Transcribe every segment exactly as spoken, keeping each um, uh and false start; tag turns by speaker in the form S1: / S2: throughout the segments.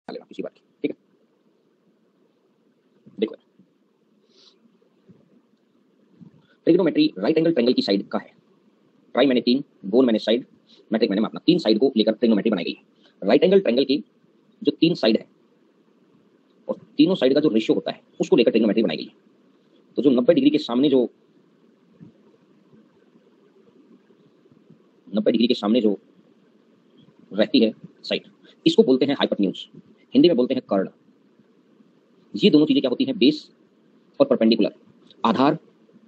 S1: लेना किसी बात की, ठीक है। देखो ट्रिग्नोमेट्री राइट एंगल ट्रायंगल की साइड का है। ट्राई मैंने तीन, गोल मैंने साइड, मैट्रिक मैंने मापना, तीन साइड को लेकर ट्रिग्नोमेट्री बनाई गई है। राइट एंगल ट्रायंगल की जो तीन साइड है और तीनों साइड का जो रेशियो होता है उसको लेकर ट्रिग्नोमेट्री बनाई गई है। तो जो नब्बे डिग्री के सामने जो नब्बे डिग्री के सामने जो रहती है साइड, इसको बोलते हैं हाइपोटेन्यूज, हिंदी में बोलते हैं कर्ड। ये दोनों चीजें क्या होती हैं? बेस और परपेंडिकुलर, आधार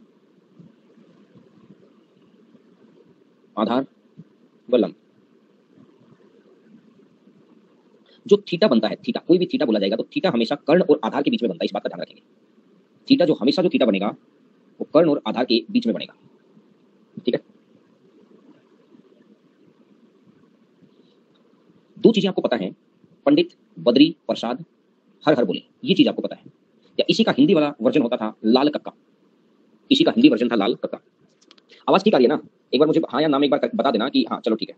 S1: आधार व लंब। जो थीटा बनता है, थीटा कोई भी थीटा बोला जाएगा तो थीटा हमेशा कर्ण और आधार के बीच में बनता है, इस बात का ध्यान रखेंगे। थीटा जो हमेशा जो थीटा बनेगा वो कर्ण और आधार के बीच में बनेगा, ठीक है। दो चीजें आपको पता है, पंडित बद्री प्रसाद हर हर बोले, ये चीज आपको पता है। या इसी का हिंदी वाला वर्जन होता था लाल कक्का, इसी का हिंदी वर्जन था लाल कक्का। आवाज ठीक आ रही है ना? एक बार मुझे हाँ या नाम एक बार बता देना कि हाँ चलो ठीक है।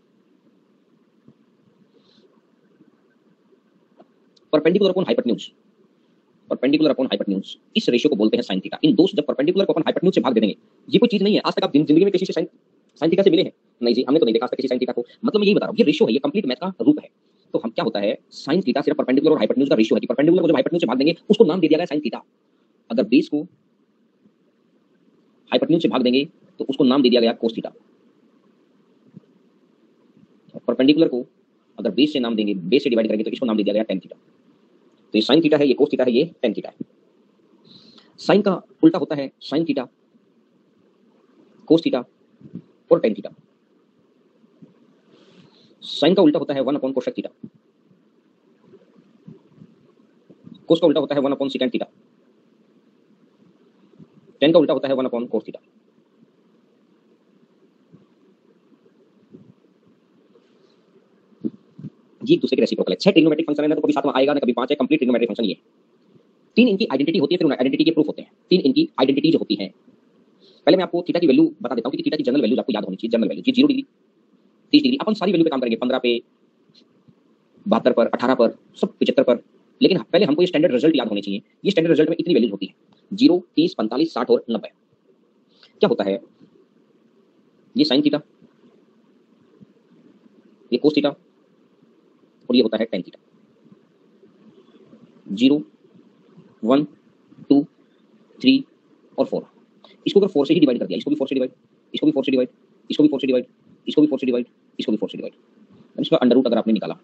S1: Perpendicular upon hypotenuse, perpendicular upon hypotenuse, इस रेशियो को बोलते हैं साइन थीटा। इन दो जब परपेंडिकुलर को अपन हाइपोटेन्यूज से भाग दे देंगे, ये कोई चीज नहीं है। आज तक आप जिंदगी में किसी से साइन साइन थीटा से मिले हैं? नहीं जी, हमने तो नहीं देखा आज तक किसी साइन थीटा को। मतलब मैं यही बता रहा हूँ, ये रेशियो है, ये कंप्लीट मैथ का रूप है। तो हम क्या होता है, साइन थीटा सिर्फ परपेंडिकुलर और हाइपोटेन्यूज का रेशियो है कि परपेंडिकुलर को जब हाइपोटेन्यूज से भाग देंगे उसको नाम दे दिया गया साइन थीटा। अगर बेस को हाइपोटेन्यूज से भाग देंगे तो उसको नाम दे दिया गया कोस थीटा। परपेंडिकुलर को अगर बेस से नाम देंगे, बेस से डिवाइड करेंगे तो इसको नाम दे दिया गया टेन थीटा। तो ये साइन थीटा है, ये कोस थीटा है, ये टेन थीटा है। साइन का उल्टा होता है साइन थीटा, कोस थीटा और टेन थीटा। साइन का उल्टा होता है one upon cosec theta, cos का उल्टा होता है one upon sec theta, tan का उल्टा होता है वन अपॉन कोस थीटा। ये एक दूसरे के रेसिप्रोकल है। छह ट्रिग्नोमेट्रिक फंक्शन है ना, तो कभी सात में आएगा ना कभी पांच है। कंप्लीट ट्रिग्नोमेट्रिक फंक्शन ये तीन इनकी आइडेंटिटी होती है, फिर आइडेंटिटी के प्रूफ होते हैं। तीन इनकी आइडेंटिटीज होती हैं। पहले मैं आपको थीटा की वैल्यू बता देता हूं कि थीटा की जनरल वैल्यूज आपको याद होनी चाहिए। जनरल वैल्यू जीरो डिग्री, तीस डिग्री, अपन सारी वैल्यू पे काम करेंगे, पंद्रह पे, बहत्तर पर, अठारह पर, सब पचहत्तर पर। लेकिन पहले हमको ये स्टैंडर्ड रिजल्ट याद होने चाहिए। ये स्टैंडर्ड रिजल्ट में इतनी वैल्यूज होती है, जीरो, तीस, पैंतालीस, साठ और नब्बे। क्या होता है, ये साइन थीटा, ये कोस थीटा और ये होता है tan theta. Zero, one, two, three और फोर। इसको अगर फोर से ही डिवाइड कर दिया, इसको भी फोर से डिवाइड, इसको भी फोर से डिवाइड, इसको भी फोर से डिवाइड, इसको भी फोर से डिवाइड, इसको भी फोर से डिवाइड, इसका अंडर रूट अगर आपने निकाला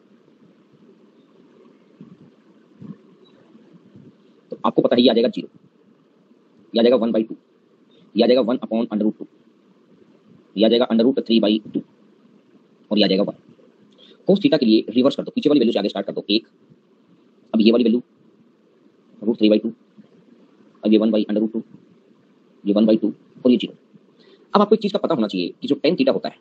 S1: तो आपको पता है ये आ जाएगा जीरो, ये आ जाएगा वन बाई टू, ये आ जाएगा one upon under root two, ये आ जाएगा under root three by two और ये आ जाएगा वन। कोस थीटा के लिए रिवर्स कर दो, पीछे वाली वैल्यू से आगे स्टार्ट कर दो, एक, अब ये वाली value root three by two, अब ये one by under root two, ये वन बाई टू और ये जीरो। अब आपको एक चीज का पता होना चाहिए कि जो टेन थीटा होता है,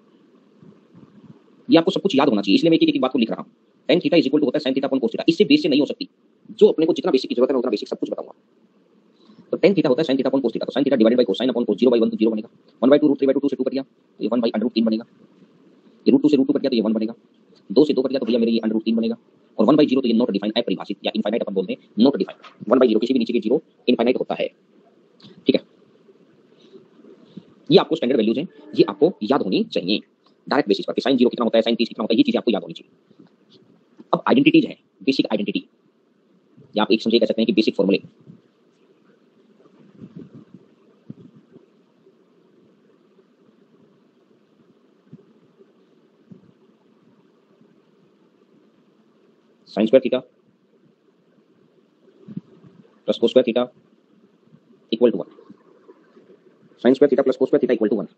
S1: ये आपको सब कुछ याद होना चाहिए, इसलिए मैं एक एक बात को लिख रहा हूँ। Tan theta is equal to होता है sine theta upon cos theta. इससे बेस से नहीं हो सकती, जो अपने को जितना बेसिक की जरूरत है उतना बेसिक सब कुछ बताऊंगा। तो टेन थीटा होता है sine theta upon cos theta. तो sine theta divided by cosine upon cos, zero by one तो जीरो बनेगा, one by two root three by two, two से टू कट गया तो ये वन बाई अंडर रूट तीन बनेगा, ये रूट टू से रूट टू कट गया तो ये वन बनेगा, दो से दो कट गया तो भैया मेरे ये अंडर रूट तीन बनेगा, और वन बाई जीरो तो ये नॉट डिफाइंड, अपरिभाषित या इनफाइनाइट अपन बोलते हैं, not defined. One by zero किसी भी नीचे के जीरो इनफाइनाइट होता है, ठीक है। ये आपको स्टैंडर्ड वैल्यूज हैं, ये आपको याद होनी चाहिए डायरेक्ट बेसिस पर। साइन जीरो कितना होता है, साइन तीस कितना होता है, ये चीजें आपको याद होनी चाहिए। अब आइडेंटिटीज है, बेसिक आइडेंटिटी, या आप एक समझे कह सकते हैं कि बेसिक फॉर्मूले। Sine square theta plus cos square theta equal to one, sine square theta plus cos square theta equal to one.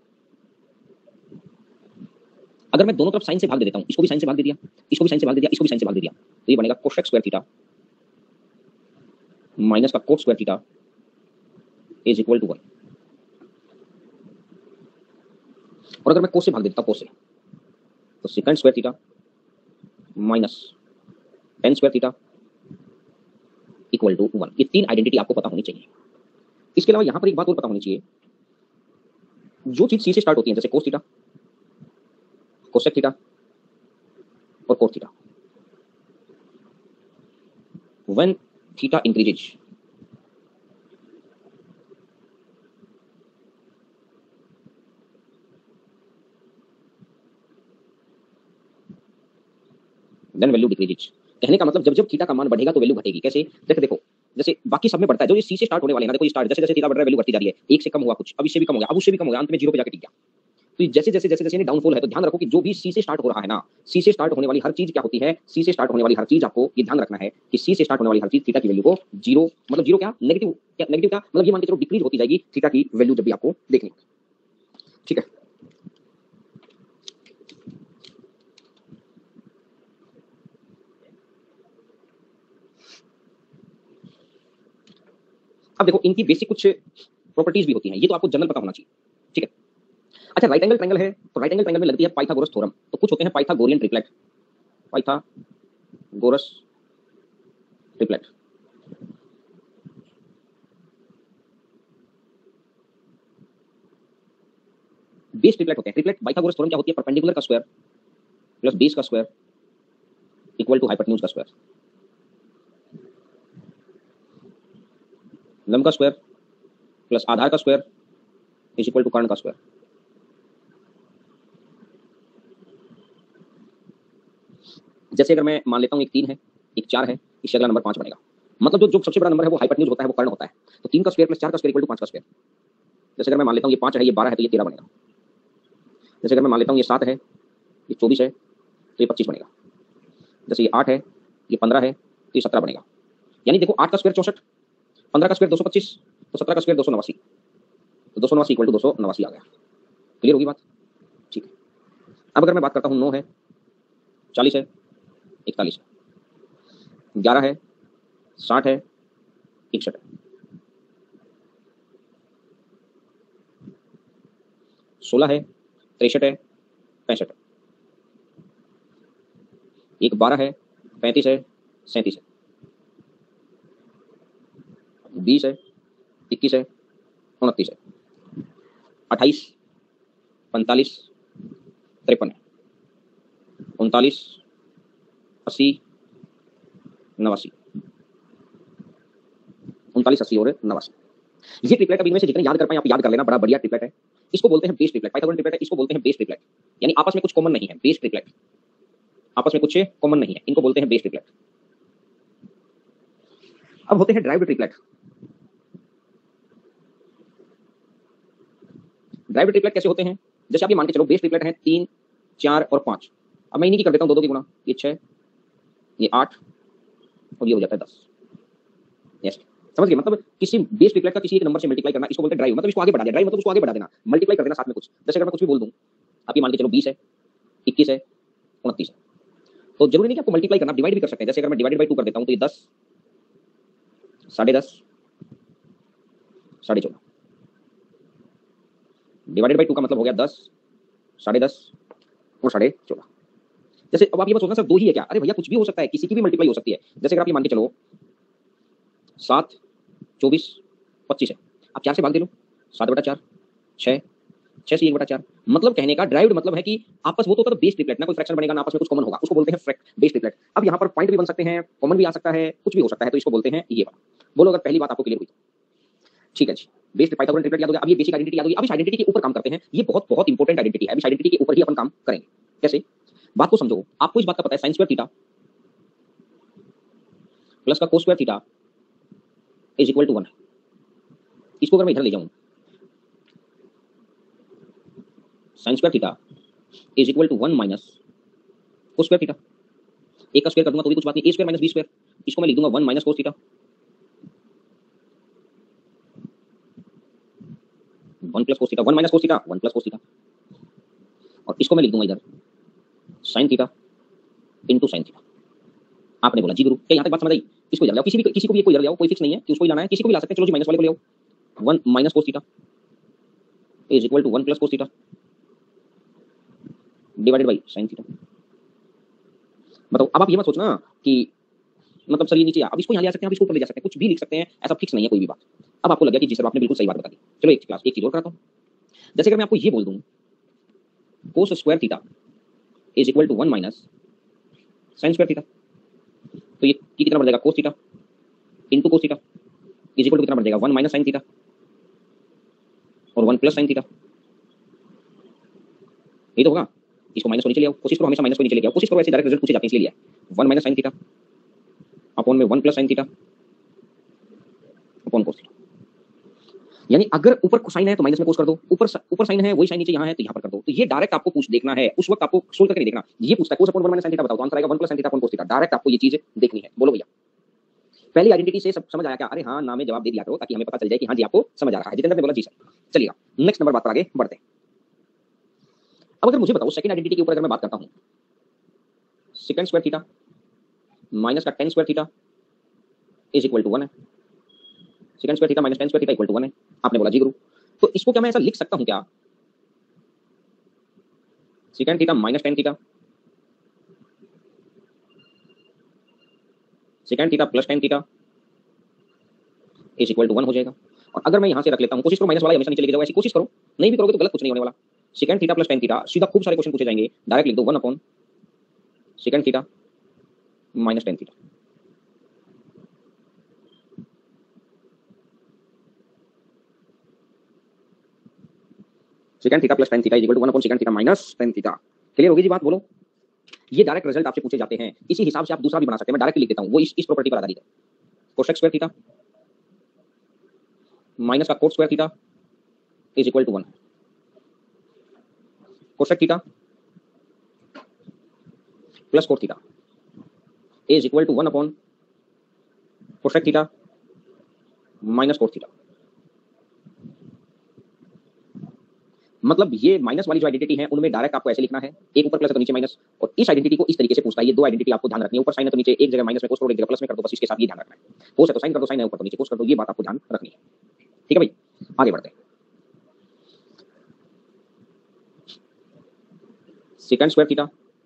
S1: अगर मैं दोनों तरफ साइन से भाग दे देता हूं, इसको भी साइन से भाग दे दिया, इसको भी साइन से भाग दे दिया, इसको भी साइन से भाग दे दिया, तो ये बनेगा कोसेक स्क्वायर थीटा माइनस का cot square theta is equal to one. और अगर मैं कोस से भाग देता हूं, कोस से, तो sec square theta minus tan square theta equal to one. ये तीन आइडेंटिटी आपको पता होनी चाहिए। इसके अलावा यहां पर एक बात और पता होनी चाहिए, जो चीज सी से स्टार्ट होती है, जैसे कोस थीटा, कोसेक थीटा और cos theta, when theta increases, then value decreases. कहने का मतलब जब जब थीटा का मान बढ़ेगा तो वैल्यू घटेगी। कैसे? जैसे देखो, जैसे बाकी सब में बढ़ता है, जो ये सी से स्टार्ट होने वाले हैं ना, देखो ये स्टार्ट जैसे जैसे थीटा बढ़ रहा है वैल्यू बढ़ती जा रही है, एक से कम हुआ कुछ, अब इससे भी कम हो गया, अब उससे भी कम हो गया, अंत में जीरो पे जाके टिक गया। तो जैसे जैसे जैसे जैसे डाउनफॉल है, तो ध्यान रखो कि जो भी सी से स्टार्ट हो रहा है ना, सी से स्टार्ट होने वाली हर चीज क्या होती है, सी से स्टार्ट होने वाली हर चीज आपको ये ध्यान रखना है कि सी से स्टार्ट होने वाली हर चीज थीटा की वैल्यू को जीरो, मतलब जीरो क्या, नेगेटिव क्या, नेगेटिव क्या मतलब ये मान के चलो डिक्रीज होती जाएगी थीटा की वैल्यू जब भी आपको देखनी। ठीक है, अब देखो इनकी बेसिक कुछ प्रॉपर्टीज भी होती हैं, ये तो आपको जनरल पता होना चाहिए। ठीक है, अच्छा राइट एंगल ट्रायंगल है, तो राइट एंगल ट्रायंगल में लगती है पाइथागोरस थ्योरम, तो कुछ होते हैं Pythagorean triplet, Pythagoras triplet. Base triplet होते हैं। ट्रिपलेट पाइथागोरस थ्योरम क्या होती है, परपेंडिकुलर का स्क्वायर प्लस बेस का स्क्वायर इक्वल टू हाइपोटेन्यूज का स्क्वायर, लंब का स्क्वायर प्लस आधार का स्क्वायर इज इक्वल टू कर्ण का स्क्वायर। जैसे अगर मैं मान लेता हूं एक तीन है, एक चार है, इससे अगला नंबर पांच बनेगा, मतलब जो जो सबसे बड़ा नंबर है वो हाइपोटेन्यूज होता है, वो कर्ण होता है। तो तीन का स्क्वायर प्लस चार का स्क्वायर इक्वल टू पांच का स्क्वायर। जैसे अगर मैं मान लेता हूं ये पांच है, ये बारह है, तो ये तेरह बनेगा। जैसे अगर मैं मान लेता हूं ये सात है, ये चौबीस है, तो ये पच्चीस बनेगा। जैसे ये आठ है, ये पंद्रह है, तो ये सत्रह बनेगा। यानी देखो आठ का स्क्वायर चौसठ, पंद्रह का स्क्वायर दो सौ पच्चीस, तो सत्रह का स्क्वायर दो सौ नवासी, तो दो सौ नवासी इक्वल टू दो सौ नवासी आ गया। क्लियर होगी बात? ठीक है, अब अगर मैं बात करता हूँ नौ है, चालीस है, इकतालीस है, ग्यारह है, साठ है, इकसठ है, सोलह है, तिरसठ है, पैंसठ है, एक बारह है, पैंतीस है, सैंतीस है, बीस है, इक्कीस है, उनतीस है, अट्ठाईस, पैंतालीस, तिरपन है, उनतालीस, अस्सी, नवासी, उनतालीस, अस्सी और नवासी। ये ट्रिपलेट अब इनमें से जितने याद कर पाए आप याद कर लेना, बड़ा बढ़िया ट्रिपलेट है। इसको बोलते हैं बेस ट्रिपलेट, पाइथागोरन ट्रिपलेट है, इसको बोलते हैं बेस ट्रिपलेट। यानी आपस में कुछ कॉमन नहीं है, बेस ट्रिपलेट, आपस में कुछ कॉमन नहीं है, इनको बोलते हैं बेस ट्रिपलेट। अब होते हैं ड्राइव्ड ट्रिपलेट। ड्राइव्ड ट्रिपलेट कैसे होते हैं? जैसे आप ये मान के चलो बेस ट्रिपलेट है तीन, चार और पांच। अब मैं इन्हीं की कर देता हूँ दो दो की गुणा, ये छह, ये आठ और ये हो जाता है दस। यस, समझ गए? मतलब किसी बेस ट्रिपलेट का किसी एक नंबर से मल्टीप्लाई करना, इसको बोलते हैं ड्राइव, मतलब इसको आगे बढ़ा देना। ड्राइव मतलब उसको आगे बढ़ा देना, मल्टीप्लाई कर देना साथ में कुछ। जैसे अगर मैं कुछ भी बोल दूं, आप ये मान के चलो बीस है, इक्कीस है, उनतीस है, तो जरूरी नहीं कि आपको मल्टीप्लाई करना, डिवाइड भी कर सकते हैं। जैसे अगर मैं डिवाइडेड बाई टू कर देता हूँ तो ये दस, साढ़े दस, साढ़े चौदह। डिवाइडेड बाई टू का मतलब हो गया दस, साढ़े दस और साढ़े चौदह। जैसे अब आप ये बात सोचना सर दो ही है क्या? अरे भैया कुछ भी हो सकता है, किसी की भी मल्टीप्लाई हो सकती है। जैसे अगर आप ये मान के चलो सात, चौबीस, पच्चीस है, आप चार से भाग दे लो, सात बटा चार, छह, छह से एक बटा चार। मतलब कहने का ड्राइव्ड मतलब है कि आपस वो तो होता है बेस ट्रिपलेट ना, कोई फ्रैक्शन बनेगा ना आपस में कुछ कॉमन होगा, उसको बोलते हैं बेस ट्रिपलेट। अब यहाँ पर पॉइंट भी बन सकते हैं, कॉमन भी आ सकता है, कुछ भी हो सकता है, तो इसको बोलते हैं ये वाला। बोलो अगर पहली बात आपको क्लियर हुई तो। ठीक है जी, बेस पाइथागोरन ट्रिपलेट याद हो गया। अब ये बेसिक आइडेंटिटी याद होगी। अब इस आइडेंटिटी के ऊपर काम करते हैं, ये बहुत बहुत इंपॉर्टेंट आइडेंटिटी है। अब इस आइडेंटिटी के ऊपर ही अपन काम करेंगे। कैसे? बात को समझो, आपको इस बात का पता है साइन स्क्वायर थीटा प्लस का cos square theta is equal to one है। इसको अगर मैं इधर ले जाऊं, sine square theta is equal to one minus cos square theta. एक का स्क्वायर कर दूंगा तो भी कुछ बात नहीं, A square minus B square, इसको मैं लिख दूंगा one minus cos theta, one plus cos theta, one minus cos theta, one plus cos theta, और इसको मैं लिख दूंगा इधर sine theta into sine theta. आपने बोला जी गुरु, क्या यहाँ तक बात समझ आई? इसको इधर ले आओ, किसी भी किसी को भी कोई इधर ले आओ, कोई फिक्स नहीं है कि उसको ही लाना है, किसी को भी ला सकते हैं। चलो जी माइनस वाले को ले आओ, one minus cos theta is equal to one plus cos theta divided by sine theta. मतलब अब आप ये मत सोचना कि मतलब सर ये नीचे, आप इसको यहाँ ले आ सकते हैं, आप इसको ऊपर ले जा सकते हैं, कुछ भी लिख सकते हैं, ऐसा फिक्स नहीं है कोई भी बात। अब आपको लगा कि जी सर आपने बिल्कुल सही बात बता दी। चलो एक क्लास एक चीज और कराता हूँ। जैसे अगर मैं आपको ये बोल दूं cos square theta is equal to one minus sine square theta, तो ये कितना बन जाएगा cos theta into cos theta is equal to कितना बन जाएगा, वन माइनस साइन थीटा और वन प्लस साइन थीटा, यही तो होगा। इसको माइनस को नीचे ले आओ, कोशिश करो हमेशा माइनस को नीचे लेके आओ, कोशिश करो, ऐसे डायरेक्ट रिजल्ट पूछे जाते हैं इसलिए लिया। One minus sine theta upon में one plus sine theta upon cos theta. यानी अगर ऊपर साइन है तो माइनस में कोस कर दो, ऊपर ऊपर साइन है वही साइन नीचे यहाँ है तो यहाँ पर कर दो। तो ये डायरेक्ट आपको पूछ देखना है, उस वक्त आपको सोल्व करके नहीं देखना। ये पूछता है cos upon one minus sine theta बताओ, तो आंसर आएगा one plus sine theta upon cos theta. Direct आपको ये चीज देखनी है। बोलो भैया, पहली आइडेंटिटी से सब समझ आया क्या? अरे हाँ ना में जवाब दे दिया करो ताकि हमें पता चल जाए कि हाँ जी आपको समझ आ रहा है। जितेंद्र ने बोला जी सर। चलिएगा नेक्स्ट नंबर बात पर आगे बढ़ते हैं। अब अगर मुझे बताओ सेकंड आइडेंटिटी के ऊपर अगर मैं बात करता हूं, सेकंड स्क्वायर थीटा माइनस का tan square theta is equal to one है। Second square theta minus tan square theta equal to one है। आपने बोला जी गुरु, तो इसको क्या मैं ऐसा लिख सकता हूं क्या, second theta minus tan theta second theta plus tan theta is equal to one हो जाएगा। और अगर मैं यहां से रख लेता हूं, कोशिश करो माइनस वाला हमेशा नीचे लेके जाओ, ऐसी कोशिश करो, नहीं भी करोगे तो गलत कुछ नहीं होने वाला। Second theta plus tan theta, सीधा खूब सारे क्वेश्चन पूछे जाएंगे, डायरेक्ट लिख दो one upon second theta minus tan theta. Second theta plus tan theta is equal to one upon second theta minus tan theta. Clear होगी जी बात? बोलो। ये डायरेक्ट रिजल्ट आपसे पूछे जाते हैं, इसी हिसाब से आप दूसरा भी बना सकते हैं। मैं डायरेक्ट लिख देता हूं, वो इस इस प्रॉपर्टी पर आधारित है। कोसेक स्क्वायर थीटा माइनस का cot square theta is equal to one. Cosec theta plus cot theta is equal to one upon cosec theta minus cot theta. मतलब ये माइनस वाली जो आइडेंटिटी है उनमें डायरेक्ट आपको ऐसे लिखना है, एक ऊपर प्लस है तो नीचे माइनस, और इस आइडेंटिटी को इस तरीके से पूछता है। ये दो आइडेंटिटी आपको ध्यान रखनी है, ऊपर साइन है तो नीचे एक जगह माइनस में कोस करो, एक जगह प्लस में कर दो, बस इसके साथ ये ध्यान रखना है। कोस है तो साइन कर दो, साइन है ऊपर तो नीचे कोस कर दो, ये बात आपको ध्यान रखनी है। ठीक है भाई, आगे बढ़ते हैं। Second square theta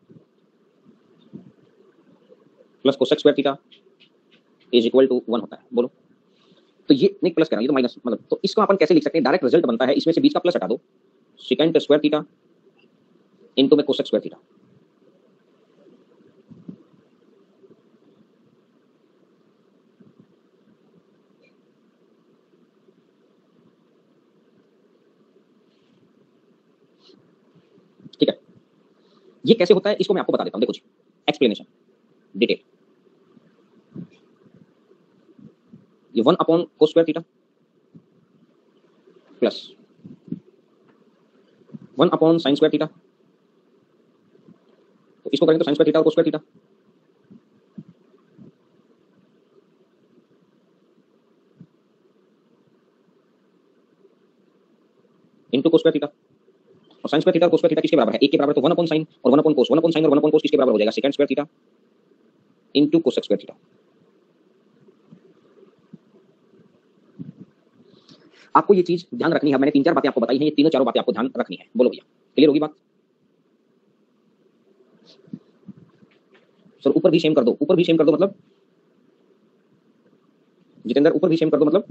S1: plus cosec square theta is equal to one होता है। बोलो। तो ये नहीं प्लस कर रहा हूं, ये तो माइनस, मतलब तो इसको अपन कैसे लिख सकते हैं? डायरेक्ट रिजल्ट बनता है, इसमें से बीच का प्लस हटा दो, सेकंड स्क्वायर थीटा इनटू में कोसेक स्क्वायर थीटा। ठीक है, ये कैसे होता है इसको मैं आपको बता देता हूं। देखो जी, एक्सप्लेनेशन डिटेल। ये one upon cos square theta plus one upon sine square theta, तो इसको करेंगे तो साइन स्क्वायर थीटा और cos square theta into cos square theta. और साइन स्क्वायर थीटा और कोस स्क्वायर थीटा किसके बराबर है? एक के बराबर, तो वन अपॉन साइन और one upon cos, one upon sine और वन अपॉन कोस किसके बराबर हो जाएगा? Second square theta into cosec square theta. आपको ये चीज ध्यान रखनी है। मैंने तीन चार बातें आपको बताई हैं, ये तीनों चारों बातें आपको ध्यान रखनी है। बोलो भैया, क्लियर होगी बात? सर ऊपर भी सेम कर दो, ऊपर भी सेम कर दो मतलब जितेंद्र, ऊपर भी सेम कर दो मतलब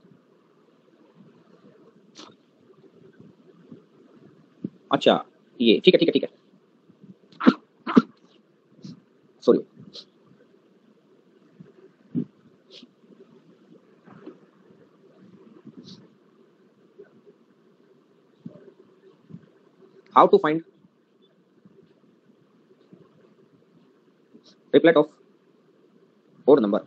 S1: अच्छा ये ठीक है ठीक है ठीक है, sorry. How to find triplet of odd number?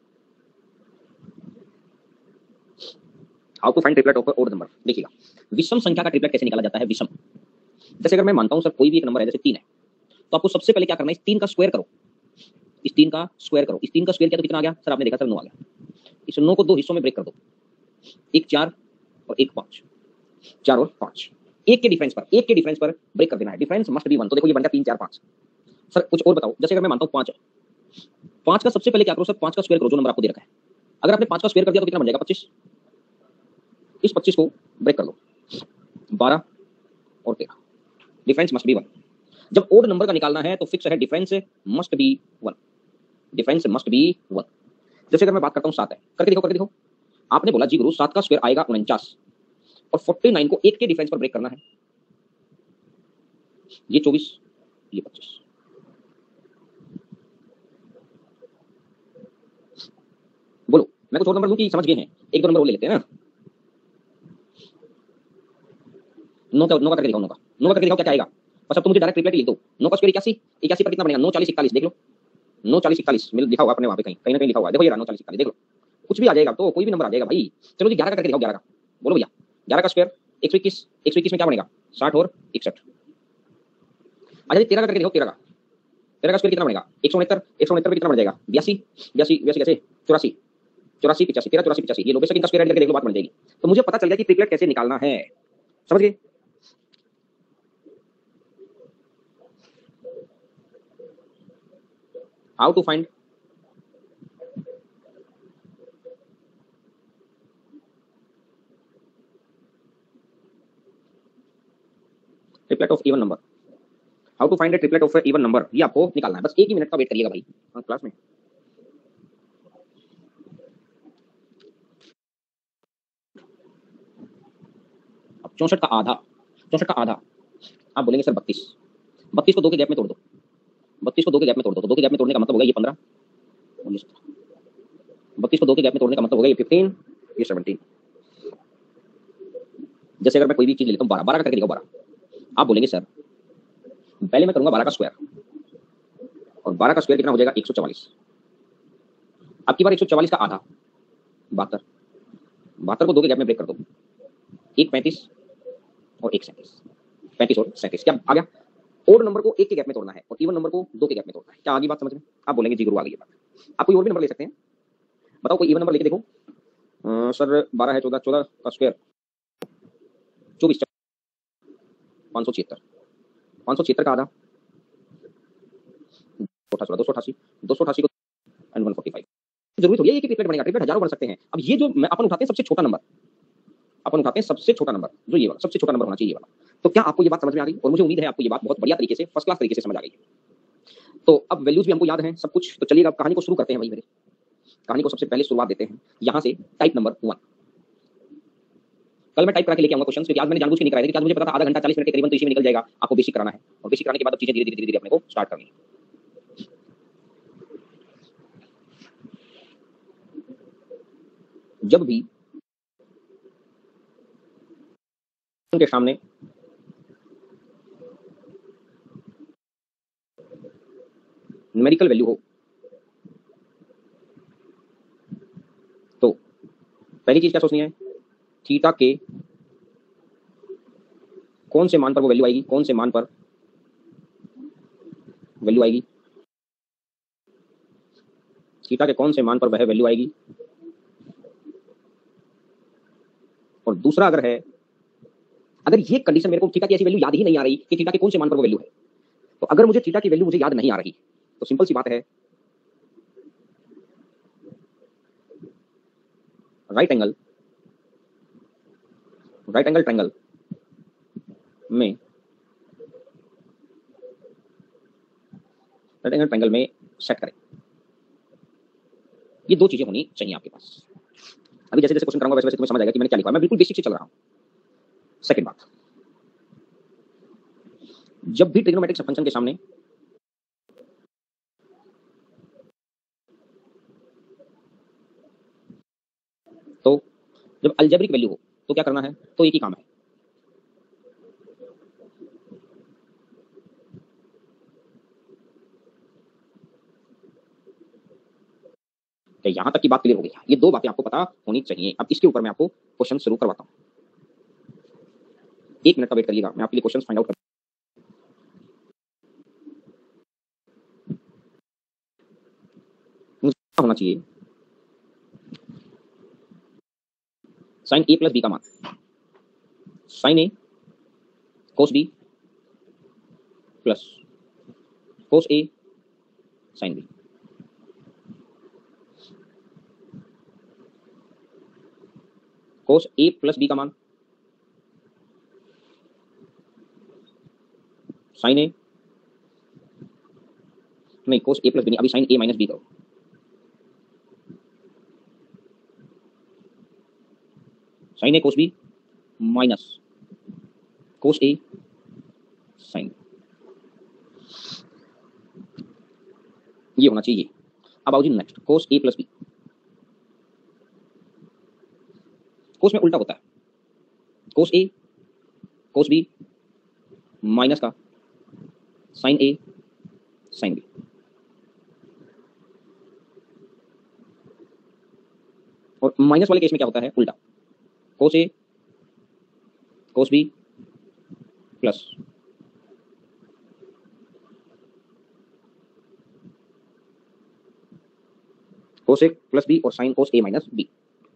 S1: How to find triplet of odd number? देखिएगा, विषम संख्या का ट्रिपलेट कैसे निकाला जाता है? विषम, जैसे अगर मैं मानता हूं सर कोई भी एक नंबर है, जैसे तीन है, तो आपको सबसे पहले क्या करना है? इस तीन का स्क्वायर करो, इस तीन का स्क्वायर करो। इस तीन का स्क्वायर किया तो कितना आ गया सर? आपने देखा सर नौ आ गया। इस नौ को दो हिस्सों में ब्रेक कर दो, एक चार और एक पांच, चार और पांच, एक के डिफरेंस पर, एक के डिफरेंस पर ब्रेक कर देना है। Difference must be one. तो देखो ये बन गया तीन चार पांच। सर कुछ और बताओ, जैसे अगर मैं मानता हूं पांच है, पांच का सबसे पहले क्या करो सर? पांच का स्क्वायर करो, जो नंबर आपको दे रखा है। अगर आपने पांच का स्क्वायर कर दिया तो कितना बन जाएगा? पच्चीस। इस पच्चीस को ब्रेक कर दो, बारह और तेरह, डिफरेंस मस्ट बी वन। जब ओड नंबर का निकालना है तो फिक्स है, difference must be one, difference must be one. जैसे अगर मैं बात करता हूं सात है, करके देखो करके देखो। आपने बोला जी गुरु सात का स्क्वायर आएगा उनचास, और उनचास को एक के डिफरेंस पर ब्रेक करना है। ये चौबीस, ये पच्चीस। बोलो मैं कुछ और नंबर लूं कि समझ गए हैं? एक दो नंबर और ले लेते हैं ना। नौ का नौ का करके दिखाओ, नौ का नौ का करके दिखाओ क्या क्या आएगा। बस अब तुम मुझे डायरेक्ट ट्रिपलेट लिख दो। नौ का स्क्वायर इक्यासी, इक्यासी पर कितना बनेगा? नौ चालीस इकतालीस, देख लो। नौ चालीस इकतालीस मिल लिखा हुआ अपने वहां पे कहीं कहीं ना कहीं लिखा हुआ है, देखो ये रहा नौ चालीस इकतालीस, देख लो कुछ भी आ जाएगा, तो कोई भी नंबर आ जाएगा भाई। चलो जी ग्यारह का करके दिखाओ, ग्यारह का बोलो भैया। ग्यारह का स्क्वायर एक सौ इक्कीस, एक सौ इक्कीस में क्या बनेगा? साठ और इकसठ। अच्छा जी तेरह का करके दिखाओ, तेरह का तेरह का स्क्वायर कितना बनेगा? एक सौ उनहत्तर, एक सौ उनहत्तर में कितना बन जाएगा? बयासी, बयासी बयासी कैसे? चौरासी, चौरासी पिचासी, तेरह चौरासी पिचासी, ये लो बेशक इनका स्क्वायर ऐड करके देख लो, बात बन जाएगी। तो मुझे पता चल गया कि ट्रिपलेट कैसे निकालना है, समझ गए? How to find triplet of even number, how to find a triplet of even number, ये आपको निकालना है। बस एक ही मिनट का वेट करिएगा भाई। हाँ क्लास में अब चौसठ का आधा, चौसठ का आधा आप बोलेंगे सर बत्तीस, बत्तीस को दो के गैप में तोड़ दो, बत्तीस को दो के गैप में तोड़ दो, तो दो के गैप में तोड़ने का मतलब होगा ये पंद्रह और ये सत्रह, बत्तीस को दो के गैप में तोड़ने का मतलब होगा ये फिफ्टीन, ये सेवनटीन। जैसे अगर मैं कोई भी चीज लेता हूँ बारह, बारह का करके दिखाओ बारह, आप बोलेंगे सर पहले मैं करूंगा बारह का स्क्वायर, और बारह का स्क्वायर कितना हो जाएगा? एक सौ चवालीस। अब की बार एक सौ चवालीस का आधा, बहत्तर, बहत्तर को दो के गैप में ब्रेक कर दो, एक पैंतीस और एक सैंतीस, पैंतीस और सैंतीस, क्या आ गया? ओड नंबर को एक के गैप में तोड़ना है और इवन नंबर को दो के गैप में तोड़ना है। क्या आगे बात समझ में? आप बोलेंगे जी गुरु आ गई बात। आप कोई और भी नंबर ले सकते हैं, बताओ कोई इवन नंबर लेके देखो। आ, सर बारह है, चौदह, चौदह का स्क्वायर चौबीस, पाँच सौ छिहत्तर, पाँच सौ छिहत्तर का आधा दो सौ अठासी, दो सौ अठासी को एंड वन फोर्टी फाइव। जरूरी थोड़ी है कि ट्रिपलेट बनेगा, ट्रिपलेट हजारों बन सकते हैं। अब ये जो मैं अपन उठाते हैं सबसे छोटा नंबर, अपन उठाते हैं सबसे छोटा नंबर, जो ये वाला सबसे छोटा नंबर होना चाहिए ये वाला। तो क्या आपको ये बात समझ में आ गई? और मुझे उम्मीद है आपको ये बात बहुत बढ़िया तरीके से, फर्स्ट क्लास तरीके से समझ आ गई। तो अब वैल्यूज भी हमको याद है सब कुछ, तो चलिए अब कहानी को शुरू करते हैं भाई। मेरे कहानी को सबसे पहले शुरुआत देते हैं यहाँ से, टाइप नंबर वन। कल मैं टाइप करा के लेके आऊंगा क्वेश्चन, क्योंकि आज मैंने जानबूझ के नहीं कराया, क्योंकि आज मुझे पता था आधा घंटा चालीस मिनट के करीबन तो इसी में निकल जाएगा। आपको बेसिक कराना है, और बेसिक कराने के बाद अब चीजें धीरे धीरे धीरे अपने को स्टार्ट करनी है। जब भी के सामने न्यूमेरिकल वैल्यू हो, तो पहली चीज क्या सोचनी है? थीटा के कौन से मान पर वो वैल्यू आएगी, कौन से मान पर वैल्यू आएगी, थीटा के कौन से मान पर वह वैल्यू आएगी। और दूसरा अगर है, अगर ये कंडीशन मेरे को थीटा की ऐसी वैल्यू याद ही नहीं आ रही कि थीटा के कौन से मान पर वो वैल्यू है, तो अगर मुझे थीटा की वैल्यू मुझे याद नहीं आ रही, तो सिंपल सी बात है, right angle right angle triangle में राइट एंगल ट्रायंगल में सेट करें। ये दो चीजें होनी चाहिए आपके पास। अभी जैसे जैसे क्वेश्चन कराऊंगा वैसे वैसे तुम्हें समझ आएगा कि मैंने क्या लिखा है। मैं बिल्कुल बेसिक से चल रहा हूं। सेकंड बात, जब भी ट्रिग्नोमेट्रिक फंक्शन के सामने तो जब अलजेब्रिक वैल्यू हो तो क्या करना है? तो एक ही काम है, तो यहां तक की बात क्लियर हो गई। ये दो बातें आपको पता होनी चाहिए। अब इसके ऊपर मैं आपको क्वेश्चन शुरू करवाता हूं। एक मिनट का वेट करिएगा, मैं आपके लिए क्वेश्चन फाइंड आउट कर होना चाहिए। साइन ए प्लस बी का मान, sine A cos B plus cos A sine B, cos A plus B का मान, साइन ए नहीं कोस ए प्लस बी नहीं, अभी साइन ए माइनस बी करो, sine A cos B minus cos A sine, ये होना चाहिए। अब आओ जी next, cos A plus B, cos में उल्टा होता है, cos A cos B minus का साइन ए साइन बी। और माइनस वाले केस में क्या होता है, उल्टा, cos A cos B plus cos A plus B और sine cos A minus B.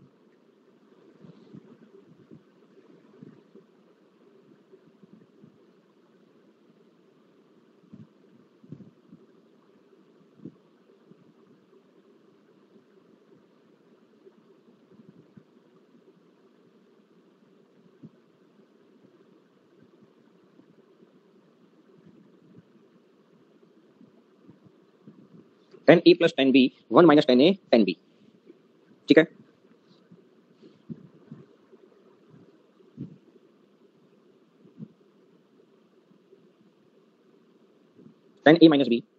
S1: Tan A plus tan B, one minus tan A tan B, ठीक है। Tan A minus B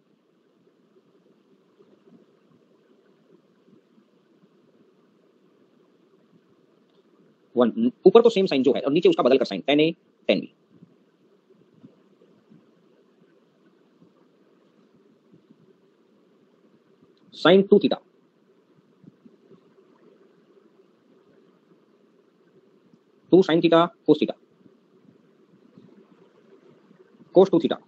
S1: one, ऊपर तो सेम साइन जो है और नीचे उसका बदल कर sine, tan A tan B. Sine two theta two sine theta cos theta, cos two theta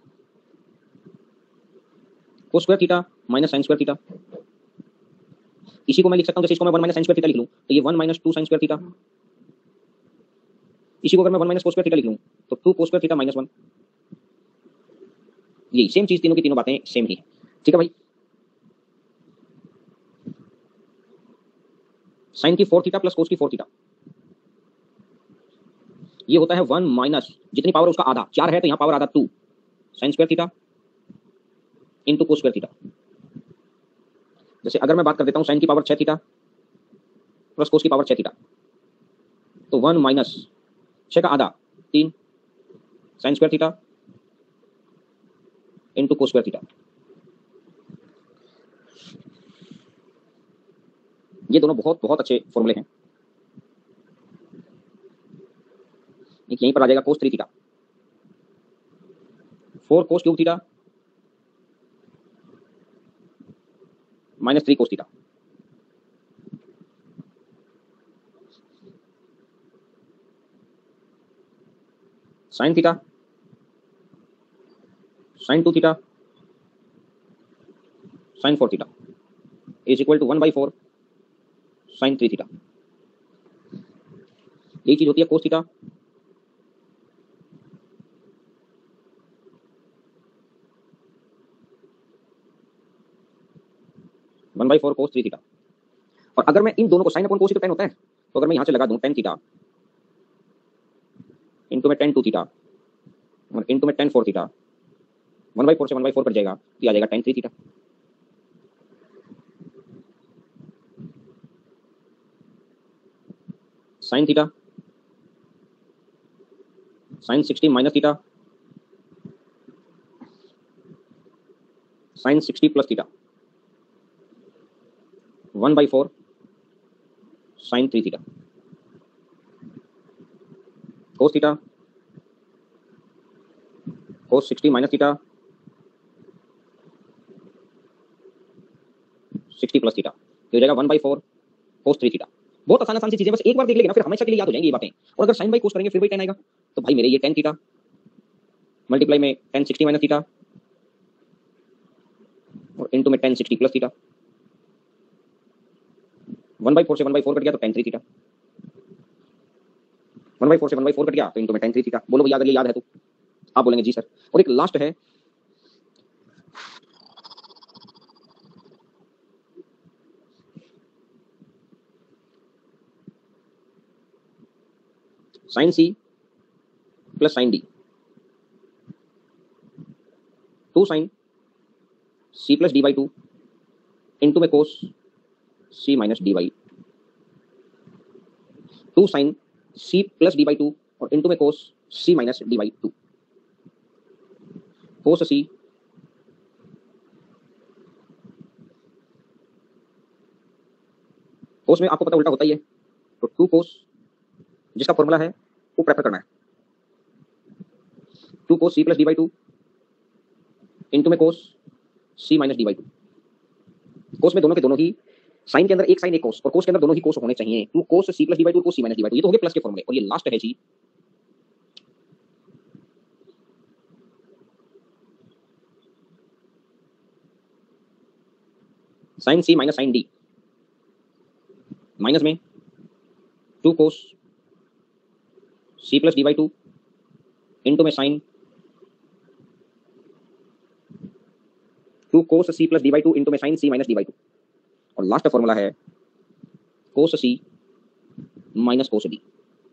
S1: cos square theta minus sine square theta. इसी को मैं लिख सकता हूं, जैसे इसको मैं one minus sine square theta लिख लूं तो ये one minus two sine square theta. इसी को अगर मैं one minus cos square theta लिख लूं तो two cos square theta minus one. यही सेम चीज, तीनों की तीनों बातें सेम ही है, ठीक है भाई। साइन की फोर थीटा प्लस कोस की फोर थीटा, ये होता है वन माइनस जितनी पावर उसका आधा, चार है तो यहां पावर आधा two sine square theta into cos square theta. जैसे अगर मैं बात कर देता हूं साइन की पावर छह थीटा प्लस कोस की पावर छह थीटा, तो वन माइनस छह का आधा तीन sine square theta into cos square theta. ये दोनों बहुत बहुत अच्छे फॉर्मूले हैं। एक यहीं पर आ जाएगा cos three theta, four cos cube theta minus three cos theta. Sine theta sine two theta sine four theta is equal to one by four sine three theta. यही चीज होती है cos theta one by four cos three theta. और अगर मैं इन दोनों को sine upon कोस ही तो टेन होता है, तो अगर मैं यहां से लगा दूं टेन थीटा इंटू में टेन टू थीटा और इंटू में tan four theta, one by four से वन बाई फोर कट जाएगा तो आ जाएगा tan three theta. Sine theta sine sixty minus theta sine sixty plus theta, one by four sine three theta. Cos theta cos sixty minus theta sixty plus theta, ये हो जाएगा one by four cos three theta. बहुत आसान आसान सी चीजें, बस एक बार देख लेगा फिर हमेशा के लिए याद हो जाएंगी ये बातें। और अगर साइन बाई कोस करेंगे फिर भी टेन आएगा, तो भाई मेरे ये टेन थीटा मल्टीप्लाई में टेन सिक्सटी माइनस थीटा और इंटू में tan sixty plus theta, one by four से वन बाई फोर कट गया तो tan three theta, one by four से वन बाई फोर कट गया तो इंटू में टेन थ्री थीटा। बोलो भैया अगर ये याद है तो आप बोलेंगे जी सर। और एक लास्ट है sine C plus sine D, two sine C plus D by two into में cos C minus D by, two sine C plus D by two और इंटू में cos C minus D by two, cos C cos में आपको पता उल्टा होता ही है, तो टू कोस जिसका फॉर्मूला है वो प्रेफर करना है। Two cos C plus D by two into में cos C minus D by two. Cos में दोनों के दोनों ही, साइन के अंदर एक साइन एक कोस और कोस के अंदर दोनों ही कोस होने चाहिए। Two cos C plus D by two cos C minus D by two, ये तो हो गए प्लस के फॉर्मूले। और ये लास्ट है जी sine C minus sine D minus में two cos C plus D by two into में sine two cos C plus D by two into में sine C minus D by two. और लास्ट फॉर्मूला है cos C minus cos D.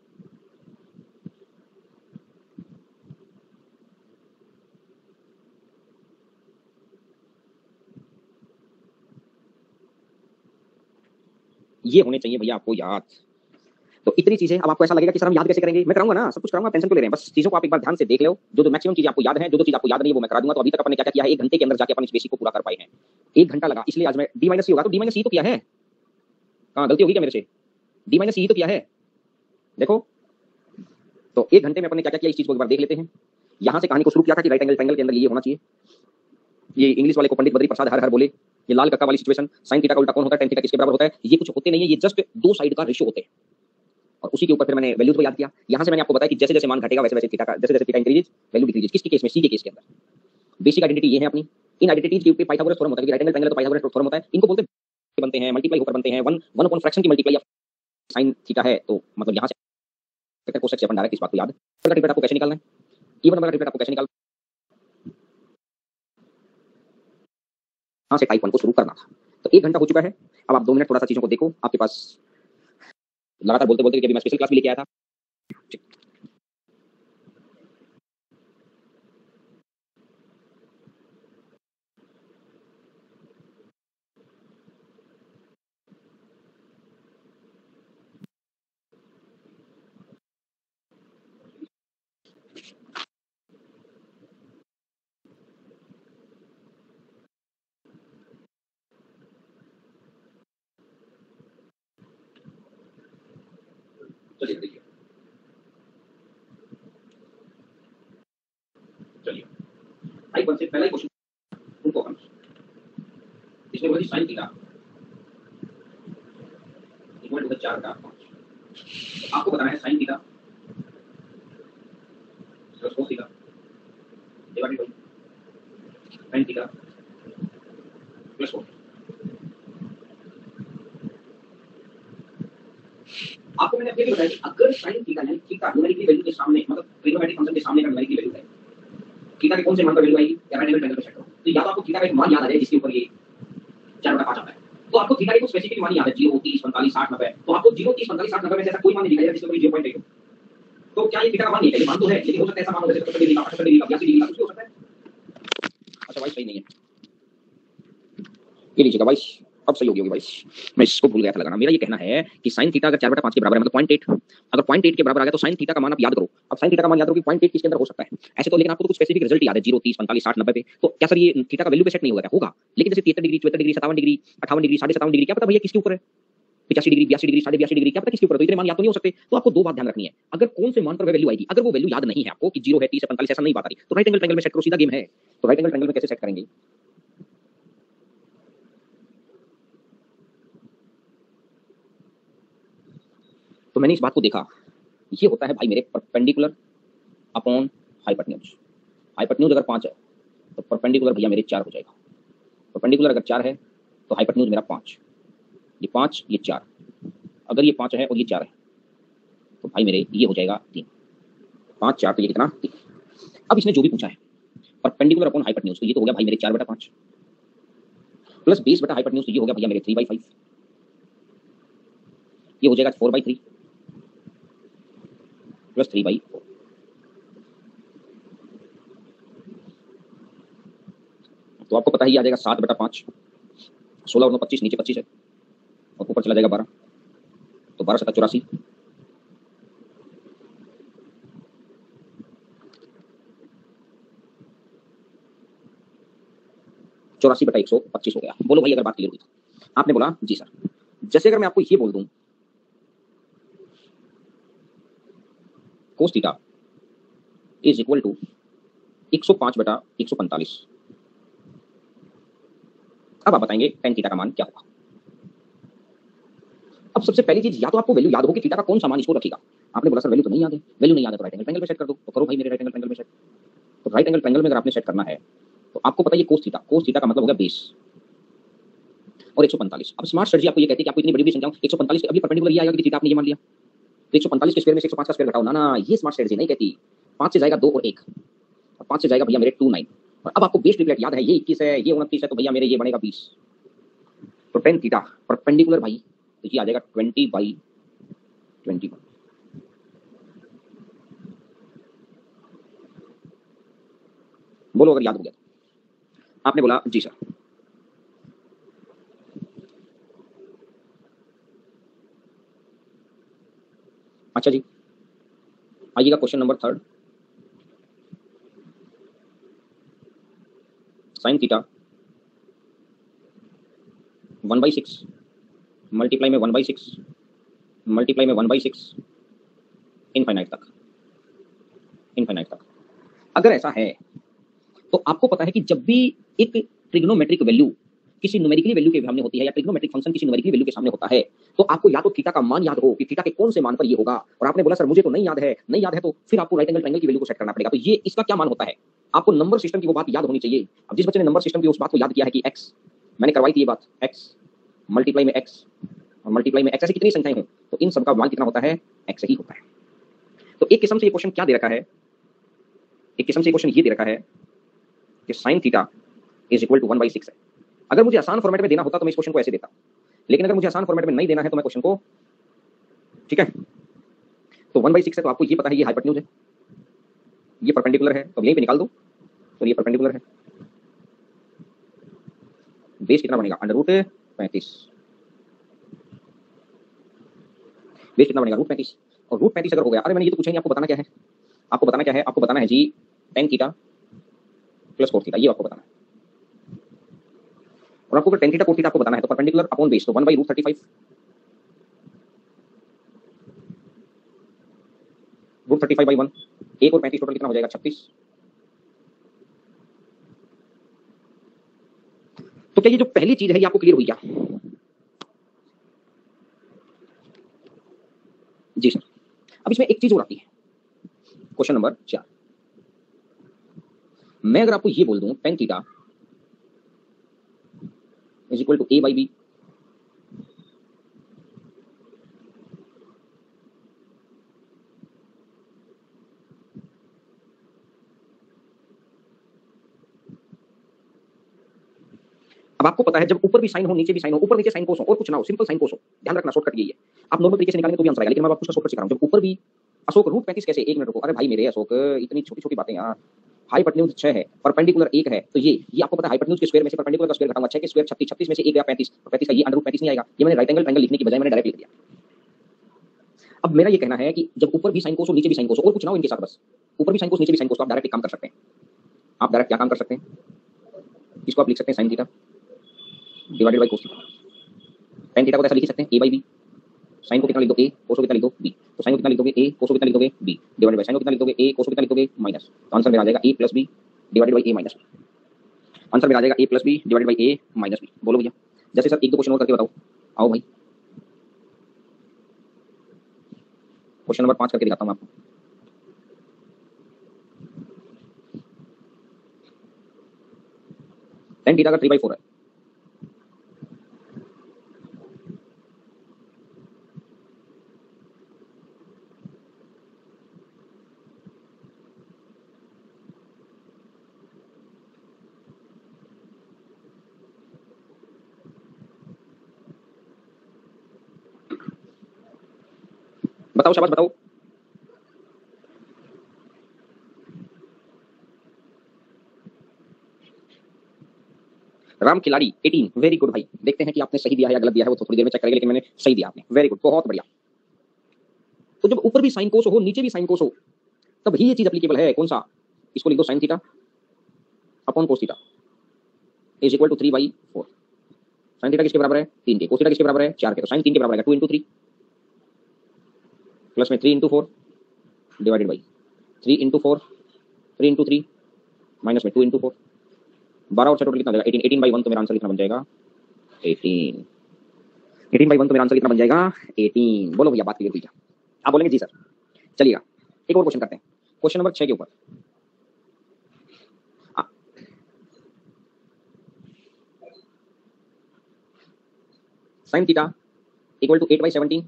S1: ये होने चाहिए भैया आपको याद। तो इतनी चीजें, अब आपको ऐसा लगेगा कि सर हम याद कैसे करेंगे? मैं कराऊंगा ना, सब कुछ कराऊंगा, टेंशन क्यों ले रहे हैं? बस चीजों को आप एक बार ध्यान से देख लो, जो जो मैक्सिमम चीजें आपको याद है, जो जो चीज आपको याद नहीं है वो मैं करा दूंगा। तो अभी तक अपन ने क्या क्या किया है, एक घंटे के अंदर जाके अपन इस बेसिक को पूरा कर पाए हैं। एक घंटा लगा, इसलिए आज मैं डी माइनस सी होगा तो डी माइनस सी तो किया है। कहाँ गलती होगी क्या मेरे से? डी माइनस सी तो किया है, देखो। तो एक घंटे में अपन ने क्या क्या किया इस चीज को एक बार देख लेते हैं। यहाँ से कहानी को शुरू किया था कि राइट एंगल ट्रायंगल के अंदर ये होना चाहिए। ये इंग्लिश वाले को पंडित बद्री प्रसाद हर हर बोले, ये लाल कक्का वाली सिचुएशन, साइन थीटा का उल्टा कौन होता है, टेन थीटा किसके बराबर होता है, ये कुछ होते नहीं है, ये जस्ट दो साइड का रेशियो होते हैं। और उसी के ऊपर फिर मैंने वैल्यूज को याद किया। यहाँ से मैंने आपको बताया कि जैसे जैसे मान घटेगा वैसे वैसे थीटा का, जैसे जैसे थीटा इंक्रीजेज वैल्यू डिक्रीजेज। किसके केस में? सी के केस के अंदर। बेसिक आइडेंटिटी ये है अपनी। इन आइडेंटिटीज के ऊपर पाइथागोरस थ्योरम होता है, राइट एंगल ट्रायंगल तो पाइथागोरस थ्योरम होता है। इनको बोलते बनते हैं, मल्टीप्लाई होकर बनते हैं। वन वन अपॉन फ्रैक्शन की मल्टीप्लाई ऑफ साइन थीटा है, तो मतलब यहाँ से कोसेक से अपन डायरेक्ट इस बात को याद है। ट्रिपलेट आपको कैसे निकालना है, इवन नंबर का ट्रिपलेट आपको कैसे निकालना है, यहाँ से टाइप वन को शुरू करना था। तो एक घंटा हो चुका है, अब आप दो मिनट थोड़ा सा चीजों को देखो। आपके पास लगातार बोलते बोलते कि मैं स्पेशल क्लास भी लेके आया था। चलिए देखिए, चलिए टाइप वन से पहला ही क्वेश्चन उनको हम इसमें बोला साइन थीटा इक्वल टू चार का पाँच। आपको बताना है sine theta plus cos theta divided by sine theta plus cos. आपको मैंने अपने बताया कि अगर साइन थीटा यानी थीटा न्यूमेरिकल वैल्यू के सामने, मतलब ट्रिग्नोमेट्रिक फंक्शन के सामने का न्यूमेरिकल वैल्यू है, थीटा के कौन से मान पर वैल्यू आएगी, या राइट एंगल ट्रायंगल पे सेट करो। तो या तो आपको थीटा का एक मान याद आ जाए जिसके ऊपर ये चार बटा पाँच आता है, तो आपको थीटा के कुछ स्पेसिफिक मान याद है, जीरो तीस पैंतालीस साठ नब्बे। तो आपको जीरो तीस पैंतालीस साठ नब्बे में से ऐसा कोई मान नहीं दिखाई जिसके ऊपर जीरो पॉइंट एट हो। तो क्या ये थीटा का मान नहीं है? ये मान तो है, लेकिन हो सकता है ऐसा मान हो जैसे सत्तर डिग्री का, अठहत्तर डिग्री का, बयासी डिग्री का, कुछ भी हो सकता है। अच्छा भाई सही नहीं है, ये लीजिएगा भाई, अब सही होगी होगी भाई, मैं इसको भूल गया था लगाना। मेरा ये कहना है कि साइन थीटा अगर चार बटा पाँच के बराबर है, मतलब पॉइंट एट, अगर पॉइंट एट के बराबर आ गया तो साइन थीटा का मान आप याद करो। अब साइन थीटा का मान याद करो कि पॉइंट एट किसके अंदर हो सकता है ऐसे तो, लेकिन आपको तो कुछ स्पेसिफिक रिजल्ट याद है, जीरो तीस पैंतालीस साठ नब्बे पे। तो क्या सर ये थीटा का वैल्यू पे सेट नहीं होगा? क्या होगा, लेकिन जैसे तिहत्तर डिग्री, चौहत्तर डिग्री, सत्तावन डिग्री, अट्ठावन डिग्री, साढ़े सत्तावन डिग्री, क्या पता भैया किसके ऊपर है, पचासी डिग्री, बयासी डिग्री, साढ़े बयासी डिग्री, क्या पता किसके ऊपर है। तो इतने मान याद तो नहीं हो सकते। तो आपको दो बात ध्यान रखनी है, अगर कौन से मान पर वैल्यू आएगी, अगर वो वैल्यू याद नहीं है आपको कि जीरो है, तीस है, पैंतालीस, ऐसा नहीं बात आ रही, तो राइट एंगल ट्रायंगल में सेट करो, सीधा गेम है। तो राइट एंगल ट्रायंगल में कैसे सेट करेंगे? तो मैंने इस बात को देखा, ये होता है भाई मेरे परपेंडिकुलर अपॉन हाइपोटेन्यूज। हाइपोटेन्यूज अगर पाँच है तो परपेंडिकुलर भैया मेरे चार हो जाएगा। परपेंडिकुलर अगर चार है तो हाइपोटेन्यूज मेरा पाँच, ये पाँच ये चार। अगर ये पाँच है और ये चार है तो भाई मेरे ये हो जाएगा तीन। पाँच चार तो ये कितना? तीन। अब इसने जो भी पूछा है परपेंडिकुलर अपॉन हाइपोटेन्यूज, तो ये तो हो गया भाई मेरे चार बटा पाँच प्लस बीस बटा हाइपोटेन्यूज, तो ये हो गया भैया मेरे थ्री बाई फाइव। ये हो जाएगा four by three plus three by four. तो आपको पता ही आ जाएगा सात बटा पाँच, सोलह और नौ पच्चीस, नीचे पच्चीस है और ऊपर चला जाएगा बारह, तो बारह सत्ता चौरासी। चौरासी बटा एक सौ पच्चीस हो गया। बोलो भाई अगर बात क्लियर हुई तो। आपने बोला जी सर, जैसे अगर मैं आपको ये बोल दूं cos theta is equal to एक सौ पाँच बटा एक सौ पैंतालीस। अब आप बताएंगे टेन थीटा का मान क्या होगा। अब सबसे पहली चीज, या तो आपको वैल्यू याद हो कि थीटा का कौन सा मान इसको रखेगा। आपने बोला सर वैल्यू तो नहीं याद है, वैल्यू नहीं याद है तो राइट एंगल ट्रायंगल में सेट कर दो। तो करो भाई मेरे राइट एंगल ट्रायंगल में सेट। तो राइट एंगल ट्रायंगल में अगर आपने सेट करना है तो आपको पता है ये कोस थीटा, कोस थीटा का मतलब होगा बेस और एक सौ पैंतालीस। अब स्मार्ट स्ट्रेटजी आपको ये कहती है कि आपको इतनी बड़ी बड़ी संख्याओं एक सौ पैंतालीस अभी परपेंडिकुलर ये आएगा कि थीटा आपने ये मान लिया तो एक सौ पैंतालीस के स्क्वायर में से एक सौ पाँच का स्क्वायर घटाओ ना, ना ये स्मार्ट स्ट्रेटजी नहीं कहती। पाँच से जाएगा दो और एक, और पाँच से जाएगा भैया मेरे टू नाइन, और अब आपको बेस ट्रिपलेट याद है, ये इक्कीस है, ये उनतीस है, तो भैया मेरे ये बनेगा बीस। तो टेन थीटा परपेंडिकुलर भाई तो ये आ जाएगा ट्वेंटी बाई ट्वेंटी वन। बोलो अगर याद हो गया। आपने बोला जी सर। अच्छा जी, आइएगा question number third. Sine theta one by six multiply में वन बाई सिक्स मल्टीप्लाई में वन बाई सिक्स इनफाइनाइट तक, इनफाइनाइट तक। अगर ऐसा है तो आपको पता है कि जब भी एक ट्रिग्नोमेट्रिक वैल्यू किसी न्यूमेरिकली वैल्यू के सामने होती है या ट्रिग्नोमेट्रिक फंक्शन किसी न्यूमेरिकली वैल्यू के सामने होता है तो आपको या तो थीटा का मान याद हो कि थीटा के कौन से मान पर ये होगा, और आपने बोला सर मुझे तो नहीं याद है, नहीं याद है तो फिर आपको राइट एंगल ट्रायंगल की वैल्यू को सेट करना पड़ेगा। तो ये इसका क्या मान होता है, आपको नंबर सिस्टम की वो बात याद होनी चाहिए। अब जिस बच्चे ने नंबर सिस्टम की उस बात को याद किया है कि एक्स, मैंने करवाई थी ये बात, एक्स मल्टीप्लाई में एक्स और मल्टीप्लाई में एक्स, ऐसी कितनी संख्याएं हो तो इन सबका मान कितना होता है, एक्स ही होता है। तो एक किस्म से ये क्वेश्चन क्या दे रखा है, एक किस्म से क्वेश्चन ये दे रखा है कि sine theta is equal to one by six है। अगर मुझे आसान फॉर्मेट में देना होता तो मैं इस क्वेश्चन को ऐसे देता, लेकिन अगर मुझे आसान फॉर्मेट में नहीं देना है तो मैं क्वेश्चन को, ठीक है, तो वन बाई सिक्स है तो आपको ये पता है ये हाइपोटेन्यूज है, ये परपेंडिकुलर है तो यहीं पे निकाल दो, तो ये परपेंडिकुलर है। बेस कितना बनेगा, अंडर रूट पैंतीस, बेस कितना बनेगा रूट पैंतीस, और रूट पैंतीस अगर हो गया, अरे मैंने ये तो पूछा नहीं, आपको बताना क्या है, आपको बताना क्या है, आपको बताना है जी tan theta plus cos theta, ये आपको बताना है। और आपको अगर टेन थीटा कोस थीटा आपको बताना है तो परपेंडिकुलर अपॉन बेस, तो one by root thirty five, root thirty five by one, एक और पैंतीस टोटल कितना हो जाएगा छत्तीस। तो क्या ये जो पहली चीज है ये आपको क्लियर हुई क्या? जी सर। अब इसमें एक चीज और आती है, क्वेश्चन नंबर चार। मैं अगर आपको ये बोल दूं tan theta is equal to A by B, अब आपको पता है जब ऊपर भी साइन हो नीचे भी साइन हो, ऊपर नीचे साइन कोस हो और कुछ ना हो, सिंपल साइन कोस हो, ध्यान रखना शॉर्टकट यही है। आप नॉर्मल तरीके से निकालेंगे तो भी आंसर आएगा, लेकिन मैं आपको शॉर्टकट सिखा रहा हूं। जब ऊपर भी अशोक रूट पैंतीस कैसे, एक मिनट रुको, अरे भाई मेरे अशोक इतनी छोटी छोटी बातें यार, हाइपोटेन्यूज छह है, परपेंडिकुलर एक है, तो ये ये आपको पता है हाइपोटेन्यूज के स्क्वायर में से परपेंडिकुलर का स्क्वायर घटाऊंगा, छह के स्क्वायर छत्तीस, छत्तीस में से एक गया पैंतीस, तो पैंतीस का ये अंडर रूट पैंतीस नहीं आएगा। ये मैंने राइट एंगल ट्रायंगल लिखने की बजाय मैंने डायरेक्ट लिख दिया। अब मेरा ये कहना है कि जब ऊपर भी साइन कोस हो नीचे भी साइन कोस हो और कुछ ना हो इनके साथ, बस ऊपर भी साइन कोस नीचे भी साइन कोस, तो आप डायरेक्ट एक काम कर सकते हैं, आप डायरेक्ट क्या काम कर सकते हैं, इसको आप लिख सकते हैं sine theta divided by cos theta. Tan theta को ऐसा लिख सकते हैं ए बाई बी, साइन को कितना लिख दो ए, कोस को कितना लिख दो बी, तो साइन को कितना लिख दोगे ए, कोस को कितना लिख दोगे बी, डिवाइडेड बाई साइन को कितना लिख दोगे ए, कोस को कितना लिख दोगे माइनस, तो आंसर मेरा आ जाएगा A plus B divided by A minus B. Answer मेरा आ जाएगा A plus B divided by A minus B. बोलो भैया, जैसे सर एक दो क्वेश्चन और करके बताओ, आओ भाई क्वेश्चन नंबर पांच करके दिखाता हूं आपको। टेन थीटा का थ्री बाई फोर है, बताओ शाबाश बताओ। राम खिलाड़ी अठारह, वेरी गुड भाई। देखते हैं कि आपने सही दिया है या गलत दिया है, वो तो थोड़ी देर में चेक करेंगे, लेकिन मैंने सही दिया आपने, वेरी गुड, बहुत बढ़िया। तो जब ऊपर भी साइन कोस हो नीचे भी साइन कोस हो तब ही ये चीज एप्लीकेबल है, कौन सा, इसको लिख दो sine theta upon cos theta is equal to three by four. Sine theta किसके बराबर है, तीन के, कोस थीटा किसके बराबर है, चार के, तो साइन तीन के बराबर है टू इंटू थ्री प्लस में three into four divided by three into four, three into three minus में टू इंटू फोर, बारह और छह टोटल कितना जाएगा एटीन, एटीन बाई वन तो मेरा आंसर कितना बन जाएगा एटीन, एटीन बाई वन तो मेरा आंसर कितना बन जाएगा एटीन। बोलो भैया बात क्लियर हुई क्या? आप बोलेंगे जी सर। चलिएगा एक और क्वेश्चन करते हैं, क्वेश्चन नंबर छह के ऊपर। Sine theta equal to eight by seventeen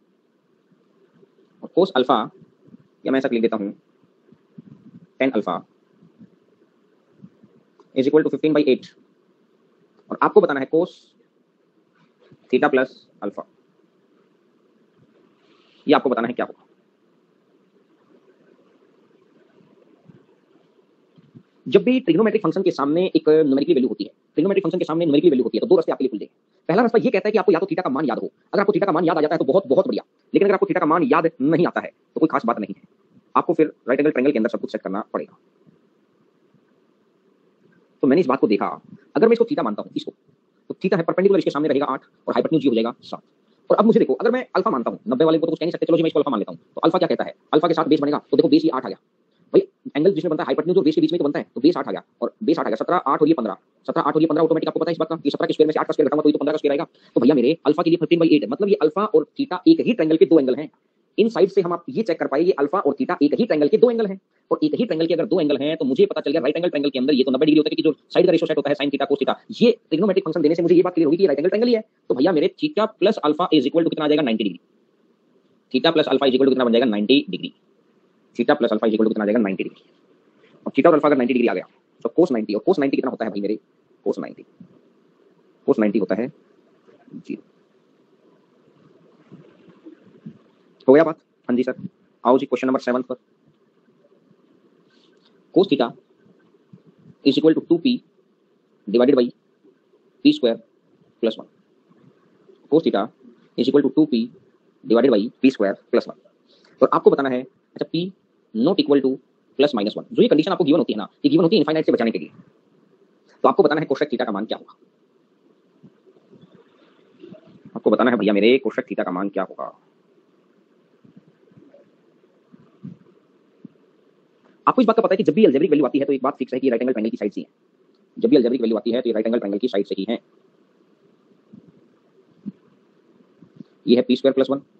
S1: और कोस अल्फा, या मैं ऐसा लिख देता हूं tan alpha is equal to fifteen by eight, और आपको बताना है कोस थीटा प्लस अल्फा, ये आपको बताना है क्या होगा। जब भी ट्रिग्नोमेट्रिक फंक्शन के सामने एक न्यूमेरिकल वैल्यू होती है, ट्रिग्नोमेट्रिक फंक्शन के सामने न्यूमेरिकल वैल्यू होती है, तो दो रास्ते आपके लिए खुल जाएंगे। पहला रास्ता ये कहता है कि आपको या तो थीटा का मान याद हो, अगर आपको थीटा का मान याद आ जाता है तो बहुत बहुत बढ़िया, लेकिन अगर आपको थीटा का मान याद नहीं आता है तो कोई खास बात नहीं है, आपको फिर राइट एंगल ट्रायंगल के अंदर सब कुछ सेट करना पड़ेगा। तो मैंने इस बात को देखा, अगर मैं इसको थीटा मानता हूं, इसको तो थीटा है परपेंडिकुलर, इसके सामने रहेगा आठ और हाइपोटेन्यूज हो जाएगा सात। और अब मुझे देखो, अगर मैं अल्फा मानता हूं, नब्बे वाले को तो कुछ कह नहीं सकते, चलो जी मैं इसको अल्फा मान लेता हूं, तो अल्फा क्या कहता है, अल्फा के साथ बेस बनेगा, तो देखो बेस ये आठ आ गया भाई, एंगल जिसमें बनता है हाइपोटेन्यूज और बेस के बीच में तो बनता है, तो बेस आठ आ गया, और बेस आठ आ गया, सत्रह आठ और ये पंद्रह, सत्रह आठ और ये पंद्रह ऑटोमेटिक आपको पता है इस बात का, ये सत्रह के स्क्वायर में से आठ का स्क्वायर घटाऊंगा तो ये तो पंद्रह का स्क्वायर आएगा। तो भैया मेरे अल्फा के लिए फिफ्टीन बाई एट है, मतलब ये अल्फा और थीटा एक ही ट्रायंगल के दो एंगल हैं। इन साइड से हम आप ये चेक कर पाए ये अल्फा और थीटा एक ही ट्रायंगल के दो एंगल हैं, और एक ही ट्रायंगल के अगर दो एंगल हैं तो मुझे पता चल गया राइट एंगल ट्रायंगल के अंदर ये तो नब्बे डिग्री होता है कि जो साइड का रेशियो सेट होता है sin थीटा cos थीटा, ये ट्रिग्नोमेट्रिक फंक्शन देने से मुझे ये बात क्लियर होगी कि राइट एंगल ट्रायंगल ही है। तो भैया मेरे theta plus alpha is equal to कितना आ जाएगा ninety degree, theta plus alpha is equal to कितना बन जाएगा ninety degree, theta plus alpha is equal to कितना आ जाएगा नाइंटी डिग्री, और थीटा और अल्फा अगर नाइंटी डिग्री आ गया तो cos नाइंटी, और cos नाइंटी कितना होता है भाई मेरे, cos नाइंटी, cos नाइंटी होता है जीरो। हो गया बात? हाँ जी सर। आओ जी क्वेश्चन नंबर सेवन पर, cos theta is equal to two P divided by P square plus one, cos theta is equal to two P divided by P square plus one. और आपको बताना है अच्छा p not equal to plus minus one, जो ये condition आपको given होती है ना, ये गिवन होती है इनफाइनाइट से बचाने के लिए, तो आपको बताना है कोशेक थीटा का मान क्या होगा। आपको बताना है भैया मेरे कोशेक थीटा का मान क्या होगा। आपको इस बात का पता है कि जब भी अलजेब्रिक वैल्यू आती है तो एक बात फिक्स है कि राइट एंगल ट्रायंगल की साइड से है, जब भी अलजेब्रिक वैल्यू आती है तो ये राइट एंगल ट्रायंगल की साइड से ही है। ये है पी स्क्वायर प्लस वन,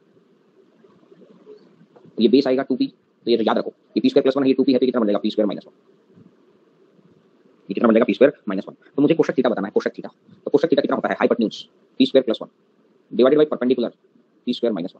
S1: ये बेस आएगा टू पी, तो ये याद रखो ये पी स्क्वायर प्लस वन है, ये टू पी है, तो कितना बन जाएगा पी स्क्वायर माइनस वन, ये कितना बन जाएगा पी स्क्वायर माइनस वन। तो मुझे कोशेक थीटा बताना है, कोशेक थीटा, तो कोशेक थीटा कितना होता है hypotenuse P square plus one divided by perpendicular P square minus one.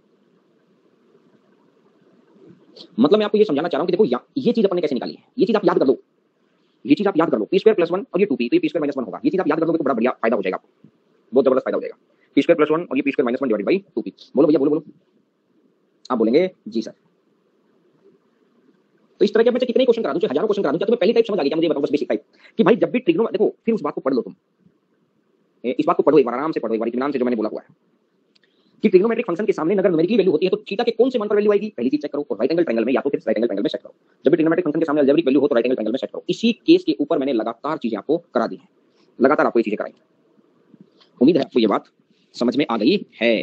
S1: मतलब मैं आपको ये समझाना चाह रहा हूं कि देखो ये चीज अपन ने कैसे निकाली है, ये चीज आप याद कर लो, ये चीज आप याद कर लो, पी स्क्वायर प्लस वन और ये टू पी, तो ये पी स्क्वायर माइनस वन होगा, ये चीज आप याद कर लोगे तो बड़ा बढ़िया फायदा हो जाएगा आपको, बहुत जबरदस्त फायदा हो जाएगा। पी स्क्वायर प्लस वन और ये P square minus one divided by two P. बोलो भैया बोलो बोलो, आप बोलेंगे जी सर। तो इस तरह के मैं कितने क्वेश्चन करा दूं, हजारों क्वेश्चन करा दूं, क्या तुम्हें पहली टाइप समझ आ गई क्या? मुझे बताओ बस बेसिक टाइप कि भाई जब भी ट्रिग्नो, देखो फिर उस बात को पढ़ लो, तुम इस बात को पढ़ो एक बार आराम से पढ़ो एक बार इत्मीनान से, जो मैंने बोला हुआ है कि ट्रिग्नोमेट्रिक फंक्शन के सामने अगर न्यूमेरिकल वैल्यू होती है तो थीटा के कौन से मान पर वैल्यू आएगी, पहली चीज चेक करो, और राइट एंगल ट्रायंगल में या तो फिर राइट एंगल ट्रायंगल में सेट करो। जब भी ट्रिग्नोमेट्रिक फंक्शन के सामने अलजेब्रिक वैल्यू हो तो राइट एंगल ट्रायंगल में सेट करो। इसी केस के ऊपर मैंने लगातार चीजें आपको करा दी हैं, लगातार आपको ये चीजें कराई। उम्मीद है आपको ये बात समझ में आ गई है।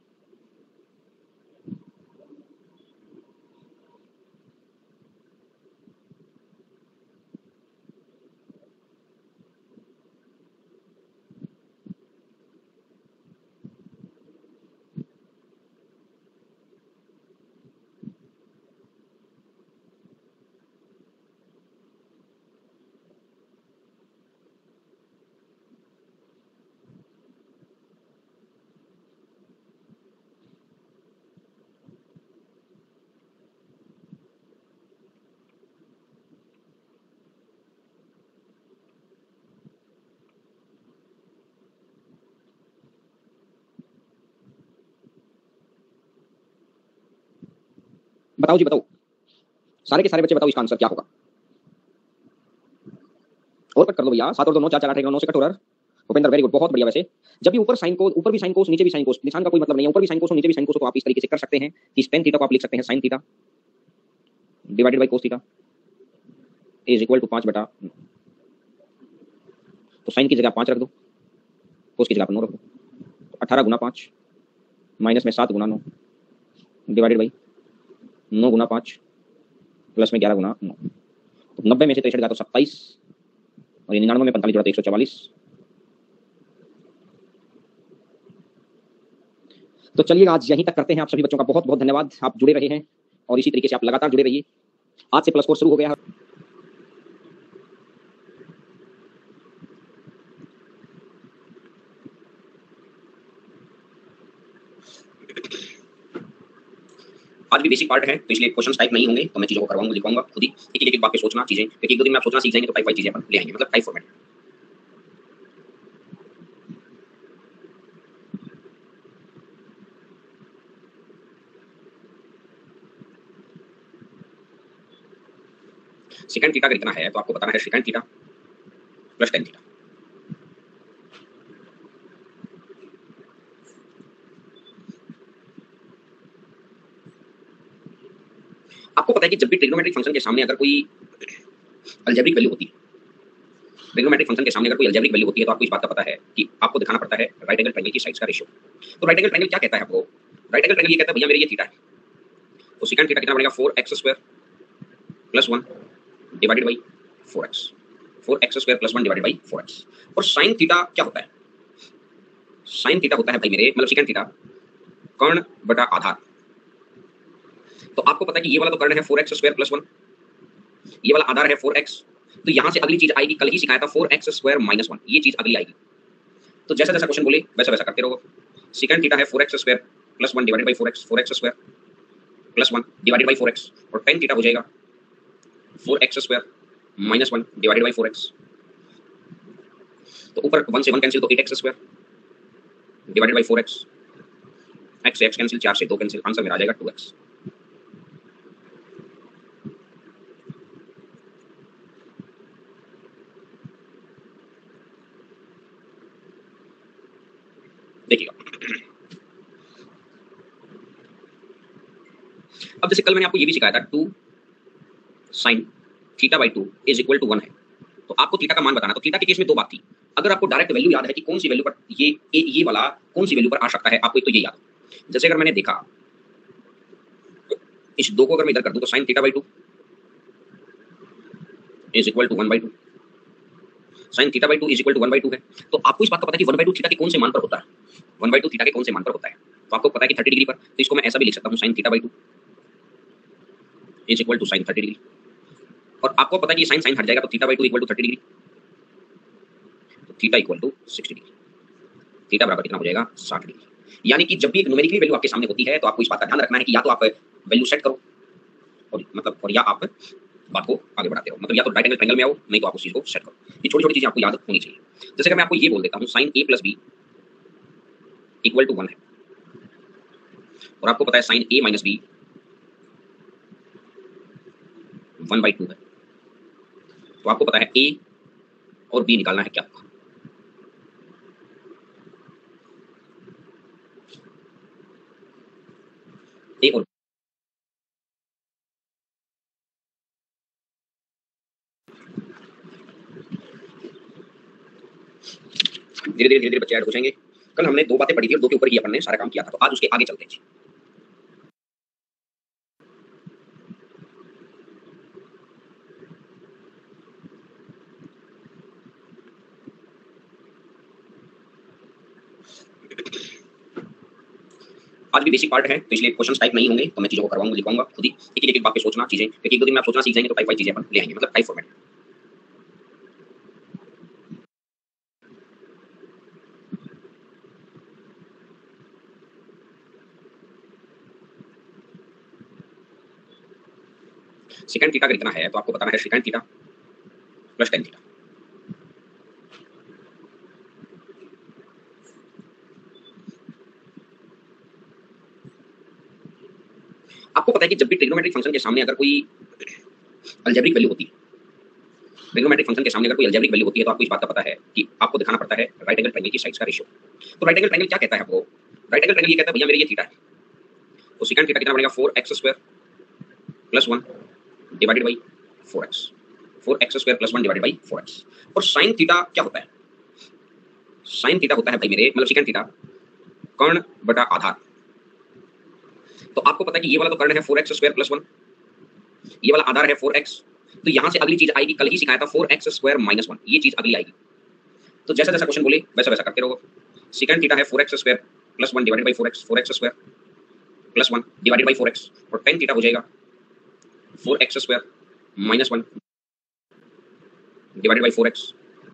S1: बताओ जी बताओ, सारे के सारे बच्चे बताओ इसका आंसर क्या होगा। और कट कर लो भैया, सात और दो नौ, चार चार आठ नौ से कट हो रहा है। भूपेंद्र वेरी गुड, बहुत बढ़िया। वैसे जब भी ऊपर साइन कोस, ऊपर भी साइन कोस नीचे भी साइन कोस, निशान का कोई मतलब नहीं है, ऊपर भी साइन कोस नीचे भी साइन कोस, तो आप इस तरीके से कर सकते हैं कि टेन थीटा को आप लिख सकते हैं sine theta divided by cos theta is equal to पांच बटा, तो साइन की जगह पांच रख दो, कोस की जगह पर नौ रख दो, तो अठारह गुना पांच माइनस में सात गुना नौ डिवाइडेड बाई नौ गुना पाँच प्लस में ग्यारह गुना नौ, तो नब्बे में से तिरसठ गया तो सत्ताईस, और ये निन्यानवे में पैंतालीस जोड़ा तो एक सौ चवालीस। तो चलिए आज यहीं तक करते हैं। आप सभी बच्चों का बहुत बहुत धन्यवाद, आप जुड़े रहे हैं और इसी तरीके से आप लगातार जुड़े रहिए। आज से प्लस कोर्स शुरू हो गया है। आज भी बेसिक पार्ट है तो इसलिए क्वेश्चन टाइप नहीं होंगे, तो मैं चीजों को करवाऊंगा, लिखवाऊंगा खुद ही, एक एक एक बात पे सोचना चीजें, क्योंकि एक दो दिन में आप सोचना सीख जाएंगे तो टाइप वाइज चीजें अपन ले आएंगे, मतलब टाइप फॉर्मेट। सेकंड थीटा अगर इतना है तो आपको बताना है second theta plus tan theta. आपको पता है कि जब भी ट्रिग्नोमेट्रिक फंक्शन के सामने अगर कोई अलजेब्रिक वैल्यू होती है, ट्रिग्नोमेट्रिक फंक्शन के सामने अगर कोई अलजेब्रिक वैल्यू होती है तो आपको इस बात का पता है कि आपको दिखाना पड़ता है राइट एंगल ट्रायंगल की साइड्स का रेशियो। तो राइट एंगल ट्रायंगल क्या कहता है आपको? राइट एंगल ट्रायंगल ये कहता है भैया मेरे ये थीटा है, तो सेकंड थीटा कितना बनेगा four X square plus one divided by four X, four X square plus one divided by four X. और साइन थीटा क्या होता है? साइन थीटा होता है भाई मेरे, मतलब सेकंड थीटा कर्ण बटा आधार। तो आपको पता है कि ये वाला तो कर्ण है four X square plus one, ये वाला आधार है फोर एक्स, तो यहां से अगली चीज आएगी, कल ही सिखाया था four X square minus one, ये चीज अगली आएगी। तो जैसा जैसा क्वेश्चन बोले वैसा वैसा करते रहो। सेकंड थीटा है four X square plus one divided by four X, four X square plus one divided by four X, और टेन थीटा हो जाएगा four X square minus one divided by four X. तो ऊपर one से one cancel तो eight X square divided by four X, X से X cancel, चार से दो कैंसिल, आंसर मेरा आ जाएगा टू एक्स। देखिएगा अब जैसे कल मैंने आपको ये भी सिखाया था two sine theta by two is equal to one है, तो आपको थीटा का मान बताना। तो थीटा के केस में दो बात थी, अगर आपको डायरेक्ट वैल्यू याद है कि कौन सी वैल्यू पर ये ये, ये वाला कौन सी वैल्यू पर आ सकता है, आपको एक तो ये याद हो। जैसे अगर मैंने देखा इस दो को अगर मैं इधर कर दूं तो sine theta by two is equal to one by two, sine theta by two is equal to one by two है। तो आपको इस बात का पता है कि वन बाई टू थीटा के कौन से मान पर होता है, वन बाई टू थीटा के कौन से मान पर होता है, तो आपको पता है कि थर्टी डिग्री पर, तो इसको मैं ऐसा भी लिख सकता हूँ sine theta by two is equal to sine thirty degree. और आपको पता है कि साइन साइन हट जाएगा तो theta by two equal to thirty degree, तो theta equal to sixty degree, theta बराबर कितना हो जाएगा साठ डिग्री। यानी कि जब भी एक न्यूमेरिकल वैल्यू आपके सामने होती है तो आपको इस बात का ध्यान रखना है कि या तो आप वैल्यू सेट करो और मतलब और या आप बात को आगे बढ़ाते रहो, मतलब या तो राइट एंगल ट्रायंगल में आओ, नहीं तो आप उस चीज को सेट करो। ये छोटी छोटी चीजें आपको याद होनी चाहिए। जैसे कि मैं आपको ये बोल देता हूँ sine A plus B equal to one है, और आपको पता है sine A minus B one by two है, तो आपको पता है ए और बी निकालना है क्या होगा। ए और धीरे धीरे धीरे धीरे बच्चे ऐड हो जाएंगे। कल हमने दो बातें पढ़ी थी और दो के ऊपर ही अपन ने सारा काम किया था, तो आज उसके आगे चलते हैं। आज भी बेसिक पार्ट है तो इसलिए क्वेश्चन टाइप नहीं होंगे, तो मैं चीजों को करवाऊंगा, लिखवाऊंगा खुद ही, एक एक एक बात पे सोचना चीजें, क्योंकि एक दो दिन में आप सोचना सीख जाएंगे तो टाइप वाइज चीजें अपन ले आएंगे, मतलब टाइप फॉर्मेट। सेकंड थीटा अगर इतना है तो आपको बताना है second theta plus tan theta. आपको पता है कि जब भी ट्रिग्नोमेट्रिक फंक्शन के सामने अगर कोई अलजेब्रिक वैल्यू होती है, ट्रिग्नोमेट्रिक फंक्शन के सामने अगर कोई अलजेब्रिक वैल्यू होती है तो आपको इस बात का पता है कि आपको दिखाना पड़ता है राइट एंगल ट्रायंगल की साइड्स का रेशियो। तो राइट एंगल ट्रायंगल क्या कहता है आपको? राइट एंगल ट्रायंगल ये कहता है भैया मेरे ये थीटा है, तो सेकंड थीटा कितना बनेगा four X square plus one divided by four X, four X square plus one divided by four X. और साइन थीटा क्या होता है? साइन थीटा होता है भाई मेरे, मतलब सेकंड थीटा कर्ण बटा आधार। तो आपको पता है कि ये वाला तो कर्ण है four X square plus one, ये वाला आधार है फोर एक्स, तो यहां से अगली चीज आएगी, कल ही सिखाया था four X square minus one, ये चीज अगली आएगी। तो जैसा जैसा क्वेश्चन बोले वैसा वैसा करते रहो। सेकंड थीटा है four X square plus one divided by four X, four X square plus one divided by four X, और टेन थीटा हो जाएगा four X square minus one divided by four X.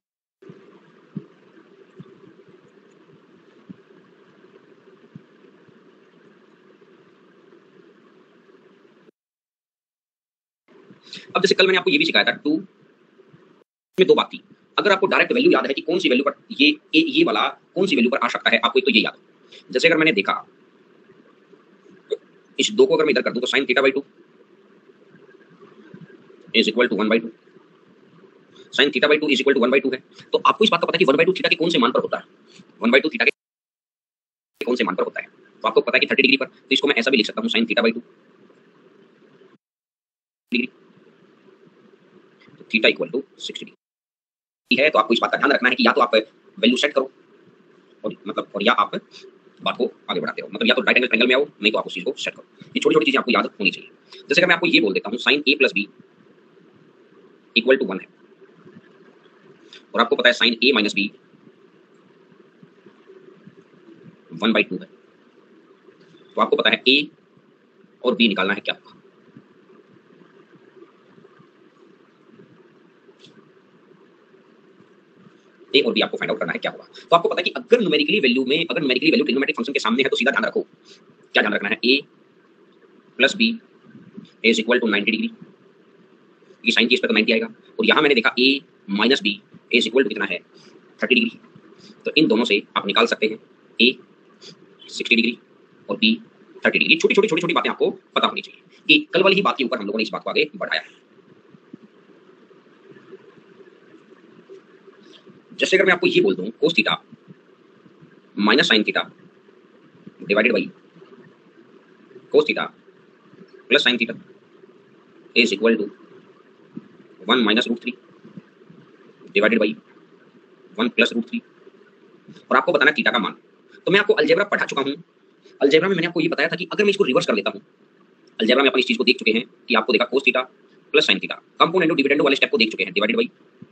S1: अब जैसे कल मैंने आपको ये भी सिखाया था, टू में दो बात थी, अगर आपको डायरेक्ट वैल्यू याद है कि कौन सी वैल्यू पर ये ये, ये वाला कौन सी वैल्यू पर आ सकता है, आपको एक तो ये याद है। जैसे अगर मैंने देखा इस दो को अगर मैं इधर कर दूं तो sine theta by two is equal to one by two, sine theta by two is equal to one by two है। तो आपको इस बात का पता है कि वन बाई टू थीटा के कौन से मान पर होता है, वन बाई टू थीटा के कौन से मान पर होता है, तो आपको पता है कि थर्टी डिग्री पर, तो इसको मैं ऐसा भी लिख सकता हूँ sine theta by two degree, theta equal to sixty degree है। तो आपको इस बात का ध्यान रखना है कि या तो आप वैल्यू सेट करो और मतलब और या आप बात को आगे बढ़ाते रहो, मतलब या तो राइट एंगल ट्रायंगल में आओ, नहीं तो आप उस चीज को सेट करो। ये छोटी छोटी चीजें आपको याद होनी चाहिए। जैसे अगर मैं आपको ये बोल देता हूँ sine A plus B equal to one है, और आपको पता है sine A minus B one by two है, तो आपको पता है ए और बी निकालना है क्या होगा। ए और बी आपको फाइंड आउट करना है क्या होगा। तो आपको पता है कि अगर न्यूमेरिकली वैल्यू में अगर न्यूमेरिकली वैल्यू ट्रिग्नोमेट्रिक फंक्शन के सामने है तो सीधा ध्यान रखो क्या ध्यान रखना है, A plus B is equal to ninety degree, ये साइन की इस पे तो नाइंटी आएगा, और यहां मैंने देखा A minus B is equal to कितना है थर्टी डिग्री, तो इन दोनों से आप निकाल सकते हैं ए सिक्सटी डिग्री और बी थर्टी डिग्री। छोटी छोटी छोटी छोटी बातें आपको पता होनी चाहिए कि कल वाली ही बात के ऊपर हम लोगों ने इस बात को आगे बढ़ाया है। जैसे अगर मैं आपको ये बोल दूं cos theta minus sine theta divided by cos theta plus sine theta is equal to one minus root three divided by one plus root three, और आपको बताना थीटा का मान। तो मैं आपको अलजेब्रा पढ़ा चुका हूं, अलजेब्रा में मैंने आपको ये बताया था कि अगर मैं इसको रिवर्स कर लेता हूं, अलजेब्रा में अपन इस चीज को देख चुके हैं कि आपको देखा cos theta plus sine theta, component dividend वाले स्टेप को देख चुके हैं, डिवाइडेड बाई।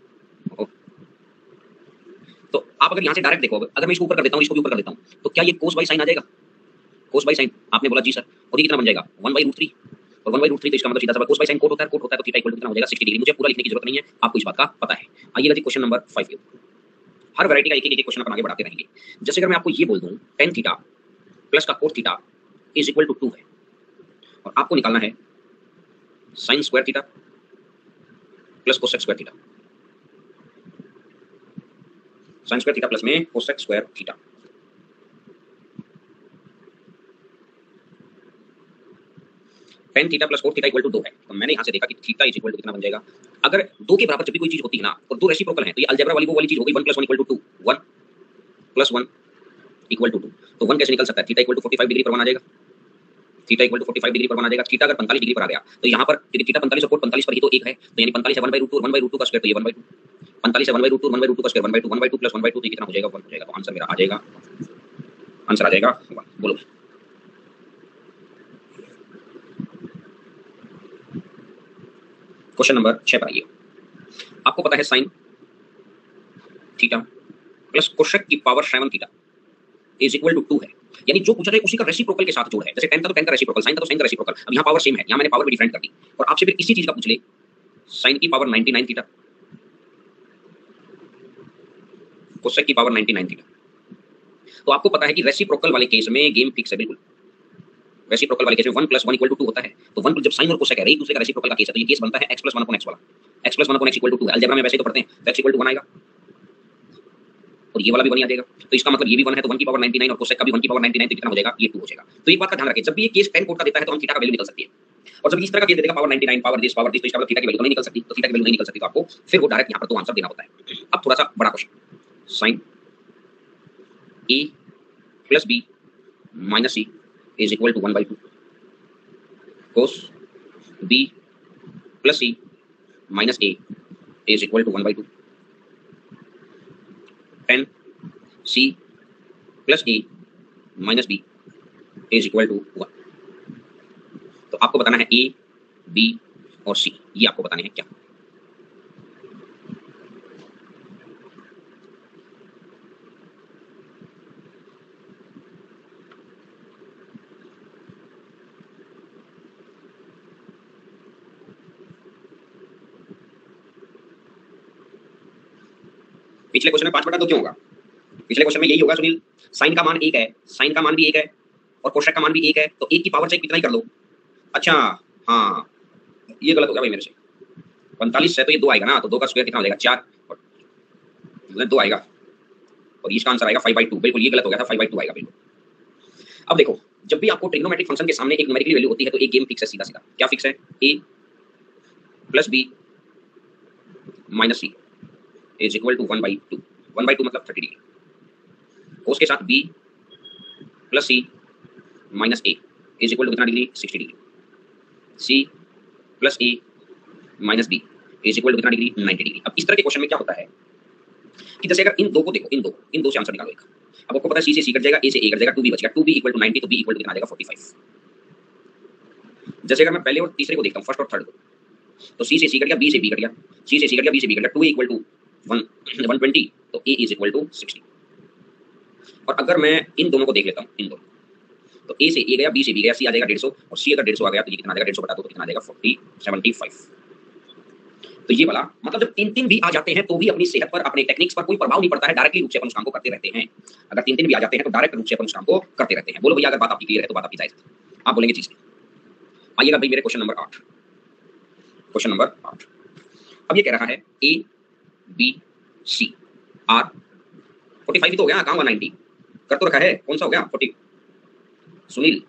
S1: तो आप अगर यहां से डायरेक्ट देखो, अगर मैं इसको ऊपर कर देता हूं, इसको भी ऊपर कर देता हूं, तो क्या ये कोस बाई साइन आ जाएगा, कोस बाई साइन, आपने बोला जी सर, और ये कितना बन जाएगा वन बाई रूट थ्री, और वन बाई रूट थ्री तो इसका मतलब सीधा सा कोस बाई साइन कोट होता है, कोट होता है तो थीटा इक्वल टू कितना हो जाएगा सिक्सटी डिग्री। मुझे पूरा लिखने की जरूरत नहीं है, आपको इस बात का पता है। आइए लगे क्वेश्चन नंबर फाइव, हर वैरायटी का एक एक क्वेश्चन अपन आगे बढ़ाते रहेंगे। जैसे अगर मैं आपको ये बोल दूं टेन थीटा प्लस का cot theta is equal to two है, और आपको निकालना है sine square theta plus cosec square theta, sine square theta plus में cosec square theta. Tan theta plus cot theta equal to दो है, तो मैंने यहां से देखा कि थीटा इज इक्वल टू कितना बन जाएगा। अगर दो के बराबर जब भी कोई चीज होती है ना और दो रेसिप्रोकल है, तो ये अलजेब्रा वाली वो वाली चीज हो गई, one plus one equal to two, one plus one equal to two, तो वन कैसे निकल सकता है, theta equal to forty five degree पर वन आ जाएगा, theta equal to forty five degree पर वन आ जाएगा। थीटा अगर पैंतालीस डिग्री पर आ गया तो यहाँ पर थीटा पैंतालीस और कोट पैंतालीस पर ही तो एक है, तो यानी पैंतालीस है one by root two, one by root two का स्क्वायर, तो ये वन बाई टू, पैंतालीस है one by root two, one by root two का square, one by two, one by two plus one by two, तो कितना हो जाएगा, वन हो जाएगा। तो आंसर मेरा आ जाएगा, आंसर आ जाएगा वन। बोलो क्वेश्चन नंबर छह पर आइए। आपको पता है साइन थीटा प्लस कोसेक की power seven theta is equal to two है, यानी जो पूछा जाए उसी का रेसिप्रोकल के साथ जोड़ है। जैसे टेन था तो टेन का रेसिप्रोकल, साइन था तो साइन का रेसिप्रोकल, अब यहाँ पावर सेम है, यहाँ मैंने पावर भी डिफरेंट कर दी, और आपसे फिर इसी चीज का पूछ ले साइन की power ninety nine theta cosec की पावर नाइंटी नाइन थीटा, तो आपको पता है कि रेसिप्रोकल वाले केस में गेम फिक्स है बिल्कुल। रेसिप्रोकल वाले केस में one plus one equal to two होता है, तो वन जब साइन और कोसेक है एक दूसरे का रेसिप्रोकल का केस है, तो ये केस बनता है X plus one upon X वाला, X plus one upon X equal to two है। अलजेब्रा में वैसे तो पढ़ते हैं तो एक्स इक्वल टू वन आएगा, और ये वाला भी वन आ जाएगा, तो इसका मतलब ये भी वन है, तो वन की पावर नाइंटी नाइन और कोसेक का भी वन की पावर नाइंटी नाइन, तो कितना हो जाएगा, ये टू हो जाएगा। तो एक बात का ध्यान रखें, जब भी ये केस टेन कोड का देता है तो हम थीटा का वैल्यू निकल सकती है, और जब इस तरह का केस देगा power ninety nine power this power this, तो इसका मतलब थीटा की वैल्यू तो नहीं निकल सकती, तो थीटा की वैल्यू नहीं निकल सकती, तो आपको फिर वो डायरेक्ट यहाँ पर तो आंसर देना होता है। अब थोड़ा सा बड़ा question, sine A plus B minus C is equal to one by two, cos B plus C minus A is equal to one by two, tan C plus A minus B is equal to one. आपको बताना है A, B और सी, ये आपको बताने हैं क्या। पिछले क्वेश्चन में पांच बटा दो क्यों होगा? पिछले क्वेश्चन में यही होगा सुनील, साइन का मान एक है, साइन का मान भी एक है और कोशेक का मान भी एक है, तो एक की पावर चाहे कितना ही कर लो। अच्छा हाँ, ये गलत हो गया भाई मेरे से। पैंतालीस से तो ये दो आएगा ना, तो दो का स्क्वायर कितना हो जाएगा? चार, मतलब दो आएगा और इसका आंसर आएगा फाइव बाई टू। बिल्कुल ये गलत हो गया था, फाइव बाई टू आएगा बिल्कुल। अब देखो, जब भी आपको ट्रिग्नोमेट्रिक फंक्शन के सामने एक न्यूमेरिकल वैल्यू होती है तो एक गेम फिक्स है, सीधा सीधा। क्या फिक्स है? A plus B minus C is equal to one by two. One by two मतलब थर्टी डिग्री। उसके साथ B plus C minus A is equal to कितना degree? Sixty degree. C plus A minus B is equal to कितना degree? Ninety degree. अब इस तरह के question में क्या होता है कि जैसे अगर इन दो को देखो, इन दो इन दो से आंसर निकालो एक। अब आपको पता है सी से सी कट जाएगा, ए से ए कट जाएगा, टू बी बचेगा। Two B equal to ninety, तो बी इक्वल टू कितना आ जाएगा? Forty five. जैसे अगर मैं पहले और तीसरे को देखता हूँ, फर्स्ट और थर्ड को, तो सी से सी कट गया, बी से बी कट गया, सी से सी कट गया, बी से बी कट गया, two equal to one one twenty, तो A is equal to sixty. और अगर मैं इन दोनों को देख लेता हूँ, इन दोनों, तो ए से ए गया, बी से बी गया, सी आ जाएगा डेढ़ सौ, और सी अगर डेढ़ सौ आ गया तो ये कितना आ जाएगा? डेढ़ सौ बटा दो तो कितना आ जाएगा? Forty seventy five. तो ये वाला मतलब जब तीन तीन भी आ जाते हैं तो भी अपनी सेहत पर, अपने टेक्निक्स पर कोई प्रभाव नहीं पड़ता है, डायरेक्टली रूप से अपन उस काम को करते रहते हैं। अगर तीन तीन भी आ जाते हैं तो डायरेक्ट रूप से अपन उस काम को करते रहते हैं। बोलो भैया, अगर बात आपकी क्लियर है तो बात आपकी जायज है, आप बोलेंगे चीज। आइएगा भाई मेरे क्वेश्चन नंबर आठ। क्वेश्चन नंबर आठ अब ये कह रहा है A B C are, forty five ही तो हो गया, कहाँ हुआ नाइन्टी? कर तो रखा है, कौन सा हो गया? Forty. Sunil,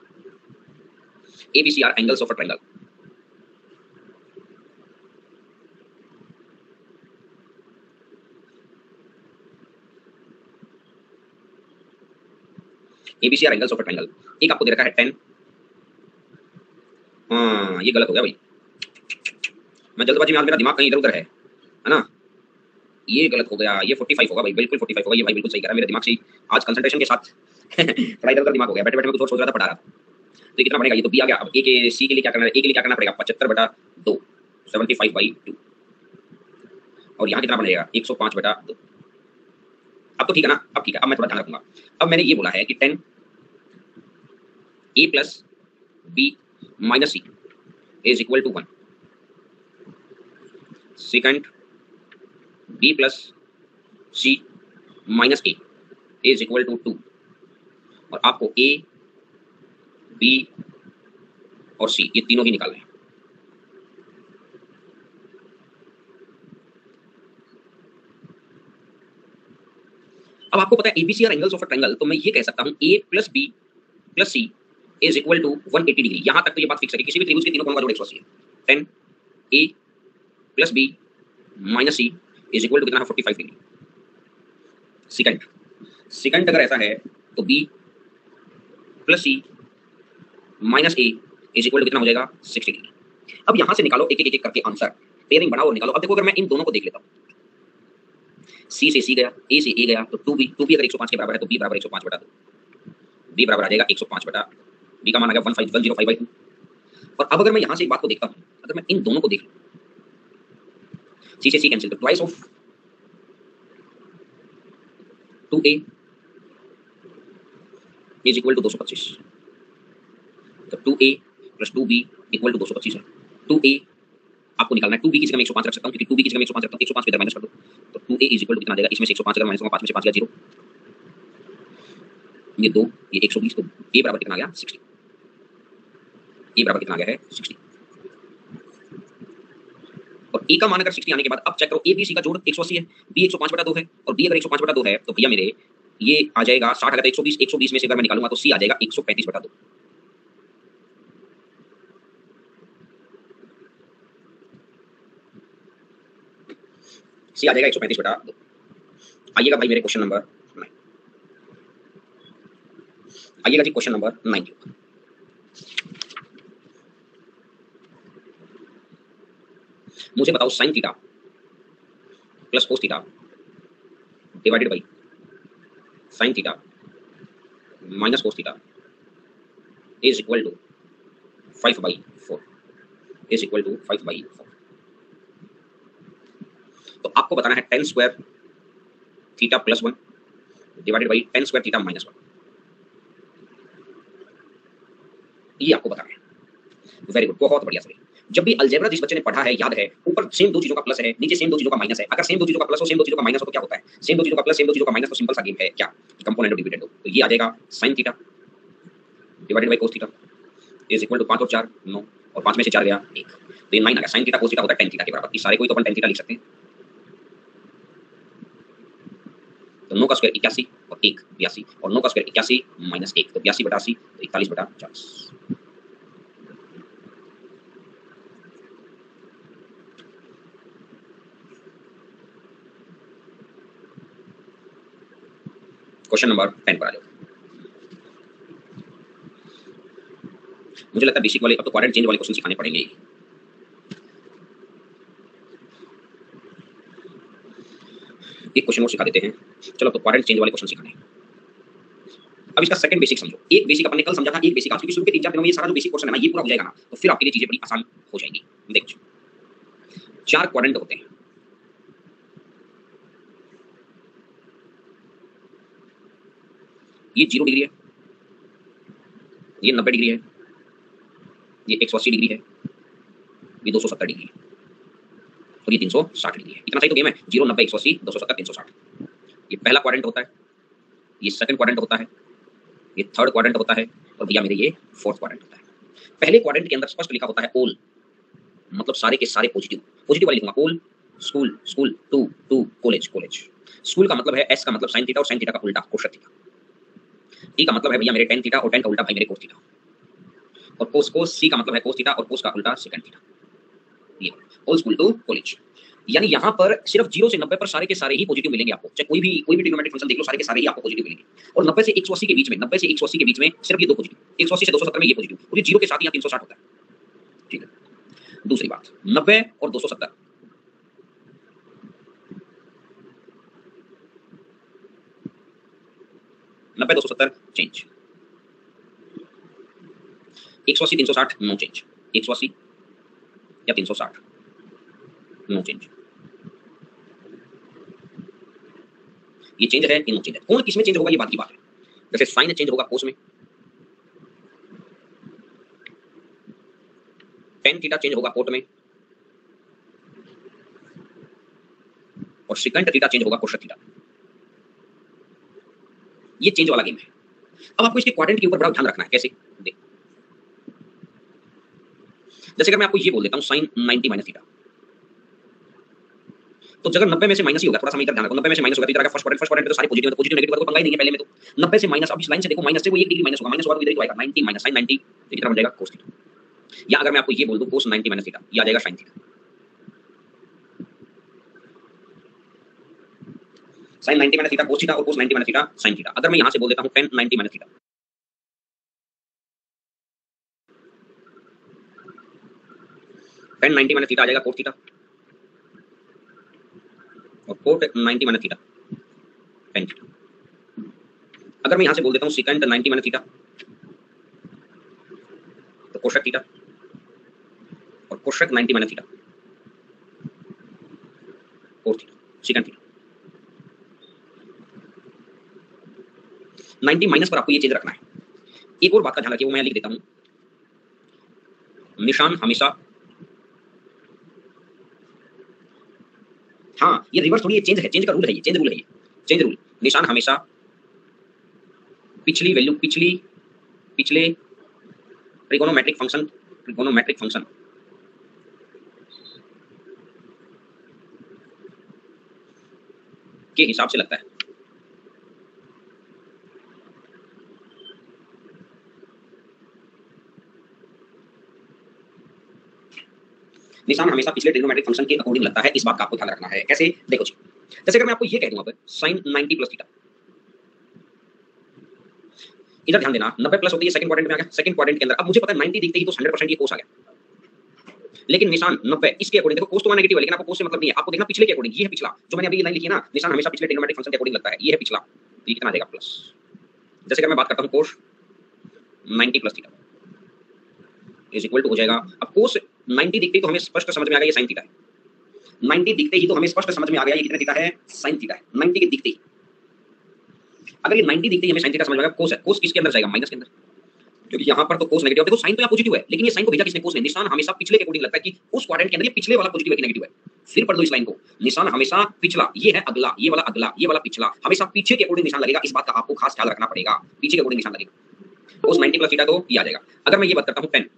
S1: A B C are angles of a triangle. ABC are angles of a triangle. एक आपको दे रखा है टेन। हाँ ये गलत हो गया भाई, मैं जल्दबाजी में, आज मेरा दिमाग कहीं इधर उधर है है ना। ये गलत हो गया, ये फोर्टी फाइव होगा भाई, बिल्कुल फोर्टी फाइव होगा। ये भाई बिल्कुल सही कह रहा है, मेरे दिमाग से आज कंसंट्रेशन के साथ थोड़ा इधर उधर दिमाग हो गया, बैठे बैठे मैं कुछ और सोच रहा था, पढ़ा रहा था। तो ये कितना बनेगा? ये तो बी आ गया। अब ए के सी के लिए क्या करना है? ए के लिए क्या करना पड़ेगा? पचहत्तर बटा दो, सेवेंटी फाइव बाई टू। और यहाँ कितना बनेगा? एक सौ पाँच बटा दो। अब तो ठीक है ना, अब ठीक है, अब मैं थोड़ा ध्यान रखूंगा। अब मैंने ये बोला है कि tan A plus B minus C is equal to one. Sec B plus C minus A is equal to two. और आपको ए बी और सी ये तीनों ही निकालने हैं। अब आपको पता है एबीसी और एंगल्स ऑफ अ ट्रायंगल, तो मैं ये कह सकता हूं A plus B plus C is equal to one eighty degree. यहां तक तो ये बात फिक्स है कि किसी भी त्रिभुज के तीनों कोणों का जोड़ एक सौ अस्सी है। Tan A plus B minus C is equal to कितना है? Forty five degree. Second second अगर ऐसा है तो B plus C minus A is equal to कितना हो जाएगा? Sixty degree. अब यहां से निकालो एक एक एक करके आंसर, पेयरिंग बनाओ और निकालो। अब देखो, अगर मैं इन दोनों को देख लेता हूं, सी से सी गया, ए से ए गया, तो टू बी टू बी अगर एक सौ पाँच के बराबर है तो बी बराबर एक सौ पाँच बटा दो, बी बराबर आ जाएगा एक सौ पाँच बटा, बी का मान आ गया one five one zero five by two. और अब अगर मैं यहां से एक बात को देखता हूं, अगर मैं इन दोनों को देख लूं, सी से सी कैंसिल, तो twice of two A is equal to दो सौ पच्चीस। तो two A plus two B equal to दो सौ पच्चीस है। टू ए आपको निकालना है, टू बी की जगह मैं एक सौ पाँच रख सकता हूं, क्योंकि टू बी की जगह मैं एक सौ पाँच रखता हूं, एक सौ पाँच इधर माइनस कर दो, तो two A is equal to कितना आ जाएगा? इसमें से एक सौ पाँच अगर माइनस करूंगा, पाँच में से पाँच गया जीरो, ये दो, ये एक सौ बीस, तो ए बराबर कितना आ गया? साठ। ए बराबर कितना आ गया है? साठ। और ए का मान अगर साठ आने के बाद अब चेक करो, ए बी सी का जोड़ एक सौ अस्सी है, बी एक सौ पाँच बटा दो है, और बी अगर एक सौ पाँच बटा दो है तो भैया मेरे ये आ जाएगा साठ, अगर एक सौ बीस, एक सौ बीस में से अगर मैं निकालूंगा तो सी आ जाएगा एक सौ पैंतीस बटा दो। सी आ जाएगा एक सौ पैंतीस बटा दो। आइएगा भाई मेरे क्वेश्चन नंबर नाइन। आइएगा जी क्वेश्चन नंबर नाइन। मुझे बताओ sine theta plus cos theta divided by sine theta minus cos theta is equal to five by four is equal to five by four. तो आपको बताना है tan square theta plus one divided by tan square theta minus one, ये आपको बताना है। Very good, बहुत बढ़िया सर। जब भी अलजेब्रा जिस बच्चे ने पढ़ा है याद है, ऊपर सेम दो चीजों का प्लस है, नीचे सेम दो चीजों का माइनस है। अगर सेम दो चीजों का प्लस हो सेम दो चीजों का माइनस हो तो क्या होता है? सेम दो चीजों का प्लस सेम दो चीजों का माइनस तो सिंपल सा गेम है क्या, कंपोनेंट ऑफ डिविडेंड दो। तो ये आ जाएगा sin theta divided by cos theta is equal to पांच और चार नौ, और पांच में से चार गया एक, तो ये नाइन आ गया। sin थीटा cos थीटा होता है tan थीटा के बराबर। इस सारे को तो अपन tan थीटा लिख सकते हैं। तो नौ का स्क्वायर इक्यासी और एक बयासी, और नौ का स्क्वायर इक्यासी माइनस एक, तो बयासी बटा अस्सी, तो इकतालीस बटा चालीस। क्वेश्चन नंबर टेन पर आ जाओ। मुझे लगता है बेसिक वाले अब तो क्वाड्रेंट चेंज वाले क्वेश्चन सिखाने पड़ेंगे। एक क्वेश्चन और सिखा देते हैं। चलो तो क्वाड्रेंट चेंज वाले क्वेश्चन सिखाने। अब इसका सेकंड बेसिक समझो। एक बेसिक अपन ने कल समझा था, एक बेसिक आज, क्योंकि शुरू के तीन चार दिनों में ये सारा जो बेसिक क्वेश्चन है ना ये पूरा हो जाएगा ना, तो फिर आपके लिए चीजें बड़ी आसान हो जाएंगी। देखो, चार क्वाड्रेंट होते हैं। ये जीरो डिग्री है, ये नब्बे डिग्री है, ये एक सौ अस्सी डिग्री है, ये दो सौ सत्तर डिग्री है, और ये तीन सौ साठ डिग्री है। इतना सही तो गेम है। जीरो, नब्बे, एक सौ अस्सी, दो सौ सत्तर, तीन सौ साठ। ये पहला क्वाड्रेंट होता है, ये सेकंड क्वाड्रेंट होता है, ये थर्ड क्वाड्रेंट होता है, और भैया मेरे ये फोर्थ क्वाड्रेंट होता है। पहले क्वाड्रेंट के अंदर स्पष्ट लिखा होता है ऑल, मतलब सारे के सारे पॉजिटिव। पॉजिटिव वाले लिखूंगा all, school school, to to, college college. School का मतलब है एस का मतलब साइन थीटा, और साइन थीटा का उल्टा कोसेक थीटा। टी का मतलब है भैया मेरे टेन थीटा, और टेन का उल्टा भाई मेरे कोस थीटा। और कोस कोस सी का मतलब है कोस थीटा, और कोस का उल्टा सेकंड थीटा। ये ऑल स्कूल टू कॉलेज। यानी यहाँ पर सिर्फ जीरो से नब्बे पर सारे के सारे ही पॉजिटिव मिलेंगे आपको। चाहे कोई भी कोई भी ट्रिग्नोमेट्रिक फंक्शन देख लो, सारे के सारे ही आपको पॉजिटिव मिलेंगे। और नब्बे से एक सौ अस्सी के बीच में, नब्बे से एक सौ अस्सी के बीच में सिर्फ ये दो पॉजिटिव। एक सौ अस्सी से दो सौ सत्तर में ये पॉजिटिव, और ये जीरो के साथ यहाँ तीन सौ साठ होता है। ठीक है, दूसरी बात, नब्बे और दो सौ सत्तर, नब्बे दो सौ सत्तर चेंज, एक सौ अस्सी तीन सौ साठ नो चेंज, एक सौ अस्सी या तीन सौ साठ नो चेंज। ये चेंज है, ये नो चेंज है। कौन किसमें चेंज होगा ये बात की बात है। जैसे साइन चेंज होगा कोस में, टेन थीटा चेंज होगा कोट में, और सेकंड थीटा चेंज होगा कोसेक थीटा। ये चेंज वाला गेम है। अब आपको इसके क्वाड्रेंट के ऊपर बड़ा ध्यान रखना है। कैसे? देख, जैसे अगर मैं आपको ये बोल देता हूं साइन नाइंटी माइनस थीटा, तो जगह नब्बे में से माइनस ही होगा। थोड़ा सा ध्यान रखो, नब्बे में से माइनस होगा तो इधर फर्स्ट क्वाड्रेंट, फर्स्ट क्वाड्रेंट में तो सारे पॉजिटिव है, पॉजिटिव नेगेटिव का पंगा ही नहीं है पहले में। तो नब्बे से माइनस, अब इस लाइन से देखो, माइनस से वो एक डिग्री माइनस होगा, माइनस होगा तो इधर ही आएगा नाइंटी माइनस साइन नाइंटी, तो इधर बन जाएगा कोस थीटा। या अगर मैं आपको ये बोल दूं कोस नाइंटी माइनस थीटा, ये आ जाएगा sine theta. Sine ninety minus theta cos theta, और cos ninety minus theta sine theta. अगर मैं यहां से बोल देता हूं tan ninety minus theta, tan ninety minus theta आ जाएगा कोट थीटा, और cot ninety minus theta tan theta. अगर मैं यहां से बोल देता हूं सेकंड नाइंटी माइनस थीटा, तो कोसेक थीटा, और cosec ninety minus theta cot theta, second theta. Ninety minus पर आपको ये चेंज रखना है। एक और बात का ध्यान रखिए, वो मैं लिख देता हूं, निशान हमेशा, हाँ ये रिवर्स थोड़ी, ये चेंज है, चेंज का रूल है, ये चेंज रूल है, ये चेंज रूल। निशान हमेशा पिछली वैल्यू, पिछली पिछले ट्रिगोनोमेट्रिक फंक्शन, ट्रिगोनोमेट्रिक फंक्शन के हिसाब से लगता है। निशान हमेशा पिछले ट्रिगोनोमेट्रिक फंक्शन के अकॉर्डिंग लगता है। इस बात का आपको ध्यान रखना है। कैसे? देखो जी, जैसे अगर मैं आपको ये कह दूं अब sin नाइंटी प्लस थीटा, इधर ध्यान देना, नब्बे प्लस होती है सेकंड क्वाड्रेंट में आ गया, सेकंड क्वाड्रेंट के अंदर। अब मुझे पता है नाइंटी दिखते ही तो हंड्रेड परसेंट ये कोस आ गया, लेकिन निशान नब्बे इसके अकॉर्डिंग, देखो कोस तो नेगेटिव है, लेकिन आपको कोस से मतलब नहीं है, आपको देखना पिछले के अकॉर्डिंग। ये है पिछला, जो मैंने अभी लाइन लिखी है ना, निशान हमेशा पिछले ट्रिगोनोमेट्रिक फंक्शन के अकॉर्डिंग लगता है। ये है पिछला, ये कितना आ जाएगा प्लस। जैसे अगर मैं बात करता हूं cos ninety plus theta, is equal to हो जाएगा, अब कोस नाइंटी दिखते ही तो हमें स्पष्ट समझ में आ गया ये साइन थीटा है। नाइंटी दिखते ही तो हमें स्पष्ट समझ में आ गया ये कितना थीटा है, साइन थीटा है। नाइंटी के दिखते ही, अगर ये नाइंटी दिखते ही हमें साइन थीटा समझ में आ गया, कोस है, कोस किसके अंदर जाएगा, माइनस के अंदर, क्योंकि यहाँ पर तो कोस नेगेटिव, देखो साइन तो यहाँ पॉजिटिव है, लेकिन ये साइन को भेजा किसने, कोस ने। निशान हमेशा पिछले के अकॉर्डिंग लगता है कि उस क्वाड्रेंट के अंदर ये पिछले वाला पॉजिटिव है कि नेगेटिव है। फिर पढ़ लो इस लाइन को, निशान हमेशा पिछला, ये है अगला, ये वाला अगला, ये वाला पिछला, हमेशा पीछे के अकॉर्डिंग निशान लगेगा। इस बात का आपको खास ख्याल रखना पड़ेगा, पीछे के अकॉर्डिंग निशान लगेगा। कोस नाइंटी प्लस थीटा तो ये आ जाएगा। अगर मैं ये बात करता हूँ टेन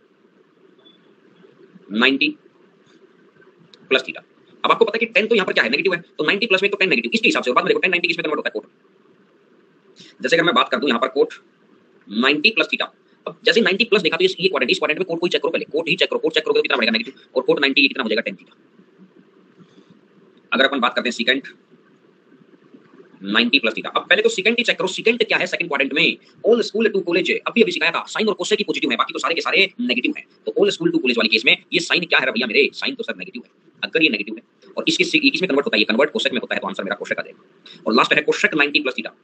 S1: नाइंटी प्लस थीटा, अब आपको पता है कि टेन तो यहाँ पर क्या है, नेगेटिव है, तो नाइंटी प्लस में तो टेन नेगेटिव, इसके हिसाब से। और बाद में देखो टेन नाइंटी किसमें कन्वर्ट होता है, कोट। जैसे अगर मैं बात कर दूं यहाँ पर कोट नाइंटी प्लस थीटा, अब जैसे नाइंटी प्लस देखा तो ये क्वाड्रेंट, इस क्वाड्रेंट में कोट को ही चेक करो पहले, कोट ही चेक करो, कोट चेक करोगे तो कितना बढ़ेगा नेगेटिव, और कोट नाइंटी कितना हो जाएगा, टेन थीटा। अगर अपन बात करते हैं सेकंड नाइंटी प्लस थीटा, अब पहले तो सेकंड ही चेक करो, सेकंड क्या है सेकंड क्वाड्रेंट में, ऑल स्कूल टू कॉलेज है, अभी अभी सिखाया था, साइन और कोसेक की पॉजिटिव है, बाकी तो सारे के सारे नेगेटिव हैं। तो ऑल स्कूल टू कॉलेज वाले केस में ये साइन क्या है भैया मेरे, साइन तो सर नेगेटिव है। अगर ये नेगेटिव है और इसके इसमें कन्वर्ट होता है, ये कन्वर्ट कोसेक में होता है, तो आंसर मेरा कोसेक आ जाएगा। और लास्ट है cosec ninety plus theta,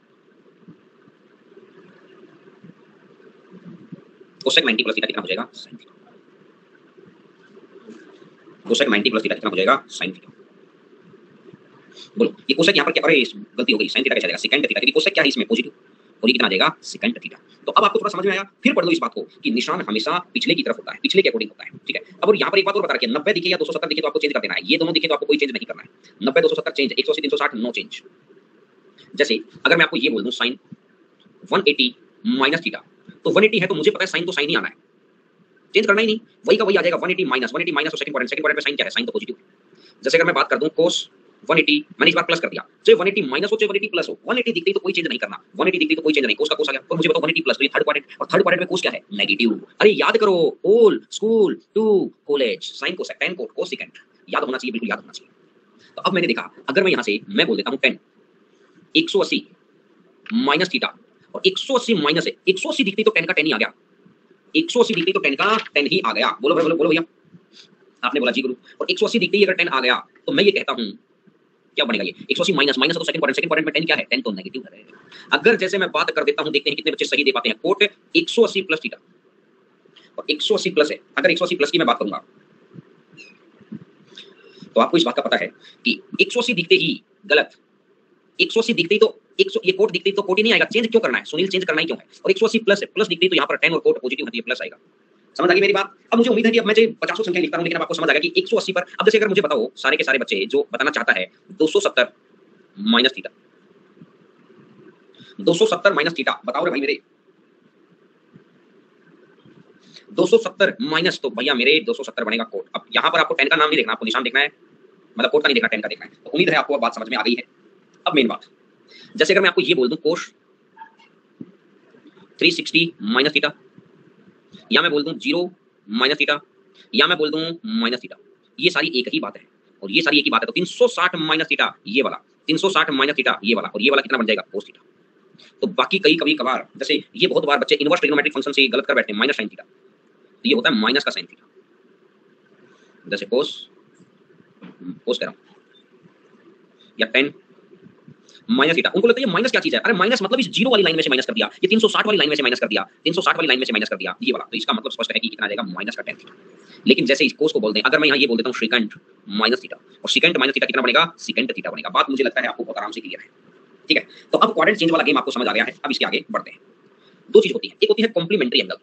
S1: cosec ninety plus theta कितना हो जाएगा, sine theta. Cosec ninety plus theta कितना हो जाएगा, साइन थीटा। बोलो ये कोसेक यहाँ पर क्या, अरे गलती हो गई, साइन थीटा कैसे आ जाएगा, सेकंड थीटा, क्योंकि कोसेक क्या है इसमें पॉजिटिव, और ये कितना आ जाएगा, सेकंड थीटा। तो अब आपको थोड़ा समझ में आया। फिर पढ़ लो इस बात को कि निशान हमेशा पिछले की तरफ होता है, पिछले के अकॉर्डिंग होता है, ठीक है। अब और यहाँ पर एक बात और बता रखी है, नब्बे दिखे या दो सौ सत्तर दिखे तो आपको चेंज कर देना है, ये दोनों दिखे तो आपको कोई चेंज नहीं करना है। नब्बे दो सौ सत्तर चेंज, एक सौ अस्सी तीन सौ साठ नो चेंज। जैसे अगर मैं आपको ये बोल दूं sine one eighty minus theta, तो वन एटी है तो मुझे पता है साइन तो साइन ही आना है, चेंज करना ही नहीं, वही का वही आ जाएगा। One eighty minus one eighty minus और सेकंड क्वाड्रेंट, सेकंड क्वाड्रेंट में साइन क्या है, साइन तो पॉजिटिव है। जैसे अगर मैं बात कर दूं कोस वन एटी, मैंने इस बार प्लस कर दिया, चाहे वन एटी माइनस हो चाहे वन एटी प्लस हो, वन एटी दिखती तो कोई चेंज नहीं करना, वन एटी दिखती तो कोई चेंज नहीं, कोस का कोस आ गया। और मुझे बताओ वन एटी प्लस, तो ये थर्ड क्वाड्रेंट, और थर्ड क्वाड्रेंट में कोस क्या है, नेगेटिव। अरे याद करो, all school to college, sine cosec, tan cot cosecant, याद होना चाहिए, बिल्कुल याद होना चाहिए। तो अब मैंने देखा, अगर मैं यहां से मैं बोल देता हूं टेन एक सौ अस्सी माइनस थीटा, और एक सौ अस्सी माइनस है, एक सौ अस्सी दिखती तो टेन का टेन ही आ गया, एक सौ अस्सी दिखती तो टेन का टेन ही आ गया। बोलो बोलो बोलो भैया, आपने बोला जी गुरु। और एक सौ अस्सी दिखती अगर टेन आ गया तो मैं ये कहता हूं क्या बनेगा, ये एक सौ अस्सी माइनस माइनस तो सेकंड क्वाड्रेंट, सेकंड क्वाड्रेंट में टेन क्या है, टेन तो नेगेटिव है। अगर जैसे मैं बात कर देता हूं, देखते हैं कितने बच्चे सही दे पाते हैं, कोट एक सौ अस्सी प्लस थीटा, और एक सौ अस्सी प्लस है, अगर एक सौ अस्सी प्लस की मैं बात करूंगा तो आपको इस बात का पता है कि एक सौ अस्सी दिखते ही गलत, एक सौ अस्सी दिखते ही तो एक सौ, ये कोट दिखते ही तो कोट ही नहीं आएगा, चेंज क्यों करना है सुनील, चेंज करना ही क्यों है। और एक सौ अस्सी प्लस है, प्लस दिखती तो यहाँ पर टेन और कोट पॉजिटिव होती है, प्लस आएगा। समझ आ गई मेरी बात। अब मुझे उम्मीद है कि अब मैं पचासों संख्या लिखता हूं, लेकिन आपको समझ आ गया कि एक सौ अस्सी पर। अब जैसे अगर मुझे बताओ सारे के सारे बच्चे जो बताना चाहता है दो सौ सत्तर माइनस थीटा, दो सौ सत्तर माइनस थीटा, बताओ रे भाई मेरे, दो सौ सत्तर माइनस, तो भैया मेरे दो सौ सत्तर बनेगा कोट। अब यहाँ पर आपको टेन का नाम नहीं देखना, आपको निशान देखना है, मतलब कोट का नहीं देखना, टेन का देखना है। तो उम्मीद है आपको अब बात समझ में आ गई है। अब मेन बात, जैसे अगर मैं आपको ये बोल दूं cos three sixty minus theta, या मैं बोल दूं जीरो माइनस थीटा, या मैं बोल दूं माइनस थीटा, ये सारी एक ही बात है, और ये सारी एक ही बात है। तो तीन सौ साठ माइनस थीटा ये वाला, तीन सौ साठ माइनस थीटा ये वाला, और ये वाला कितना बन जाएगा, कोस थीटा। तो बाकी कई कभी कभार, जैसे ये बहुत बार बच्चे इनवर्स ट्रिग्नोमेट्रिक फंक्शन से गलत कर बैठते हैं, माइनस साइन थीटा, तो ये होता है माइनस का साइन थीटा। जैसे कोस कोस कह रहा हूं, या टेन माइनस थीटा, उनको लगता है ये माइनस क्या चीज है, अरे माइनस मतलब इस जीरो वाली लाइन में से माइनस कर दिया, ये तीन सौ साठ वाली लाइन में से माइनस कर दिया, तीन सौ साठ वाली लाइन में से माइनस कर दिया, ये वाला। तो इसका मतलब स्पष्ट है कि कितना आ जाएगा, माइनस का टेन थीटा। लेकिन जैसे इस कोस को बोलते हैं, अगर मैं यहाँ ये बोल देता हूँ सेकंड माइनस थीटा, और सेकंड माइनस थीटा कितना बनेगा, सेकंड थीटा बनेगा। बात मुझे लगता है आपको बहुत आराम से क्लियर है, ठीक है। तो अब क्वाड्रेंट चेंज वाला गेम आपको समझ आ गया है। अब इसके आगे बढ़ते हैं। दो चीज होती है, एक होती है कॉम्प्लीमेंट्री एंगल,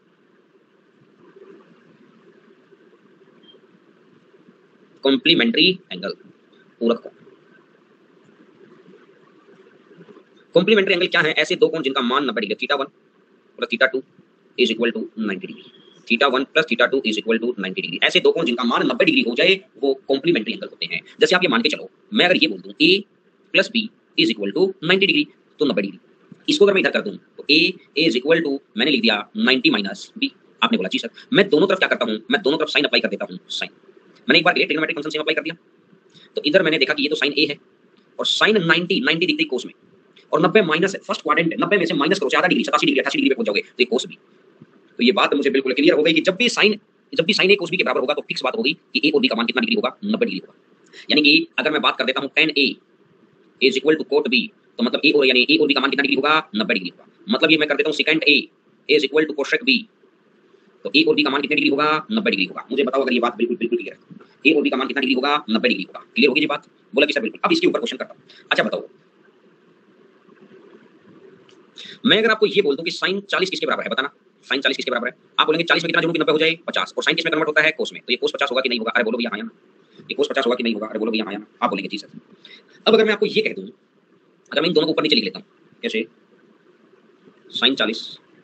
S1: कॉम्प्लीमेंट्री एंगल, पूरक कोण। कॉम्प्लीमेंट्री एंगल क्या है, ऐसे दो कोण जिनका मान नब्बे degree, theta one plus theta two is equal to ninety degree, theta one plus theta two is equal to ninety degree. ऐसे दो कोण जिनका मान नब्बे डिग्री हो जाए वो कॉम्प्लीमेंट्री एंगल होते हैं। जैसे आप ये मान के चलो, मैं अगर ये बोल दूं a plus B is equal to ninety degree, तो नब्बे डिग्री। इसको अगर मैं इधर कर दूं तो a इज इक्वल टू, मैंने लिख दिया नाइंटी माइनस b। आपने बोला जी सर, मैं दोनों तरफ क्या करता हूं, मैं दोनों तरफ साइन अप्लाई कर देता हूं, साइन। मैंने एक बार ट्रिग्नोमेट्रिक फंक्शन से अप्लाई कर दिया, तो इधर मैंने देखा कि ये तो साइन a है, और साइन नाइंटी नाइंटी दिखती कोस में, और नब्बे माइनस है, फर्स्ट क्वाड्रेंट है, नब्बे में से माइनस करो आधा डिग्री, सतासी डिग्री अठासी डिग्री पे पहुंच जाओगे, तो ये कोस बी। तो ये बात मुझे बिल्कुल क्लियर हो गई कि जब भी साइन जब भी साइन ए कोस बी के बराबर होगा तो फिक्स बात होगी कि ए और बी का मान कितना डिग्री होगा, नब्बे डिग्री होगा। यानी कि अगर मैं बात कर देता हूं tan a is equal to cot b, तो मतलब ए और यानी ए और बी का मान कितना डिग्री होगा, नब्बे डिग्री होगा। मतलब ये मैं कर देता हूं secant a is equal to cosec b तो ए और बी का मान कितने डिग्री होगा? नब्बे डिग्री होगा। मुझे बताओ अगर ये बात बिल्कुल बिल्कुल क्लियर है। ए और बी का मान कितना डिग्री होगा? नब्बे डिग्री होगा। क्लियर होगी जी बात? बोला कि सर बिल्कुल। अब इसके ऊपर क्वेश्चन करता हूं। अच्छा बताओ, मैं अगर आपको ये बोल दूं कि साइन चालीस किसके बराबर है, बताना साइन चालीस किसके बराबर है? आप बोलेंगे चालीस में कितना जोड़ूं कि नब्बे हो जाए? पचास। और साइन किस में कन्वर्ट होता है? कोस में। तो ये कोस पचास होगा कि नहीं होगा? अरे बोलो भैया हाँ या ना। ये कोस पचास होगा कि नहीं होगा? अरे बोलो भैया हाँ या ना। आप बोलेंगे जी सर। अब अगर मैं आपको ये कह दूं, अगर मैं इन दोनों को ऊपर नीचे लिख लेता हूं कैसे, साइन चालीस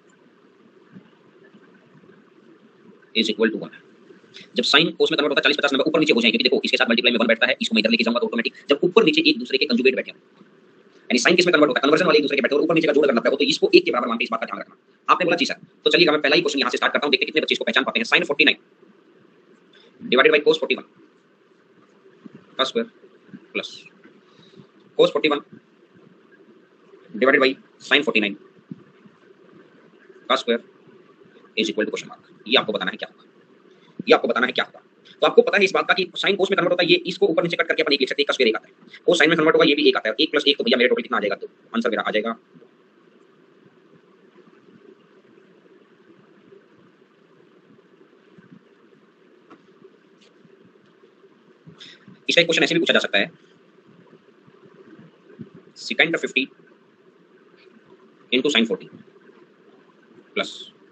S1: इज इक्वल टू वन। जब साइन कोस में कन्वर्ट होता है चालीस पचास नब्बे ऊपर नीचे हो जाएंगे, क्योंकि देखो इसके साथ मल्टीप्लाई में वन बैठता है, इसको मैं इधर लेके जाऊंगा तो ऑटोमेटिक जब ऊपर नीचे एक दूसरे के कंजुगेट बैठे हो, यानी साइन किस में कन्वर्ट होता है? कन्वर्जन वाले एक दूसरे के बैठे और ऊपर नीचे का जोड़ करना पड़ेगा, तो इसको एक के बराबर मान के इस बात का ध्यान रखना। आपने बोला जी सर, तो चलिए मैं पहला ही क्वेश्चन यहां से स्टार्ट करता हूं, देखते कितने बच्चे इसको पहचान पाते हैं। साइन उनचास डिवाइडेड बाय cos इकतालीस का स्क्वायर प्लस cos इकतालीस डिवाइडेड बाय sin उनचास का square is equal to question mark. ये आपको बताना है क्या होगा, ये आपको बताना है क्या होगा। तो आपको पता है इस बात का कि साइन कोस में कन्वर्ट होता है, ये इसको ऊपर नीचे कट करके अपन एक लिख सकते हैं, एक का स्क्वायर एक आता है। कोस साइन में कन्वर्ट होगा, ये भी एक आता है। एक प्लस एक तो भैया मेरे टोटल कितना आ जाएगा? तो आंसर मेरा आ जाएगा इसका एक क्वेश्चन ऐसे भी पूछा जा सकता है, sec fifty into sine forty plus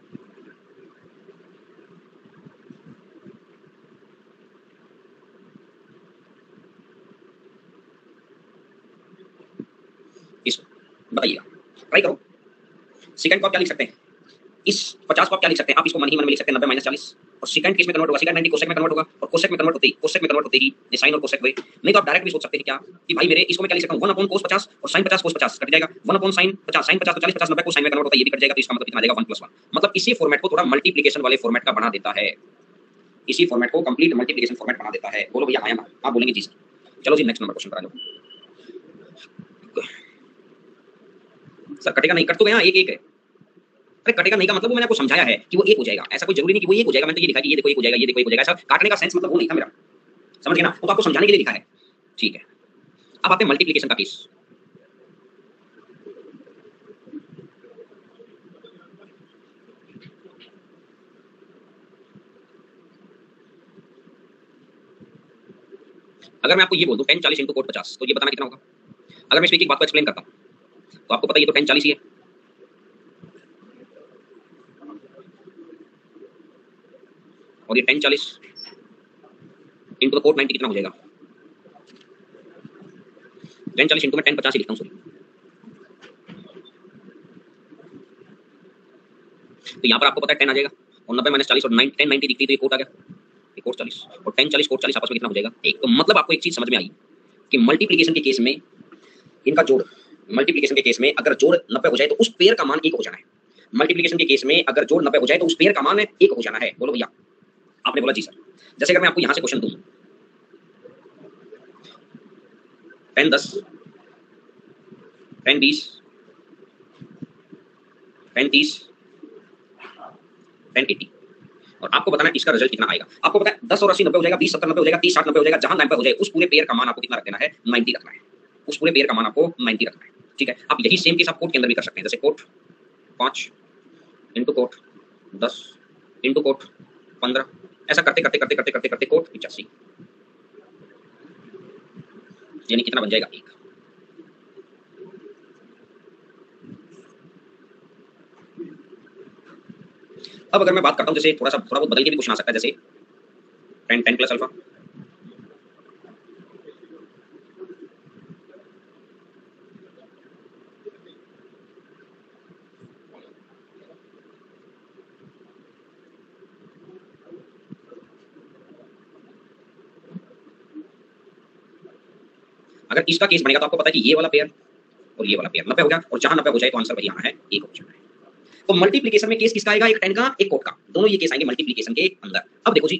S1: इस बताइएगा, ट्राई करो। सेकंड को आप क्या लिख सकते हैं? इस पचास को आप क्या लिख सकते हैं? आप इसको मन ही मन में लिख सकते हैं नब्बे माइनस चालीस। और सेकंड किस में कन्वर्ट होगा? सेकंड नाइंटी कोसेक में कन्वर्ट होगा, और कोसेक में कन्वर्ट होते ही कोसेक में कन्वर्ट होते ही ये साइन और कोसेक हुए। नहीं तो आप डायरेक्ट भी सोच सकते हैं क्या कि भाई मेरे इसको मैं क्या लिख सकता हूं? वन अपॉन कोस पचास और साइन पचास, कोस पचास कट जाएगा। वन अपॉन साइन पचास, साइन पचास तो चालीस, पचास नब्बे को साइन में कन्वर्ट होता है, ये भी कट जाएगा, तो इसका मतलब कितना आ जाएगा? One plus one. मतलब इसी फॉर्मेट को थोड़ा मल्टीप्लिकेशन वाले फॉर्मेट का बना देता है, इसी फॉर्मेट को कंप्लीट मल्टीप्लिकेशन फॉर्मेट बना देता है। बोलो भैया हाँ या ना। आप बोलेंगे जी सर। चलो जी नेक्स्ट नंबर क्वेश्चन करा लो। सर कटेगा नहीं? कट तो गया, एक एक है। अरे कटेगा नहीं का मतलब वो मैंने आपको समझाया है कि वो एक हो जाएगा, ऐसा कोई जरूरी नहीं कि वो एक हो जाएगा। मैंने तो ये लिखा कि ये देखो एक हो जाएगा, ये देखो एक हो जाएगा, ऐसा काटने का सेंस मतलब वो नहीं था मेरा, समझ गए ना? वो तो आपको समझाने के लिए लिखा है, ठीक है। अब आते हैं मल्टीप्लिकेशन का केस। अगर मैं आपको ये बोल दूं टेन चालीस इंटू कोट पचास, तो ये बताना कितना होगा? अगर मैं इसमें एक बात को एक्सप्लेन करता हूं तो आपको पता है ये तो टेन चालीस ही है, और ये टेन चालीस इंटू कोट नाइंटी कितना हो जाएगा? टेन चालीस इंटू में टेन पचास ही लिखता हूं, सॉरी। तो यहाँ पर आपको पता है टेन आ जाएगा, और नब्बे माइनस चालीस और नाइन टेन नाइंटी दिखती है, तो ये कोट आ गया, ये कोट चालीस और टेन चालीस कोट चालीस आपस में कितना हो जाएगा? एक। तो मतलब आपको एक चीज समझ में आई कि मल्टीप्लिकेशन के केस में इनका जोड़, मल्टीप्लिकेशन के केस में अगर जोड़ नब्बे हो जाए तो उस पेयर का मान एक हो जाना है। मल्टीप्लिकेशन के केस में अगर जोड़ नब्बे हो जाए तो उस पेयर का मान एक हो जाना है। बोलो भैया। आपने बोला जी सर। जैसे अगर मैं आपको यहां से क्वेश्चन दूं टेन दस, टेन बीस, टेन तीस, टेन एटी, और आपको बताना है इसका रिजल्ट कितना आएगा। आपको पता है दस और अस्सी नब्बे हो जाएगा, बीस सत्तर नब्बे हो जाएगा, तीस साठ नब्बे हो जाएगा, जहां नब्बे हो जाए उस पूरे पेयर का मान आपको कितना रख देना है? नाइंटी रखना है। उस पूरे पेयर का मान आपको नाइंटी रखना है, ठीक है। आप यही सेम केस आप कोट के अंदर भी कर सकते हैं, जैसे कोट पांच इंटू कोट दस इंटू कोट पंद्रह, ऐसा करते करते करते करते करते करते कोट पिचासी, यानी कितना बन जाएगा? एक। अब अगर मैं बात करता हूं जैसे थोड़ा सा थोड़ा बहुत बदल के भी क्वेश्चन आ सकता है, जैसे टेन टेन प्लस अल्फा, अगर इसका केस बनेगा तो आपको पता है कि ये वाला पेयर और ये वाला पेयर नब्बे हो गया, और जहां नब्बे हो जाए तो आंसर वही आना है, एक हो जाना है। तो मल्टीप्लिकेशन में केस किसका आएगा? एक टेन का, एक कोट का, दोनों ये केस आएंगे मल्टीप्लिकेशन के अंदर। अब देखो जी,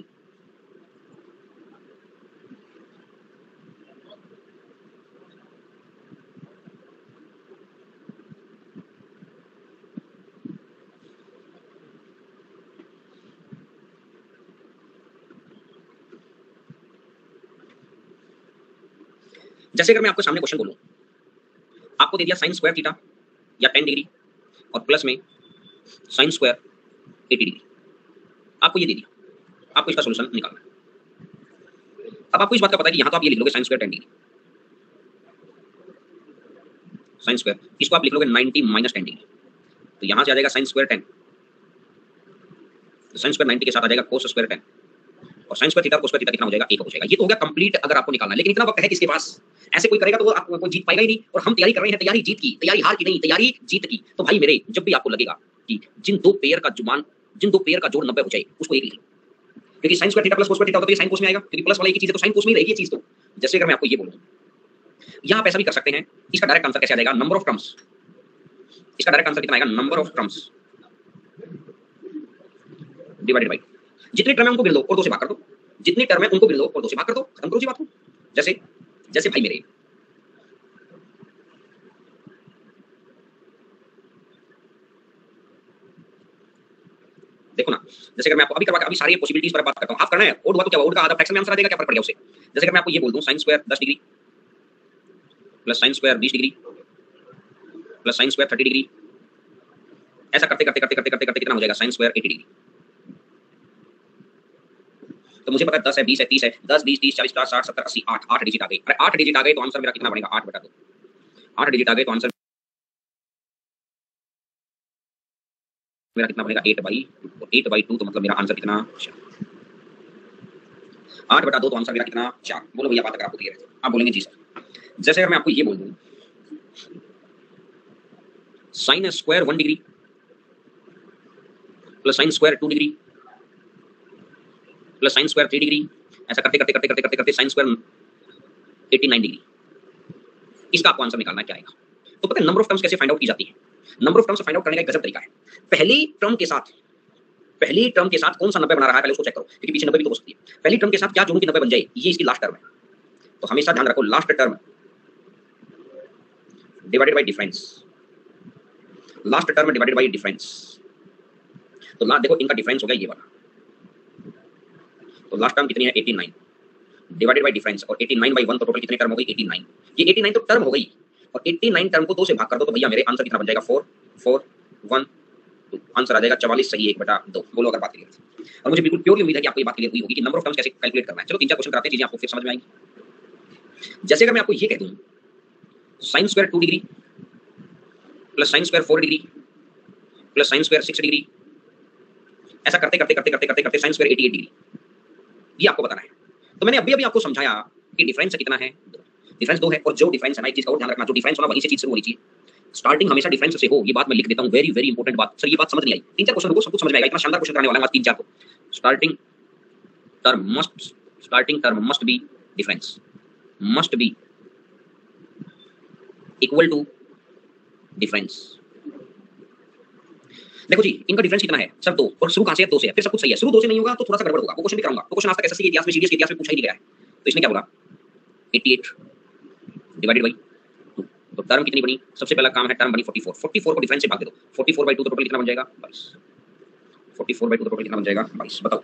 S1: जैसे अगर मैं आपको सामने क्वेश्चन बोलूं, आपको दे दिया साइन स्क्वायर थीटा या टेन डिग्री और प्लस में साइन स्क्वायर एटी डिग्री, आपको ये दे दिया, आपको इसका सोल्यूशन निकालना है। अब आपको इस बात का पता है कि यहाँ तो आप ये लिख लोगे sine square ten degree, sine square, इसको आप लिख लोगे नाइन्टी माइनस टेन डिग्री, तो यहाँ से आ जाएगा साइन स्क्वायर टेन, तो साइन स्क्वायर नाइन्टी के साथ आ जाएगा कोस स्क्वायर टेन, और sine square theta cos square theta कितना हो जाएगा, एक हो जाएगा। ये तो हो गया कंप्लीट अगर आपको निकालना है, लेकिन इतना वक्त है किसके पास, ऐसे कोई करेगा तो वो आपको कोई जीत पाएगा ही नहीं। और हम तैयारी कर रहे हैं, तैयारी जीत की, तैयारी हार की नहीं, तैयारी जीत की। तो भाई मेरे, जब भी आपको लगेगा कि जिन दो पेयर का जुमान जिन दो पेयर का जोड़ नब्बे हो जाए, उसको एक लिख लो, क्योंकि sine square theta plus cos square theta होता है, साइन कोस में आएगा, क्योंकि प्लस वाला एक ही चीज है, तो साइन कोस में ही रहेगी ये चीज। तो जैसे अगर मैं आपको ये बोलूं, यहाँ आप ऐसा भी कर सकते हैं, इसका डायरेक्ट आंसर कैसे आ जाएगा, नंबर ऑफ टर्म्स, इसका डायरेक्ट आंसर कितना आएगा, number of terms divided by जितनी टर्म है उनको गिन लो और दो से भाग कर दो, जितनी टर्म है उनको गिन लो और दो से भाग कर दो, खत्म करो जी बात को। जैसे जैसे भाई मेरे, देखो ना, जैसे अगर मैं आपको अभी करवा के अभी सारी पॉसिबिलिटीज पर बात करता हूं, आप करना है ओड हुआ तो क्या हुआ, ओड का आधा फ्रैक्शन में आंसर आ जाएगा, क्या फर्क पड़ गया उससे। जैसे अगर मैं आपको ये बोल दूं साइन स्क्वायर दस डिग्री प्लस साइन स्क्वायर बीस degree plus sine square thirty degree, ऐसा करते करते करते करते करते करते कितना हो जाएगा, साइन स्क्वायर एटी डिग्री। तो मुझे पता है दस है, बीस है, तीस है, दस बीस तीस चालीस पचास साठ सत्तर अस्सी, आठ आठ डिजिट आ गई। अरे आठ डिजिट आ गए तो आंसर मेरा कितना बनेगा, आठ बटा दो, आठ डिजिट आ गए तो आंसर मेरा कितना बनेगा, eight by two, eight by two, तो मतलब मेरा आंसर कितना, आठ बटा दो, तो आंसर मेरा कितना, चार। बोलो भैया बात अगर आपको क्लियर है, आप बोलेंगे जी सर। जैसे अगर मैं आपको ये बोल दूं sine square one degree plus sine square two degree plus sine square three degree, ऐसा करते करते करते करते करते करते sine square eighty nine degree, इसका आपको आंसर निकालना क्या आएगा। तो पता है नंबर ऑफ टर्म्स कैसे फाइंड आउट की जाती है, number of terms find out करने का एक गजब तरीका है। पहली टर्म के साथ पहली टर्म के साथ कौन सा नब्बे बना रहा है, पहले उसको चेक करो, क्योंकि पीछे नब्बे भी तो हो सकती है। पहली टर्म के साथ क्या दोनों की नब्बे बन जाए, ये इसकी लास्ट टर्म है, तो हमेशा ध्यान रखो last term divided by difference, last term divided by difference. तो लास्ट देखो इनका डिफरेंस हो गया ये वाला, तो लास्ट टर्म कितनी है eighty nine divided by difference, और एटी नाइन बाय वन, तो टोटल कितनी टर्म हो गई, एटी नाइन। ये एटी नाइन तो टर्म हो गई, और एटी नाइन टर्म को दो से भाग कर दो, तो भैया मेरे आंसर कितना बन जाएगा, फोर फोर वन, आंसर आ जाएगा चवालीस सही एक बटा दो। बोलो अगर बात क्लियर। और मुझे बिल्कुल प्योरली उम्मीद है कि आपको ये बात क्लियर हुई होगी कि नंबर ऑफ टर्म्स कैसे कैलकुलेट करना है। चलो तीन चार क्वेश्चन कराते हैं, चीजें आपको फिर समझ में आएंगी। जैसे अगर मैं आपको ये कह दूं sine square two degree plus sine square four degree plus sine square six degree, ऐसा करते करते करते करते करते करते sine square eighty eight degree, ये आपको बताना है। तो मैंने अभी अभी आपको समझाया कि डिफरेंस कितना है, डिफरेंस दो है, और जो डिफरेंस है ना एक चीज का और ध्यान रखना, जो डिफरेंस होना वहीं से चीज शुरू होनी चाहिए। स्टार्टिंग हमेशा डिफरेंस से हो, ये बात मैं लिख देता हूं, वेरी वेरी इंपॉर्टेंट बात। सर ये बात समझ नहीं आई, तीन चार क्वेश्चन रुको, सब कुछ समझ में आएगा। इतना शानदार क्वेश्चन कराने वाला है आज तीन चार को। Starting term must starting term must be difference, must be equal to difference. देखो जी इनका डिफरेंस कितना है सर, दो, और शुरू कहां से है, दो से है, फिर सब कुछ सही है। शुरू दो से नहीं होगा तो थोड़ा सा गड़बड़ होगा, वो क्वेश्चन भी करूंगा। वो क्वेश्चन आज तक एसएससी के इतिहास में, सीडीएस के इतिहास में पूछा ही नहीं गया है। तो इसमें क्या होगा, eighty eight divided by two, तो टर्म कितनी बनी, सबसे पहला काम है टर्म बनी फोर्टी फोर, फोर्टी फोर को डिफरेंस से भाग दे दो, फोर्टी फोर बाई टू, तो टोटल कितना बन जाएगा, बाईस, फोर्टी फोर बाई टू, तो टोटल कितना बन जाएगा, बाईस। बताओ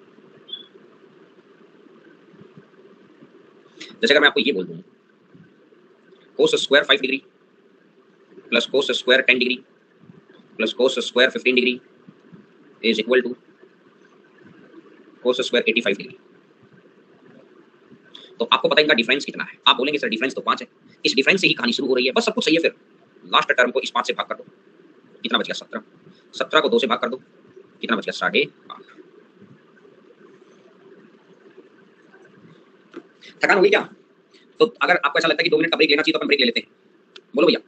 S1: जैसे अगर मैं आपको ये बोल दूं cos square five degree plus cos square ten degree plus cos square fifteen degree is equal to cos square eighty five degree, तो आपको पता है इनका डिफरेंस कितना है। आप बोलेंगे सर डिफरेंस तो पांच है, इस डिफरेंस से ही कहानी शुरू हो रही है, बस सब कुछ सही है। फिर लास्ट टर्म को इस पांच से भाग कर दो, कितना बच गया, सत्रह, सत्रह को दो से भाग कर दो, कितना बच गया, साढ़े आठ। थकान हुई क्या? तो अगर आपको ऐसा लगता है कि दो मिनट का ब्रेक लेना चाहिए तो अपन ब्रेक ले लेते हैं, बोलो भैया।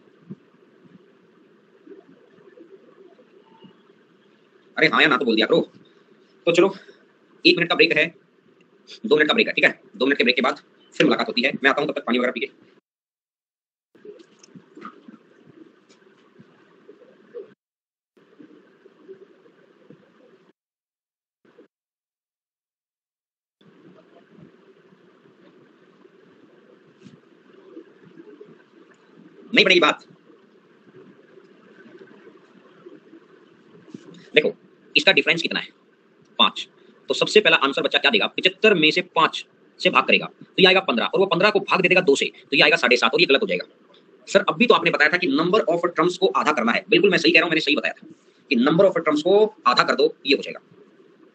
S1: अरे हाँ या ना तो बोल दिया करो। तो चलो एक मिनट का ब्रेक है, दो मिनट का ब्रेक है, ठीक है। दो मिनट के ब्रेक के बाद फिर मुलाकात होती है। मैं आता हूं, तब तक पानी वगैरह पी के। नहीं बनेगी बात। देखो इसका डिफरेंस कितना है, पांच। तो सबसे पहला आंसर बच्चा क्या देगा, पिछहत्तर में से पांच से भाग करेगा तो ये आएगा पंद्रह, और वो पंद्रह को भाग दे देगा दो से, तो ये आएगा साढ़े सात, और ये गलत हो जाएगा। सर अभी तो आपने बताया था कि नंबर ऑफ टर्म्स को आधा करना है। बिल्कुल मैं सही कह रहा हूं, मैंने सही बताया था कि नंबर ऑफ टर्म्स को आधा कर दो, ये हो जाएगा।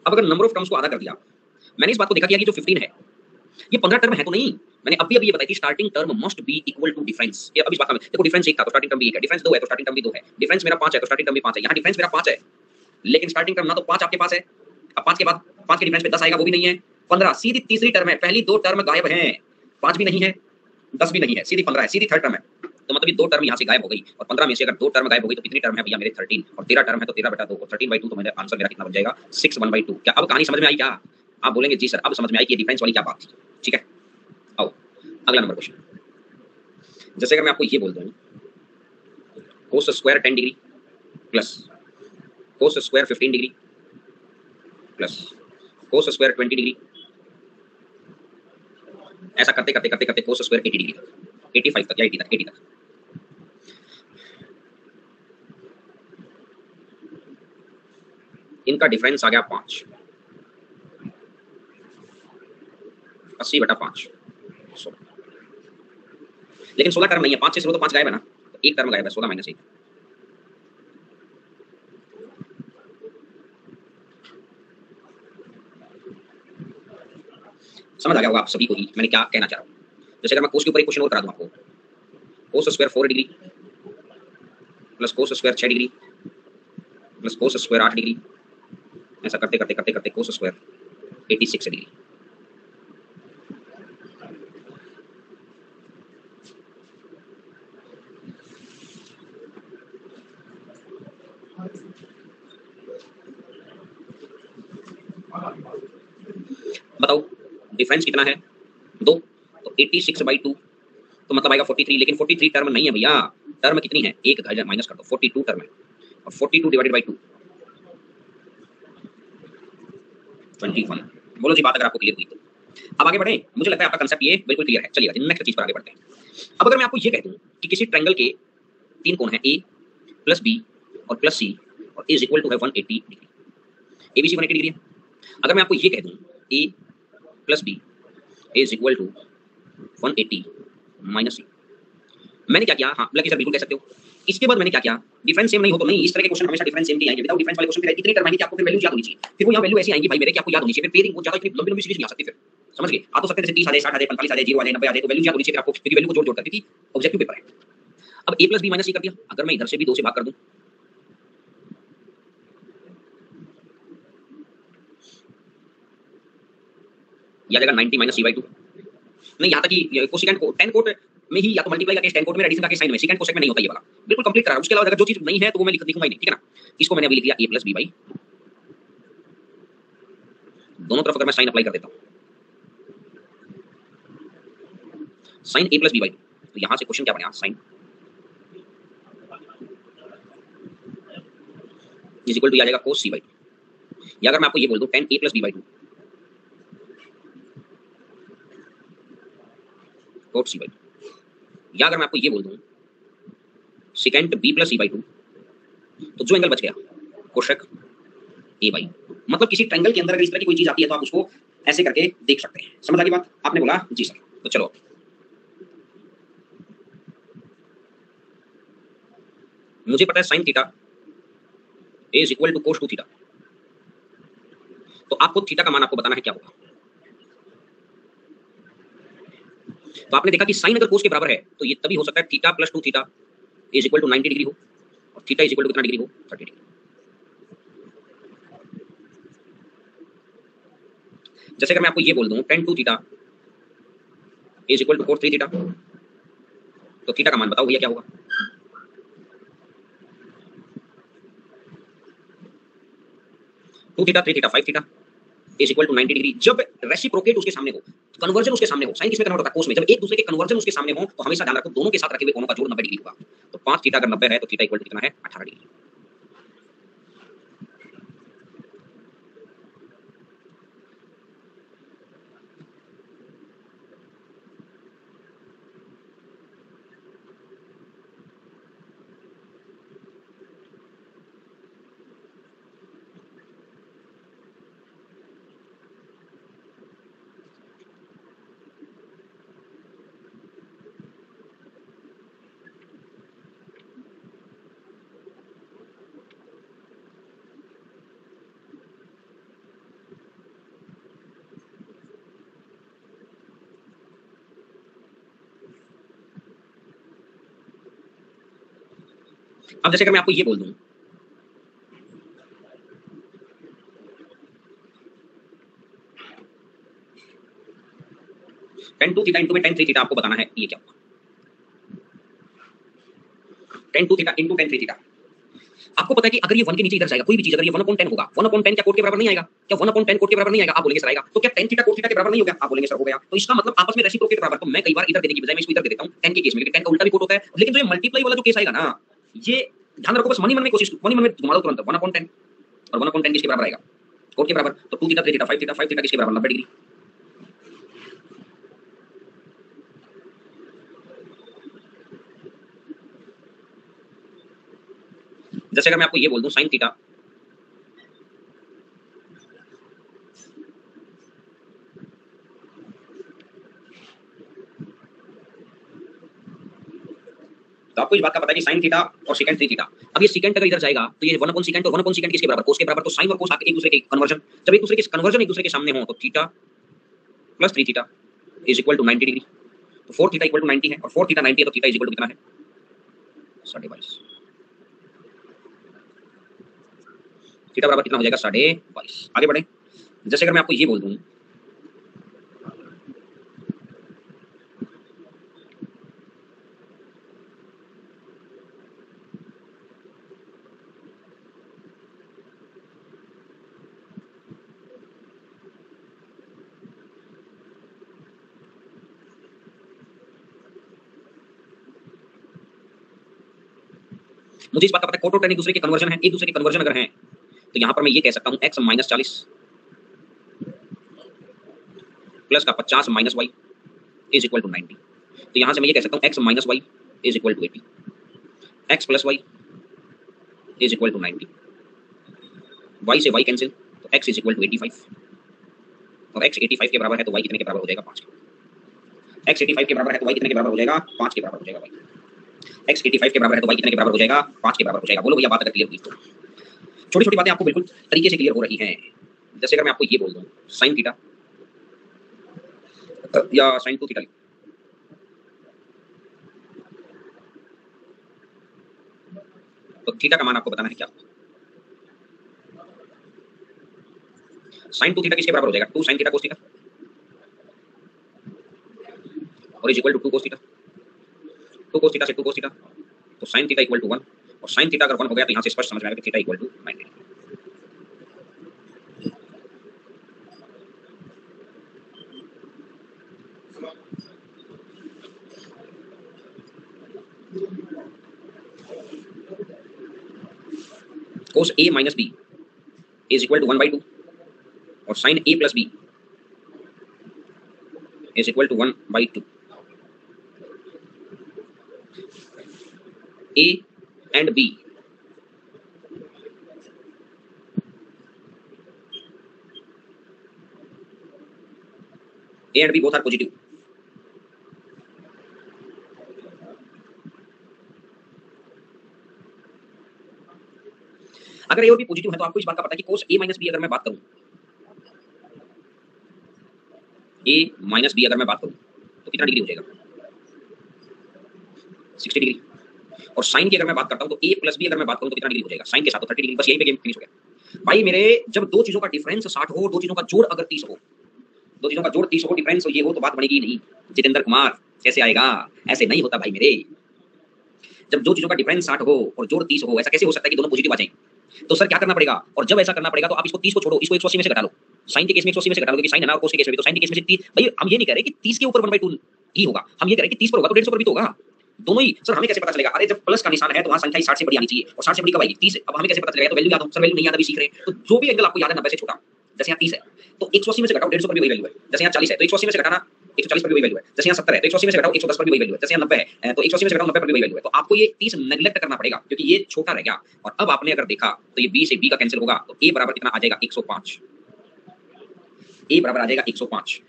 S1: अब अगर नंबर ऑफ टर्म्स को आधा कर दिया, मैंने इस बात को देखा कि ये जो फिफ्टीन है ये पंद्रह टर्म है तो नहीं, मैंने अभी अभी ये बताई थी starting term must be equal to difference. ये अभी इस बात का देखो, डिफरेंस एक था तो स्टार्टिंग टर्म भी एक है, डिफरेंस दो है तो स्टार्टिंग टर्म भी दो है, डिफरेंस मेरा पांच है तो स्टार्टिंग टर्म भी पांच है। यहाँ डिफरेंस मेरा पांच है लेकिन स्टार्टिंग टर्म ना तो पांच आपके पास है, अब पांच के बाद पांच के डिफरेंस पे दस आएगा वो भी नहीं है, पंद्रह सीधी तीसरी टर्म है, पहली दो टर्म गायब हैं, पांच भी नहीं है दस भी नहीं है, सीधी पंद्रह है, सीधी थर्ड टर्म है। तो मतलब ये दो टर्म यहाँ से गायब हो गई और पंद्रह में से अगर दो टर्म गायब हो गई तो कितनी टर्म है भैया मेरे थर्टीन, और तेरह टर्म है तो तेरह बटा दो और थर्टीन बाई टू, तो मेरा आंसर मेरा कितना बन जाएगा सिक्स वन बाई टू। क्या अब कहानी समझ में आई क्या? आप बोलेंगे जी सर अब समझ में आई कि डिफरेंस वाली क्या बात थी। ठीक है, आओ अगला नंबर क्वेश्चन। जैसे अगर मैं आपको ये बोल दूं cos square ten degree plus cos square fifteen degree plus cos square twenty degree, ऐसा करते करते करते करते कोस स्क्वायर एटी डिग्री तक, एटी फाइव तक या एटी तक, एटी तक इनका डिफरेंस आ गया पांच, अस्सी बटा पांच, लेकिन सोलह टर्म नहीं है, पांच से शुरू तो पांच गायब है ना, तो एक टर्म गायब है, सोलह माइनस एक। समझ आ गया होगा आप सभी को ही मैंने क्या कहना चाह रहा हूं। जैसे अगर मैं कोस के ऊपर एक क्वेश्चन और करा दूं आपको, cos square four degree plus cos square छह डिग्री प्लस कोस स्क्वायर आठ डिग्री, ऐसा करते करते करते करते cos square eighty six degree. बताओ डिफरेंस कितना है? दो, तो एटी सिक्स बाई टू तो मतलब आएगा फोर्टी थ्री, लेकिन फोर्टी थ्री टर्म नहीं है भैया, टर्म कितनी है? एक माइनस कर दो, फोर्टी टू टर्म है और forty two divided by two twenty one. बोलो जी बात अगर आपको क्लियर हुई तो। अब आगे बढ़े, मुझे लगता है आपका कंसेप्ट ये बिल्कुल क्लियर है। चलिए नेक्स्ट चीज पर आगे बढ़ते हैं। अब अगर मैं आपको ये कह दूं कि किसी ट्रायंगल के तीन कोण हैं ए प्लस बी और प्लस सी और ए इज इक्वल टू है one eighty degree, ABC one eighty degree है। अगर मैं आपको ये कह दूं A plus B is equal to one eighty minus C, मैंने क्या किया? हाँ लकी सर बिल्कुल कह सकते हो। इसके बाद मैंने क्या किया? डिफरेंस सेम नहीं हो तो नहीं, इस तरह के क्वेश्चन हमेशा डिफरेंस सेम के आएंगे। विदाउट डिफरेंस वाले क्वेश्चन पे इतनी टर्म आएंगी कि आपको फिर वैल्यू याद होनी चाहिए, फिर वो यहाँ वैल्यू ऐसी आएंगी भाई मेरे कि आपको याद होनी चाहिए, फिर पेयरिंग वो ज्यादा इतनी लंबी लंबी सीरीज नहीं आ सकती। फिर समझ गए? आ तो सकते जैसे तीस आ जाए, साठ आ जाए, पैंतालीस आ जाए, जीरो आ जाए, नब्बे आ जाए, तो वैल्यू याद होनी चाहिए आपको, क्योंकि वैल्यू को जोड़ जोड़ कर, क्योंकि ऑब्जेक्टिव पेपर है। अब A plus B minus C कर दिया, अगर मैं इधर से भी दो से भाग कर दूं या जाएगा ninety minus C by two. नहीं यहाँ तक कि कोसेकेंट को टेन कोट में ही या तो मल्टीप्लाई का केस टेन कोट में, एडिशन का केस साइन में, सेकंड कोसेक में नहीं होता ये वाला, बिल्कुल कंप्लीट करा। उसके अलावा अगर जो चीज नहीं है तो वो मैं लिख लिखूंगा ही नहीं, ठीक है ना। इसको मैंने अभी लिख दिया ए प्लस बी बाई, दोनों तरफ अगर मैं साइन अप्लाई कर देता हूं sine A plus B by, तो यहां से क्वेश्चन क्या बनेगा? साइन इज इक्वल टू आ जाएगा कोस सी बाई, या अगर मैं आपको ये बोल दूं tan A plus B by two cot C by, या अगर मैं आपको ये बोल दूं sec B plus C by two, तो जो एंगल बच गया कोशेक ए बाई। मतलब किसी ट्रायंगल के अंदर अगर इस तरह की कोई चीज आती है तो आप उसको ऐसे करके देख सकते हैं। समझ आ गई बात? आपने बोला जी सर, तो चलो मुझे पता है sine theta is equal to cos two theta, तो आपको थीटा का मान आपको बताना है क्या होगा। तो आपने देखा कि साइन अगर कोस के बराबर है तो ये तभी हो सकता है theta plus two theta is equal to ninety degree हो, और थीटा इज इक्वल टू कितना डिग्री हो? Thirty degree. जैसे अगर मैं आपको ये बोल दूं tan two theta is equal to cos three theta, तो थीटा का मान बताओ भैया क्या होगा? Two theta three theta five theta is equal to ninety degree. जब रेसिप्रोकेट उसके सामने हो, कन्वर्जन उसके सामने हो, साइन किसमें कन्वर्ट होता है? कोस में। जब एक दूसरे के कन्वर्जन उसके सामने हो तो हमेशा ध्यान रखो दोनों के साथ रखे हुए कोणों का जोड़ नब्बे डिग्री होगा। तो पांच थीटा अगर नब्बे है तो थीटा इक्वल टू कितना है? अठारह डिग्री। अब जैसे अगर मैं आपको ये बोल दूं टेन टू थीटा इंटू में टेन थ्री थीटा, आपको बताना है ये क्या होगा। Tan two theta into tan three theta, आपको पता है कि अगर ये वन के नीचे इधर जाएगा कोई भी चीज, अगर ये वन अपॉन टेन होगा, वन अपॉन टेन क्या कोट के बराबर नहीं आएगा? क्या वन अपॉन टेन कोट के बराबर नहीं आएगा? आप बोलेंगे सर आएगा। तो क्या टेन थीटा कोट थीटा के बराबर नहीं हो गया? आप बोलेंगे सर हो गया। तो इसका मतलब आपस में रेसिप्रोकेट बराबर। तो मैं कई बार इधर देने की बजाय मैं इसको इधर दे देता हूं टेन के केस में, क्योंकि टेन का उल्टा भी कोट होता है। लेकिन जो ये मल्टीप्लाई वाला जो केस आएगा ना, ये ध्यान रखो, बस मन ही मन में कोशिश, मन ही मन में घुमा दो तुरंत। वन अपॉन टेन और वन अपॉन टेन किसके बराबर आएगा? कोट के बराबर। तो two theta three theta five theta five theta किसके बराबर? नब्बे डिग्री। जैसे अगर मैं आपको ये बोल दूं साइन थीटा तो आपको इस बात का पता है कि साइन थीटा और सेकंड थ्री थीटा, अब ये सेकंड अगर इधर जाएगा तो ये वन अपॉन सेकंड और वन अपॉन सेकंड किसके बराबर? कोस के बराबर। तो साइन और कोस एक दूसरे के कन्वर्जन, जब एक दूसरे के कन्वर्जन एक दूसरे के सामने हो तो theta plus three theta is equal to ninety degree. तो four theta equal to ninety है और फोर थीटा नाइंटी है, तो थीटा इज इक्वल टू कितना है? साढ़े बाईस। थीटा बराबर कितना हो जाएगा? साढ़े बाईस। आगे बढ़े। जैसे अगर मैं आपको ये बोल दूं मुझे इस बात का पता है कोट और टेन एक दूसरे के कन्वर्जन है, एक दूसरे के कन्वर्जन अगर हैं तो यहां पर मैं ये कह सकता हूं x माइनस चालीस प्लस का पचास minus Y is equal to ninety. तो यहां से मैं ये कह सकता हूं x minus Y is equal to eighty, x plus Y is equal to ninety, y से y कैंसिल तो x is equal to eighty five और x एटी फाइव के बराबर है तो y कितने के बराबर हो जाएगा? पाँच के। x एटी फाइव के बराबर है तो y कितने के बराबर हो जाएगा? पाँच के बराबर हो जाएगा। y x एटी फाइव के बराबर है तो y कितने के बराबर हो जाएगा? पाँच के बराबर हो जाएगा। बोलो भैया बात अगर क्लियर हुई तो। छोटी छोटी बातें आपको बिल्कुल तरीके से क्लियर हो रही हैं। जैसे अगर मैं आपको ये बोल दूं साइन थीटा या साइन टू थीटा, तो थीटा का मान आपको बताना है क्या? साइन टू थीटा किसके बराबर हो जाएगा? Two sine theta cos theta और is equal to two cos theta. Two cos theta से टू कोस थीटा तो sine theta equal to one, और साइन थीटा अगर वन हो गया तो यहां से स्पष्ट समझ में आएगा कि theta equal to ninety. Cos A minus B is equal to one by two और sine A plus B is equal to one by two. A and B A and B both are positive. अगर A और B positive है तो आपको इस बात का पता है कि कोस ए माइनस बी अगर मैं बात करूं, ए माइनस बी अगर मैं बात करूं तो कितना डिग्री हो जाएगा? Sixty degree. और साइन की अगर मैं बात करता हूं तो ए प्लस बी अगर मैं बात करूं तो कितना डिग्री हो जाएगा? साइन के साथ तो थर्टी डिग्री। बस यहीं पे गेम फिनिश हो गया भाई मेरे। जब दो चीजों का डिफरेंस साठ हो, दो चीजों का जोड़ अगर तीस हो, दो चीजों का जोड़ तीस हो, डिफरेंस हो ये हो, तो बात बनेगी नहीं। जितेंद्र कुमार कैसे आएगा? ऐसे नहीं होता भाई मेरे। जब दो चीजों का डिफरेंस साठ हो और जोड़ तीस हो, ऐसा कैसे हो सकता है कि दोनों पॉजिटिव आ जाएं? तो सर क्या करना पड़ेगा? और जब ऐसा करना पड़ेगा तो आप इसको तीस को छोड़ो, इसको एक सौ अस्सी में से घटा लो। साइन के केस में एक सौ अस्सी में से घटा लो, क्योंकि साइन है ना, और कोस के केस में भी। तो साइन के केस में से तीस, भाई हम ये नहीं कह रहे कि तीस के ऊपर वन बाई टू ही होगा, हम ये कह रहे हैं कि तीस पर होगा तो डेढ़ सौ पर भी तो होगा। दोनों ही। सर हमें कैसे पता चलेगा? अरे जब प्लस का निशान है तो वहां संख्या साठ से बड़ी आनी चाहिए, और साठ से बड़ी कब आएगी? तीस। अब हमें कैसे पता चलेगा? तो वैल्यू याद हो। सर वैल्यू नहीं याद, अभी सीख रहे हैं। तो जो भी एंगल आपको याद है नब्बे से छोटा, जैसे यहाँ तीस है तो एक सौ अस्सी में से घटाओ, डेढ़ सौ पर भी वही वैल्यू है। जैसे यहाँ चालीस है तो एक सौ अस्सी में से घटाना एक सौ चालीस पर भी वही वैल्यू है। जैसे यहाँ सत्तर है तो एक सौ अस्सी में से घटाओ एक सौ दस पर भी वही वैल्यू है। जैसे यहाँ नब्बे है तो एक सौ अस्सी में से घटाओ नब्बे पर भी वही वैल्यू है। तो आपको ये तीस नेग्लेक्ट करना पड़ेगा क्योंकि ये छोटा रह गया। और अब आपने अगर देखा तो ये बी से बी का कैंसिल होगा, तो ए बराबर कितना आ जाएगा? एक सौ पाँच। ए बराबर आ जाएगा एक सौ पाँच,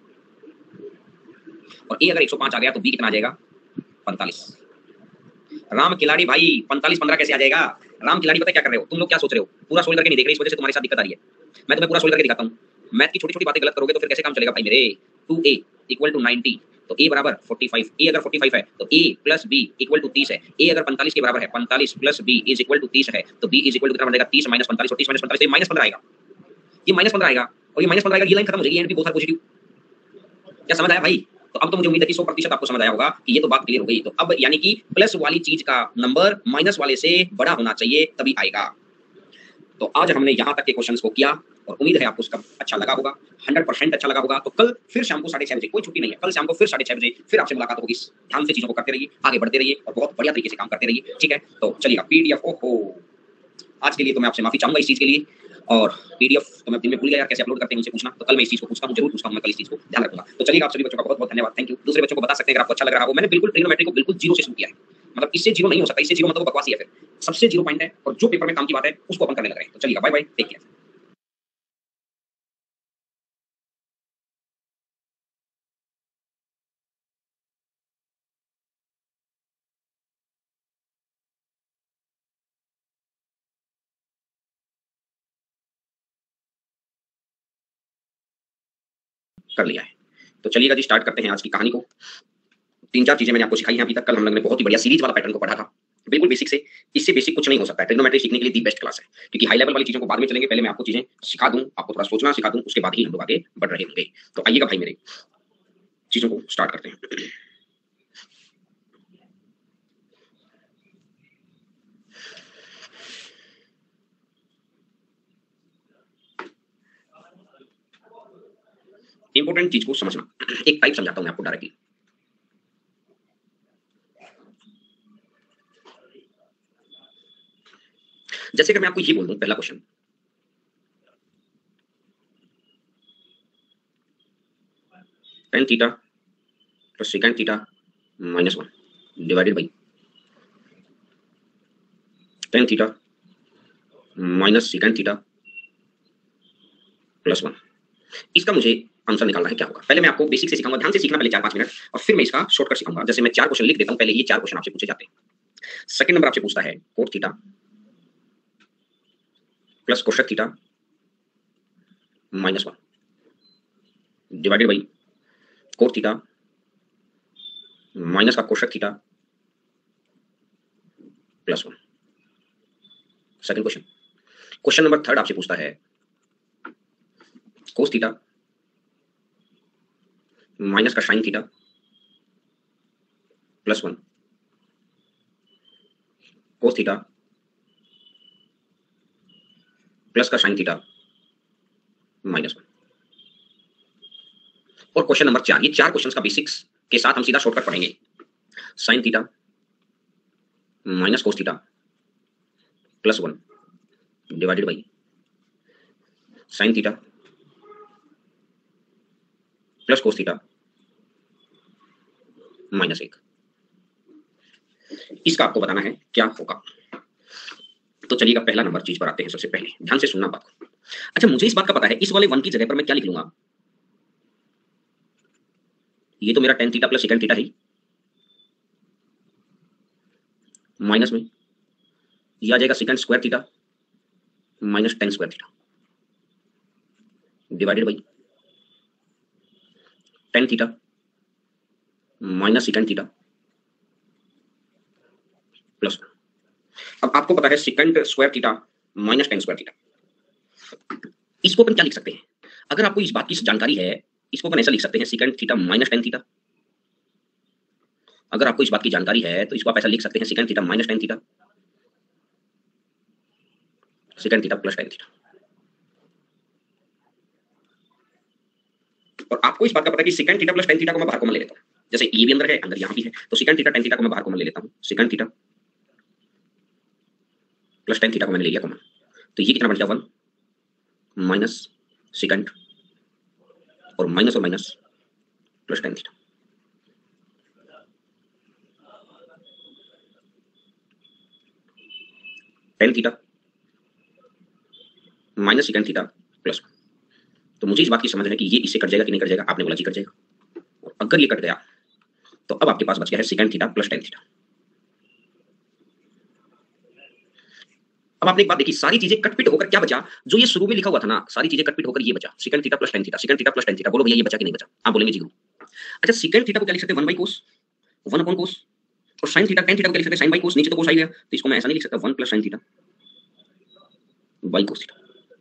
S1: और ए अगर एक सौ पाँच आ गया तो बी कितना आ जाएगा? पैंतालीस। राम खिलाड़ी भाई पैंतालीस पंद्रह कैसे आ जाएगा? राम खिलाड़ी पता क्या कर रहे हो तुम लोग? क्या सोच रहे हो? पूरा सोल्व करके नहीं देख रहे, इस वजह से तुम्हारे साथ दिक्कत आ रही है। मैं तुम्हें पूरा सोल्व करके दिखाता हूं। मैथ की छोटी छोटी बातें गलत करोगे तो फिर कैसे काम चलेगा भाई मेरे? Two A equal to ninety तो ए बराबर पैंतालीस, ए अगर पैंतालीस है तो A plus B equal to तीस है, ए अगर पैंतालीस के बराबर है, पैंतालीस plus B is equal to तीस है, तो बी इज इक्वल टू कितना बनेगा, तीस माइनस पैंतालीस, और तीस माइनस पैंतालीस माइनस पंद्रह आएगा, ये माइनस पंद्रह आएगा और ये माइनस पंद्रह आएगा, ये लाइन खत्म हो जाएगी, एंड भी बहुत सारा पॉजिटिव। क्या समझ आया भाई? तो अब तो मुझे उम्मीद है कि सौ प्रतिशत आपको समझ आया होगा कि ये तो बात क्लियर हो गई। तो अब यानी कि प्लस वाली चीज का नंबर माइनस वाले से बड़ा होना चाहिए तभी आएगा। तो आज हमने यहाँ तक के क्वेश्चंस को किया और उम्मीद है आपको उसका अच्छा लगा होगा, हंड्रेड परसेंट अच्छा लगा होगा। तो कल फिर शाम को साढ़े छह बजे, कोई छुट्टी नहीं है, कल शाम को फिर साढ़े छह बजे फिर आपसे मुलाकात होगी। ध्यान से चीजों को करते रहिए, आगे बढ़ते रहिए और बहुत बढ़िया तरीके से काम करते रहिए, ठीक है? तो चलिएगा, पीडीएफ ओहो आज के लिए तो मैं आपसे माफी चाहूंगा इस चीज के लिए, और पीडीएफ तो मैं दिन में भूल गया कैसे अपलोड करते हैं, उनसे पूछना, तो कल मैं इस चीज को पूछता हूं, जरूर पूछता हूं, मैं कल इस चीज को ध्यान रखूंगा। तो चलिए आप सभी बच्चों का बहुत बहुत धन्यवाद, थैंक यू। दूसरे बच्चों को बता सकते हैं अगर आपको अच्छा लग रहा हो, मैंने बिल्कुल ट्रिग्नोमेट्री को बिल्कुल जीरो से शुरू किया है, मतलब इससे जीरो नहीं हो सकता, इससे जीरो मतलब बकवास ही है, फिर सबसे जीरो पॉइंट है और जो पेपर में काम की बात है उसको अपन करने लग रहे हैं। तो चलिए बाय बाय, टेक केयर। कर लिया है, तो चलिएगा जी, स्टार्ट करते हैं आज की कहानी को। तीन चार चीजें मैंने आपको सिखाई हैं अभी तक, कल हम लोगों ने बहुत ही बढ़िया सीरीज वाला पैटर्न को पढ़ा था, बिल्कुल बेसिक से, इससे बेसिक कुछ नहीं हो सकता है। ट्रिग्नोमेट्री सीखने के लिए दी बेस्ट क्लास है, क्योंकि हाई लेवल वाली चीजों को बाद में चलेंगे, पहले मैं आपको चीजें सिखा दूं, आपको थोड़ा सोचना सिखा दूं, उसके बाद ही हम लोग आगे बढ़ रहे होंगे। तो आइएगा भाई मेरे, चीजों को स्टार्ट करते हैं। इंपॉर्टेंट चीज को समझना, एक टाइप समझाता हूं मैं आपको डायरेक्टली। जैसे कि मैं आपको ये बोल दूं, पहला question, tan theta plus sec theta minus one divided by tan theta minus sec theta plus one. इसका मुझे आंसर निकालना है, क्या होगा? पहले मैं आपको बेसिक से सिखाऊंगा, ध्यान से सीखना पहले चार पांच मिनट, और फिर मैं इसका शॉर्टकट सिखाऊंगा। जैसे मैं चार क्वेश्चन लिख देता हूं, पहले ये चार क्वेश्चन आपसे पूछे जाते हैं। सेकंड नंबर आपसे पूछता है cot theta plus cosec theta minus one divided by cot theta minus का cosec theta plus one. Second question, question number third आपसे पूछता है कोस थीटा माइनस का sine theta plus one, cos theta plus का sine theta minus one. और question number चार, ये चार क्वेश्चंस का बेसिक्स के साथ हम सीधा शॉर्टकट पढ़ेंगे। Sine theta minus cos theta plus one divided by sine theta plus cos theta minus एक। इसका आपको बताना है क्या होगा। तो चलिएगा पहला नंबर चीज पर आते हैं। सबसे पहले ध्यान से सुनना बात को। अच्छा, मुझे इस बात का पता है, इस वाले वन की जगह पर मैं क्या लिख लूंगा, ये तो मेरा tan theta plus sec theta है, माइनस में ये आ जाएगा sec square theta minus tan square theta divided by tan theta minus sec theta plus. अब आपको पता है sec square theta minus tan square theta, इसको अपन क्या लिख सकते हैं? अगर आपको इस बात की जानकारी है, इसको अपन ऐसा लिख सकते हैं sec theta minus tan theta. अगर आपको इस बात की जानकारी है तो इसको आप ऐसा लिख सकते हैं sec theta minus tan theta sec theta plus tan theta. और आपको इस बात का पता है कि sec theta plus tan theta को मैं बाहर कॉमन ले लेता हूं, जैसे ये भी अंदर है, अंदर यहां भी है, तो सेकेंड थीटा टेन थीटा को मैं बाहर कॉमन ले लेता हूं, sec theta plus tan theta को मैंने ले लिया कॉमन, तो ये कितना बन गया, वन माइनस सेकेंड और माइनस और minus plus tan theta. Tan theta minus sec theta plus one. तो मुझे इस बात की समझ है कि ये इससे कट जाएगा कि नहीं कट जाएगा, आपने बोला जी कट जाएगा, और अगर ये कट गया तो अब आपके पास बच गया है sec theta plus tan theta. अब आपने एक बात देखी, सारी चीजें कटपिट होकर क्या बचा, जो ये शुरू में लिखा हुआ था ना, सारी चीजें कटपिट होकर ये बचा, sec theta plus tan theta, second theta plus tan theta. बोलो भैया ये बचा कि नहीं बचा? आप बोलेंगे जी गुरु। अच्छा, सेकंड थीटा को क्या लिख सकते हैं? One by cos, one upon cos. और साइन थीटा, टेन थीटा को क्या लिख सकते हैं? Sine by cos. नीचे तो कोस आ गया, तो इसको मैं ऐसा नहीं लिख सकता one plus sine theta by cos theta.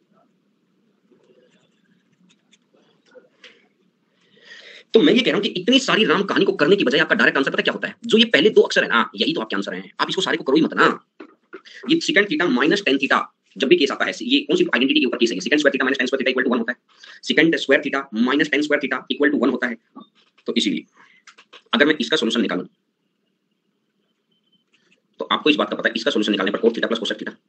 S1: तो मैं ये कह रहा हूं कि इतनी सारी राम कहानी को करने की बजाय आपका डायरेक्ट आंसर पता क्या होता है? जो ये पहले दो अक्षर है ना, यही तो आपके आंसर हैं। आप इसको सारे को करो ही मत ना। ये sec theta minus tan theta जब भी केस आता है, ये कौन सी आइडेंटिटी के ऊपर केस है? Second square theta minus tan square theta equal to one होता है। Second square theta minus tan square theta equal to one होता है। तो इसीलिए अगर मैं इसका सॉल्यूशन निकालूं तो आपको इस बात का पता है, इसका सॉल्यूशन निकालने पर cot theta plus cosec theta.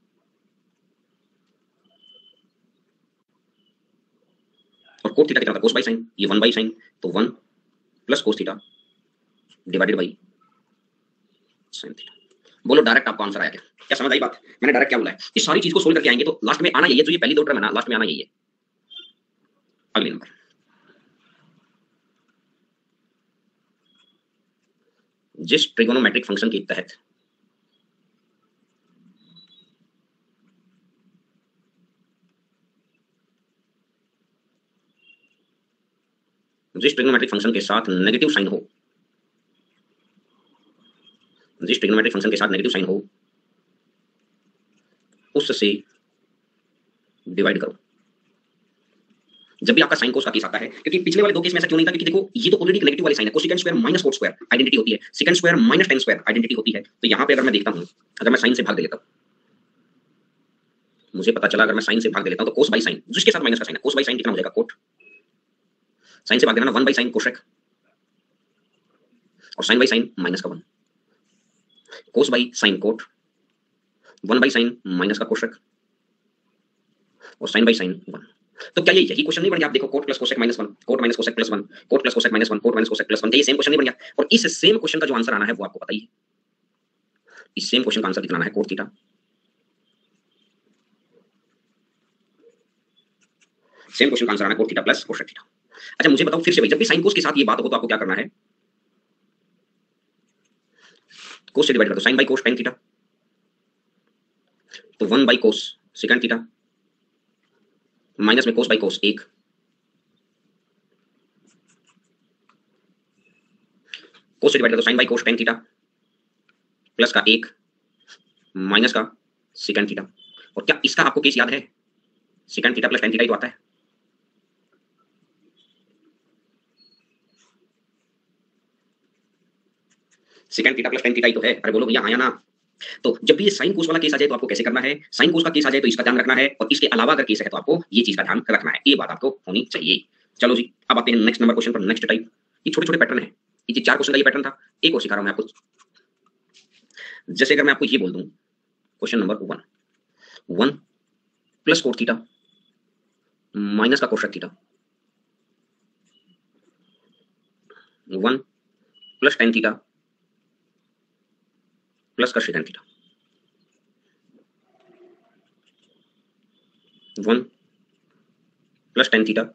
S1: और कोट थीटा कितना था? कोस बाई साइन, ये वन बाई साइन, तो one plus cos theta divided by sine theta. बोलो डायरेक्ट आपको आंसर आया क्या? क्या समझ आई बात? मैंने डायरेक्ट क्या बोला है? इस सारी चीज को सोल्व करके आएंगे तो लास्ट में आना यही है, जो ये पहली दो टर्म है ना, लास्ट में आना यही है। अगले नंबर, जिस ट्रिगोनोमेट्रिक फंक्शन के तहत जिस ट्रिगोनोमेट्रिक फंक्शन के साथ नेगेटिव साइन हो जिस ट्रिगोनोमेट्रिक फंक्शन के साथ नेगेटिव साइन हो उससे डिवाइड करो। जब भी आपका साइन कोस का केस आता है, क्योंकि पिछले वाले दो केस में ऐसा क्यों नहीं था? क्योंकि देखो ये तो ऑलरेडी नेगेटिव वाली साइन है, cosecant square minus cot square identity होती है, second square minus tan square identity होती है। तो यहां पे अगर मैं देखता हूं, अगर मैं साइन से भाग दे लेता हूं, मुझे पता चला अगर मैं साइन से भाग दे लेता हूं तो कोस बाई साइन, जिसके साथ माइनस का साइन है, कोस बाई साइन कितना हो जाएगा? कोट। साइन से भाग देना ना, वन बाई साइन कोसेक, और साइन बाई साइन माइनस का one, cos by sine cot, one by sine minus का कोसेक, और साइन बाई साइन वन। तो क्या ये यही क्वेश्चन नहीं बन गया? आप देखो, cot plus cosec minus one, cot minus cosec plus one, cot plus cosec minus one, cot minus cosec plus one. क्या ये सेम क्वेश्चन नहीं बन गया? और इस सेम क्वेश्चन का जो आंसर आना है वो आपको पता ही है। इस सेम क्वेश्चन का आंसर कितना आना है? Cot theta. सेम क्वेश्चन का आंसर आना है cot theta plus cosec theta. अच्छा मुझे बताओ फिर से भाई, जब भी साइन कोस के साथ ये बात हो तो आपको क्या करना है? कोस से डिवाइड कर दो, sine by cos tan theta, तो one by cos secant theta minus में कोस बाई कोस एक, कोस से डिवाइड कर दो, sine by cos tan theta plus का एक माइनस का सेकंड थीटा। और क्या इसका आपको केस याद है? Second theta plus tan theta ही तो आता है। Second theta plus tan theta ही तो है। अरे बोलो भैया आया ना। तो जब भी ये साइन कोस वाला केस आ जाए तो आपको कैसे करना है? साइन कोस का केस आ जाए तो इसका ध्यान रखना है, और इसके अलावा अगर केस है तो आपको ये चीज का ध्यान रखना है। ये बात आपको होनी चाहिए। चलो जी, अब आते हैं नेक्स्ट नंबर क्वेश्चन पर। नेक्स्ट टाइप, ये छोटे छोटे पैटर्न है, ये चार क्वेश्चन का ये पैटर्न था। एक और सिखा रहा हूं मैं आपको। जैसे अगर मैं आपको ये बोल दूं, question number one, one plus cot theta minus का cosec theta, one plus tan theta plus का secant theta, one plus tan theta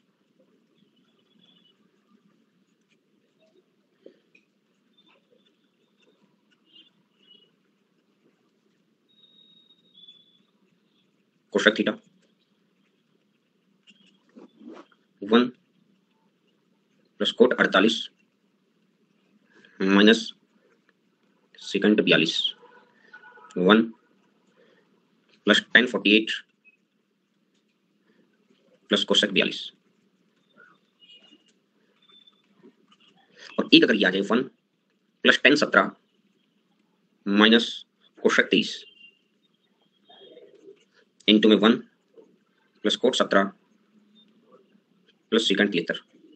S1: cosec theta, one plus cot अड़तालीस माइनस सेकंड बयालीस, one plus tan forty eight plus cosec बयालीस। और एक अगर ये आ जाए, वन प्लस टेन सत्रह माइनस कोसेक तेईस, इंटू में वन प्लस कोट सत्रह प्लस सेकंड तिहत्तर।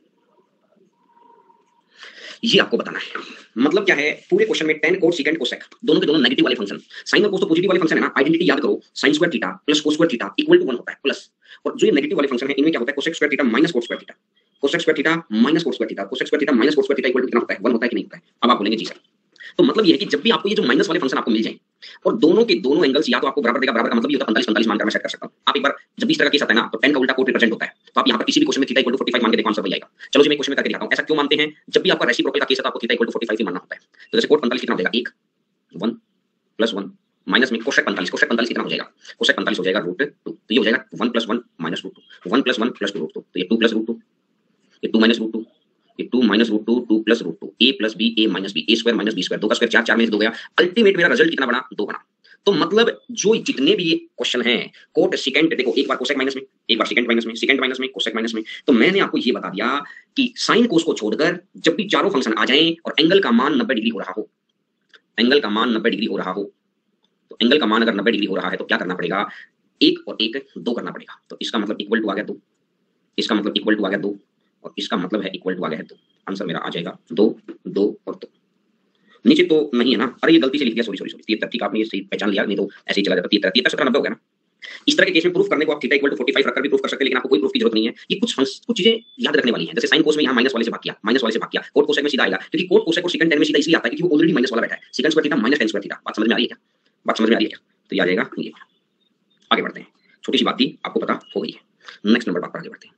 S1: ये आपको बताना है। मतलब क्या है? पूरे क्वेश्चन में टेन कोट सेकंड कोसेक दोनों के दोनों नेगेटिव वाले फंक्शन, साइन और कोस तो पॉजिटिव वाले फंक्शन है ना। आइडेंटिटी याद करो, sine square theta plus cos square theta equal to one होता है प्लस, और जो ये नेगेटिव वाले फंक्शन है इनमें क्या होता है? Cosec square theta minus cot square theta, cosec square theta minus cot square theta, cosec square theta minus cot square theta equal to कितना होता है? वन होता है कि नहीं होता है? अब आप बोलेंगे जी सर। तो मतलब ये है कि जब भी आपको ये जो माइनस वाले फंक्शन आपको मिल जाए और दोनों के दोनों एंगल्स या तो आपको बराबर देगा, बराबर का मतलब ये होता है पैंतालीस पैंतालीस मानकर मैं सेट कर सकता हूं। आप एक बार जब भी इस तरह का केस आता है ना, तो टेन का उल्टा कोट रिप्रेजेंट होता है। तो आप यहां पर किसी भी क्वेश्चन में theta equal to forty five मान के देखो, आंसर वही आएगा। चलो जी मैं क्वेश्चन में करके दिखाता हूं। ऐसा क्यों मानते हैं? जब भी आपका रेसिप्रोकल का केस है तो आपको theta equal to forty five ही मानना होता है। तो जैसे कोट पैंतालीस कितना हो जाएगा? एक, वन प्लस वन माइनस में कोशेक पैंतालीस, कोशेक पैंतालीस कितना हो जाएगा, कोशेक पैंतालीस हो जाएगा रूट टू, तो ये हो जाएगा one plus one minus root two, one plus one plus two root two, तो ये टू प्लस रूट टू, ये टू माइनस रूट टू, ये two minus root two, two plus root two, A plus b, a minus b, a square minus B square, दो का square चार, चार में से दो गया, अल्टीमेट मेरा रिजल्ट कितना बना, दो बना। तो मतलब जो जितने भी ये क्वेश्चन हैं कोट सिकेंट, देखो एक बार कोसेक माइनस में, एक बार सेकंड माइनस में, सेकंड माइनस में, कोसेक माइनस में, तो मैंने आपको ये बता दिया कि साइन कोस को छोड़कर जब भी चारों फंक्शन आ जाएं और एंगल का मान नब्बे डिग्री हो रहा हो, एंगल का मान नब्बे डिग्री हो रहा हो, तो एंगल का मान अगर नब्बे डिग्री हो रहा है तो क्या करना पड़ेगा, एक और एक दो करना पड़ेगा। तो इसका मतलब इक्वल टू आ गया दो, इसका मतलब इक्वल टू आ गया दो, और इसका मतलब है इक्वल टू आ गया है दो। आंसर मेरा आ जाएगा दो, दो और दो। नीचे तो नहीं है ना, अरे ये गलती से लिख दिया, सॉरी सॉरी सॉरी, तिहत्तर, ठीक आपने ये सही पहचान लिया, नहीं तो ऐसे ही चला जाता, तिहत्तर, तिहत्तर, सत्रह, नब्बे हो गया ना। इस तरह के केस में प्रूफ करने को आप थीटा इक्वल टू पैंतालीस रखकर भी प्रूफ कर सकते हैं, लेकिन आपको कोई प्रूफ की जरूरत नहीं है। ये कुछ कुछ चीजें याद रखने वाली हैं, जैसे साइन कोस में यहाँ माइनस वाले से भाग किया, माइनस वाले से भाग किया, कोट कोसेक में सीधा आएगा, क्योंकि कोट कोसेक और सेकंड टेन में सीधा इसलिए आता है क्योंकि वो ऑलरेडी माइनस वाला बैठा है, second square theta minus tan square theta. बात समझ में आ रही है क्या, बात समझ में आ रही है क्या, तो ये आ जाएगा ये। आगे बढ़ते हैं, छोटी सी बात थी आपको पता हो गई है। नेक्स्ट नंबर बात पर आगे बढ़ते हैं।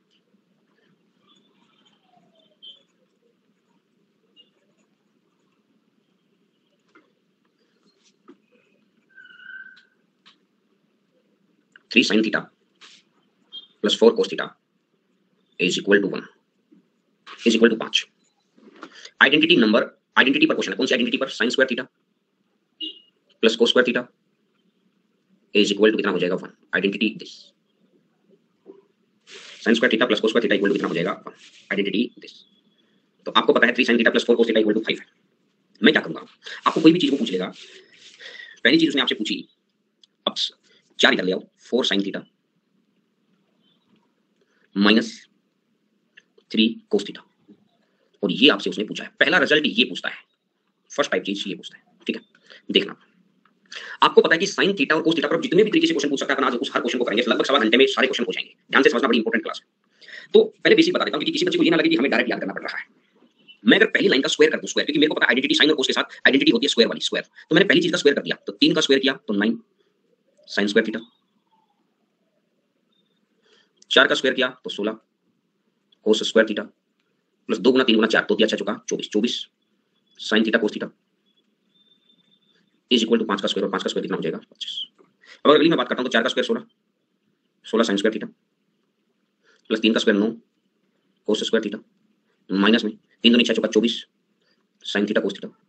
S1: Three sine theta plus four cos theta is equal to one, is equal to पांच। आइडेंटिटी नंबर, आइडेंटिटी पर क्वेश्चन है, कौन सी आइडेंटिटी पर, sine square theta plus cos square theta is equal to कितना हो जाएगा, one. Identity this, sine square theta plus cos square theta equal to कितना हो जाएगा, वन। Identity this. तो आपको पता है three sine theta plus four cos theta equal to five है। मैं क्या करूंगा, आपको कोई भी चीज को पूछ लेगा, पहली चीज उसने आपसे पूछी, अब चार इधर ले आओ, four sine theta minus three cos theta, और ये आपसे उसने पूछा है, पहला रिजल्ट ये पूछता है, फर्स्ट टाइप चीज ये पूछता है, ठीक है। देखना, आपको पता है कि साइन थीटा और कोस थीटा पर जितने भी तरीके से क्वेश्चन पूछ सकता है, आज उस हर क्वेश्चन को करेंगे, लगभग सवा घंटे में सारे क्वेश्चन हो जाएंगे। ध्यान से समझना, बड़ी इंपॉर्टेंट क्लास है। तो पहले बेसिक बता देता हूं, क्योंकि किसी बच्चे को ये ना लगे कि हमें डायरेक्ट याद करना पड़ रहा है। मैं अगर पहली लाइन का स्क्वायर कर दूं, स्क्वायर, क्योंकि मेरे को पता है आइडेंटिटी साइन और कोस के साथ आइडेंटिटी होती है स्क्वायर वाली, स्क्वायर, तो मैंने पहली चीज का स्क्वायर कर दिया, तो तीन का स्क्वायर किया तो नाइन साइन स्क्वायर थीटा, चार का स्क्वायर किया तो सोलह कोस स्क्वायर थीटा, प्लस दो गुना तीन गुना चार तो दिया छह चौका चौबीस, चौबीस sine theta cos theta is equal to पांच का स्क्वायर, और पांच का स्क्वायर कितना हो जाएगा, पच्चीस। अब अगली मैं बात करता हूं तो चार का स्क्वायर सोलह, सोलह साइन स्क्वायर थीटा प्लस तीन का स्क्वायर नौ कोस स्क्वायर थीटा, माइनस में तीन दूनी छह चौका चौबीस साइन थीटा कोस थीटा,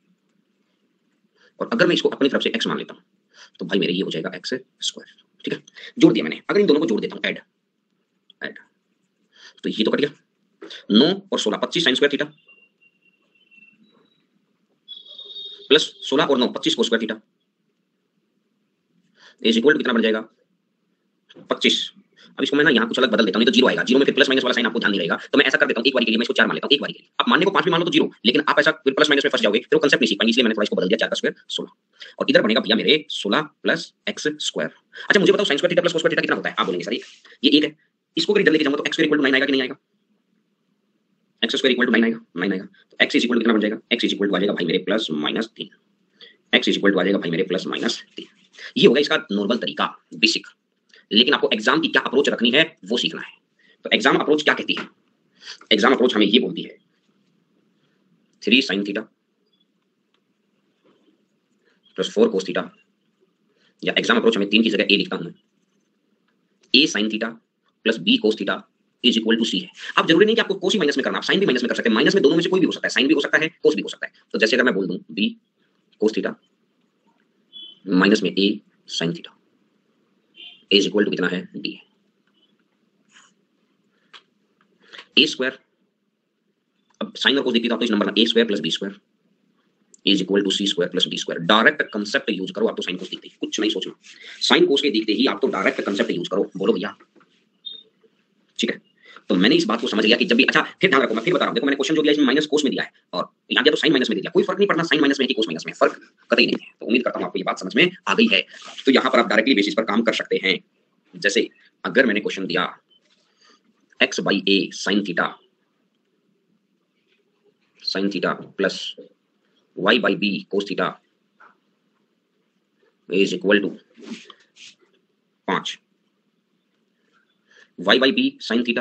S1: और अगर मैं इसको अपनी तरफ से x मान लेता हूं तो भाई मेरे ये हो जाएगा एक्स स्क्वायर, ठीक है। जोड़ दिया मैंने, अगर इन दोनों को जोड़ देता हूं, ऐड ऐड, तो ये तो कट गया, नौ और सोलह पच्चीस साइन स्क्वायर थीटा प्लस सोलह और नौ पच्चीस cos square theta is equal to कितना बन जाएगा, पच्चीस। अब इसको मैं ना यहाँ कुछ अलग बदल देता हूं, नहीं तो जीरो आएगा, जीरो में फिर प्लस माइनस वाला साइन आपको ध्यान नहीं रहेगा, तो मैं ऐसा कर देता हूं, एक बार के लिए मैं इसको चार मान लेता हूं, एक बार के लिए आप मानने को पांच भी मान लो तो जीरो, लेकिन आप ऐसा फिर प्लस माइनस में फंस जाओगे, फिर वो कांसेप्ट नहीं सीख पाएंगे, इसलिए मैंने थोड़ा इसको बदल दिया, चार का स्क्वायर सोलह, और इधर बनेगा भैया मेरे सोलह प्लस एक्स स्क्वायर। अच्छा मुझे बताओ sine square theta plus cos square theta कितना होता है, आप बोलेंगे सर ये एक है, इसको अगर इधर लेके जाऊंगा तो x square equal to nine आएगा कि नहीं आएगा, x square equal to nine आएगा, नाइन आएगा, तो एक्स इज इक्वल टू कितना बन जाएगा, एक्स इज इक्वल टू आ जाएगा भाई मेरे प्लस माइनस तीन, एक्स इज इक्वल टू आ जाएगा भाई मेरे प्लस माइनस तीन। ये होगा इसका नॉर्मल तरीका, बेसिक, लेकिन आपको एग्जाम की क्या अप्रोच रखनी है वो सीखना है। तो एग्जाम अप्रोच क्या कहती है, एग्जाम अप्रोच हमें ये बोलती है three sine theta plus four cos theta, या एग्जाम अप्रोच हमें तीन की जगह ए लिखता हूं, a sine theta plus B cos theta is equal to c है। अब जरूरी नहीं कि आपको कोस ही माइनस में करना, आप साइन भी माइनस में कर सकते हैं, माइनस में दोनों में से कोई भी हो सकता है, साइन भी हो सकता है कोस भी हो सकता है। तो जैसे अगर मैं बोल दूं बी कोस थीटा माइनस में a sine theta is equal to कितना है, डी। ए स्क्वायर, अब साइन और कोस देखिए तो आपको इस नंबर में a square plus B square is equal to c square plus d square. Direct concept use करो, आप तो साइन कोस देखते ही कुछ नहीं सोचना, साइन कोस के देखते ही आप तो डायरेक्ट कंसेप्ट यूज करो, बोलो भैया, ठीक है। तो मैंने इस बात को समझ लिया कि जब भी, अच्छा फिर ध्यान रखो, मैं फिर बता रहा हूं, देखो मैंने क्वेश्चन जो दिया इसमें माइनस कोस में दिया है, और यहाँ दिया तो साइन माइनस में दिया, कोई फर्क नहीं पड़ना साइन माइनस में कि कोस माइनस में, फर्क कतई नहीं है। तो उम्मीद करता हूं आपको ये बात समझ में आ गई है। तो यहाँ पर आप डायरेक्टली बेसिस पर काम कर सकते हैं, जैसे अगर मैंने क्वेश्चन दिया x by a sine theta sine theta plus Y by b cos theta is equal to पांच, y by b sine theta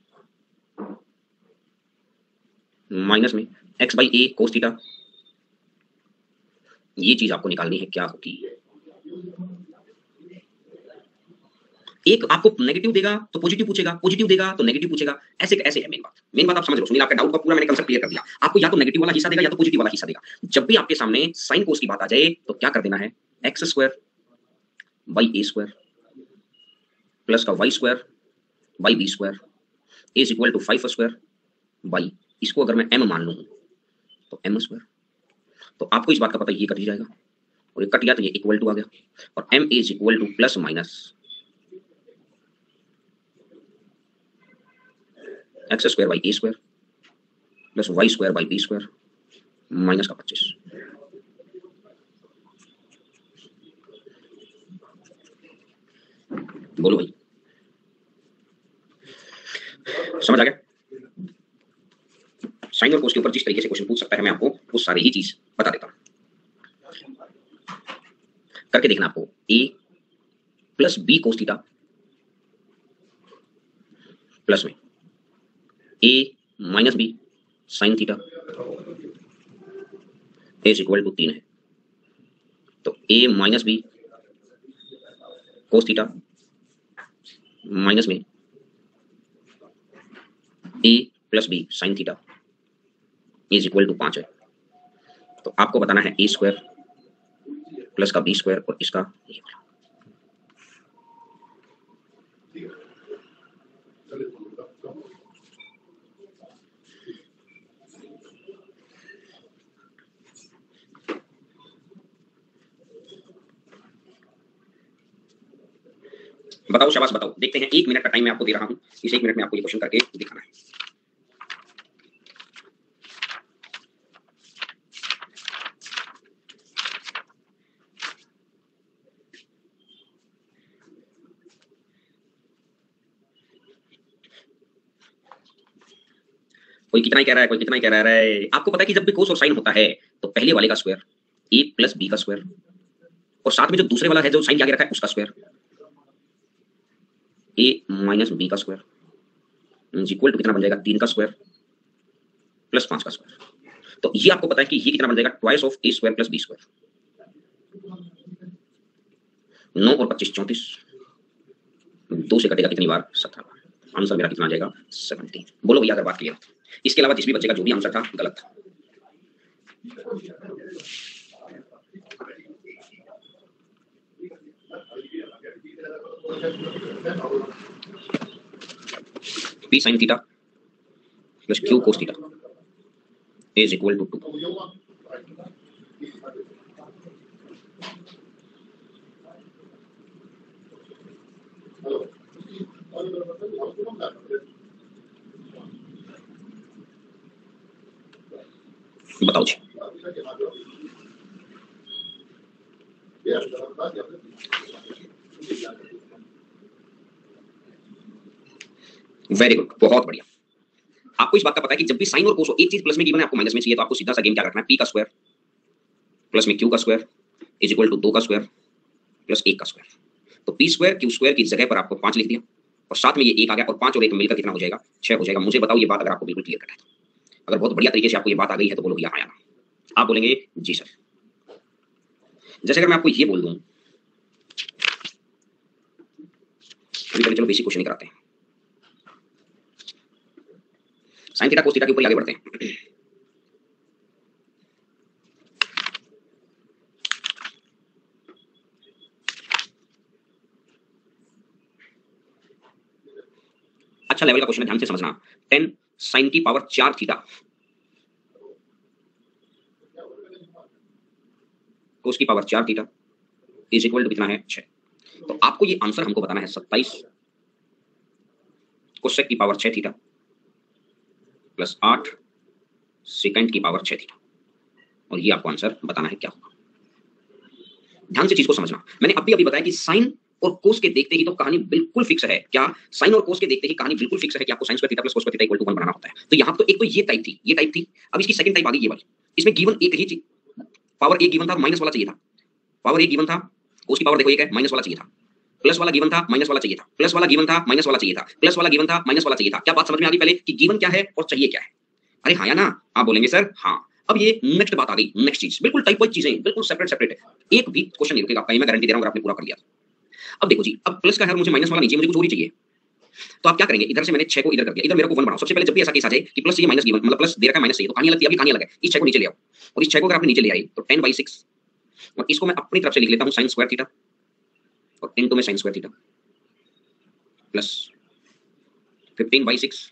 S1: minus में x by a cos theta, ये चीज आपको निकालनी है क्या होती है, एक आपको नेगेटिव देगा तो पॉजिटिव पूछेगा, पॉजिटिव देगा तो नेगेटिव पूछेगा, ऐसे ऐसे है मेन बात। मेन बात आप समझ लो, सुनील आपका डाउट का पूरा मैंने कंसेप्ट क्लियर कर दिया। आपको या तो नेगेटिव वाला हिस्सा देगा या तो पॉजिटिव वाला हिस्सा देगा। जब भी आपके सामने साइन कोस की बात आ जाए तो क्या कर देना है, x square by A square plus का Y square by B square is equal to five square by, इसको अगर मैं एम मान लूं तो एम स्क्वायर। तो आपको इस बात का पता ये कट ही जाएगा और ये कट गया तो ये इक्वल टू आ गया, और m is equal to plus minus x square by A square plus Y square by B square minus का पच्चीस। बोलो भाई, समझ आ गया? साइन और कोस के ऊपर जिस तरीके से क्वेश्चन पूछ सकता है मैं आपको वो सारी ही चीज बता देता हूं। करके देखना आपको, a plus B cos theta plus में a minus b sine theta is equal to तीन है। तो a minus b cos theta minus में a plus b sine theta is equal to पांच है। तो आपको बताना है ए स्क्वायर प्लस का बी स्क्वायर और इसका ये वाला। बताओ, शाबाश बताओ, देखते हैं। एक मिनट का टाइम मैं आपको दे रहा हूं, इस एक मिनट में आपको ये क्वेश्चन करके दिखाना है। कोई कितना ही कह रहा है, कोई कितना ही कह रहा है। आपको पता है कि जब भी कोस और साइन होता है तो पहले वाले का स्क्वायर ए प्लस बी का स्क्वायर और साथ में जो दूसरे वाला है जो साइन के आगे रखा है उसका स्क्वायर ए माइनस बी का स्क्वायर इक्वल टू कितना बन जाएगा, तीन का स्क्वायर प्लस पांच का स्क्वायर। तो ये आपको पता है कि ये कितना बन जाएगा, twice of a square plus B square. नौ और पच्चीस चौंतीस, दो से कटेगा कितनी बार, सत्रह बार। आंसर मेरा कितना आ जाएगा, सेवनटीन। बोलो भैया अगर बात क्लियर। इसके अलावा जिस भी बच्चे का जो भी आंसर था गलत था। P sine theta plus q cos theta is equal to two. बताओ जी। वेरी गुड, बहुत बढ़िया। आपको इस बात का पता है कि जब भी साइन और कोस हो, एक चीज प्लस में गिवन है आपको माइनस में चाहिए, तो आपको सीधा सा गेम क्या रखना है, पी का स्क्वायर प्लस में क्यू का स्क्वायर इज इक्वल टू दो का स्क्वायर प्लस एक का स्क्वायर। तो पी स्क्वायर क्यू स्क्वायर की जगह पर आपको पांच लिख दिया और साथ में ये एक आ गया और पांच और एक मिलकर कितना हो जाएगा, छह हो जाएगा। मुझे बताओ ये बात अगर आपको बिल्कुल क्लियर करना है तो। अगर बहुत बढ़िया तरीके से आपको ये बात आ गई है तो बोलो भैया आया ना। आप बोलेंगे जी सर। जैसे अगर मैं आपको ये बोल दूं, अभी पहले चलो बेसिक क्वेश्चन कराते हैं। साइन थीटा कोस थीटा के ऊपर आगे बढ़ते हैं। अच्छा लेवल का क्वेश्चन है, ध्यान से समझना। टेन साइन की पावर चार थीटा कोस की पावर चार थीटा इज इक्वल टू कितना है, छह। तो आपको ये आंसर हमको बताना है सत्ताईस कोसेक की पावर छह थीटा प्लस आठ सेकंड की पावर छह थीटा, और ये आपको आंसर बताना है क्या होगा। ध्यान से चीज को समझना। मैंने अभी अभी बताया कि साइन और कोस के देखते ही तो कहानी बिल्कुल फिक्स है। क्या साइन और कोस के देखते ही कहानी बिल्कुल फिक्स है कि आपको sine square theta plus cos square theta equal to one बनाना होता है। तो यहाँ तो एक तो ये टाइप थी, ये टाइप थी। अब इसकी सेकंड टाइप आ गई ये वाली। इसमें गिवन एक ही चीज, पावर एक गिवन था, माइनस वाला चाहिए था। पावर एक गिवन था, कोस की पावर देखो एक है, माइनस वाला चाहिए था। प्लस वाला गिवन था, माइनस वाला चाहिए था। प्लस वाला गिवन था, माइनस वाला चाहिए था। प्लस वाला गिवन था, माइनस वाला चाहिए था। क्या बात समझ में आ गई पहले कि गिवन क्या है और चाहिए क्या है? अरे हाँ या ना? आप बोलेंगे सर हाँ। अब ये नेक्स्ट बात आ गई, नेक्स्ट चीज बिल्कुल टाइप वाइज चीजें बिल्कुल सेपरेट सेपरेट है, एक भी क्वेश्चन नहीं रुकेगा आपका, मैं गारंटी दे रहा हूं अगर आपने पूरा कर लिया। अब देखो जी, अब प्लस का है और मुझे माइनस वाला नीचे, मुझे कुछ और ही चाहिए, तो आप क्या करेंगे, इधर से मैंने छह को इधर कर दिया, इधर मेरे को वन बनाओ। सबसे पहले जब भी ऐसा केस आ जाए कि प्लस चाहिए माइनस गिवन, मतलब प्लस दे रखा है माइनस चाहिए, तो कहानी अलग थी, अभी कहानी अलग है। इस छह को नीचे ले आओ, और इस छह को अगर आपने नीचे ले आई तो टेन बाई सिक्स, और इसको मैं अपनी तरफ से लिख लेता हूं साइन स्क्वायर थीटा, और इनटू में sine square theta plus fifteen by six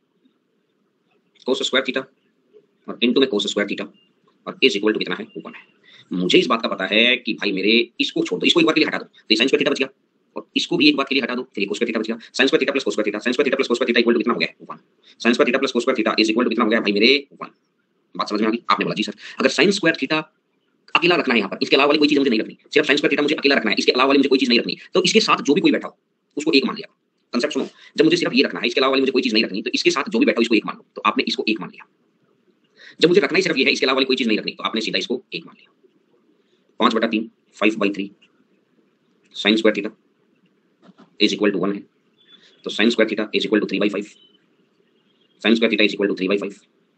S1: cos square theta, और इनटू में कोस स्क्वायर थीटा, और इज इक्वल टू कितना है, वन है। मुझे इस बात का पता है कि भाई मेरे इसको छोड़ दो, इसको एक बार के लिए हटा दो, तो साइन स्क्वायर थीटा बच गया, और इसको भी एक बार के लिए हटा दो, फिर कोस स्क्वायर थीटा बच गया। Sine square theta plus cos square theta, sine square theta plus cos square theta equal to कितना हो गया, one. Sine square theta plus cos square theta is equal to कितना हो गया भाई मेरे, वन। बात समझ में आ गई? आपने बोला जी सर, अगर साइन स्क्वायर थीटा अकेला रखना है यहाँ पर, इसके अलावा वाली कोई चीज मुझे नहीं रखनी, सिर्फ साइन स्क्वायर थीटा मुझे अकेला रखना है, इसके अलावा वाली मुझे कोई चीज नहीं रखनी, तो इसके साथ जो भी कोई बैठा हो उसको एक मान लिया। कंसेप्ट सुनो, जब मुझे सिर्फ ये रखना है, इसके अलावा वाली मुझे कोई चीज नहीं रखनी, तो इसके साथ जो भी बैठा हो इसको एक मान लो, तो आपने इसको एक मान लिया। जब मुझे रखना ही सिर्फ ये है, इसके अलावा वाली कोई चीज नहीं रखनी, तो आपने सीधा इसको एक मान लिया। पांच बटा तीन, five by three sine square theta is equal to one है, तो sine square theta is equal to three by five, sine square theta is equal to three by five.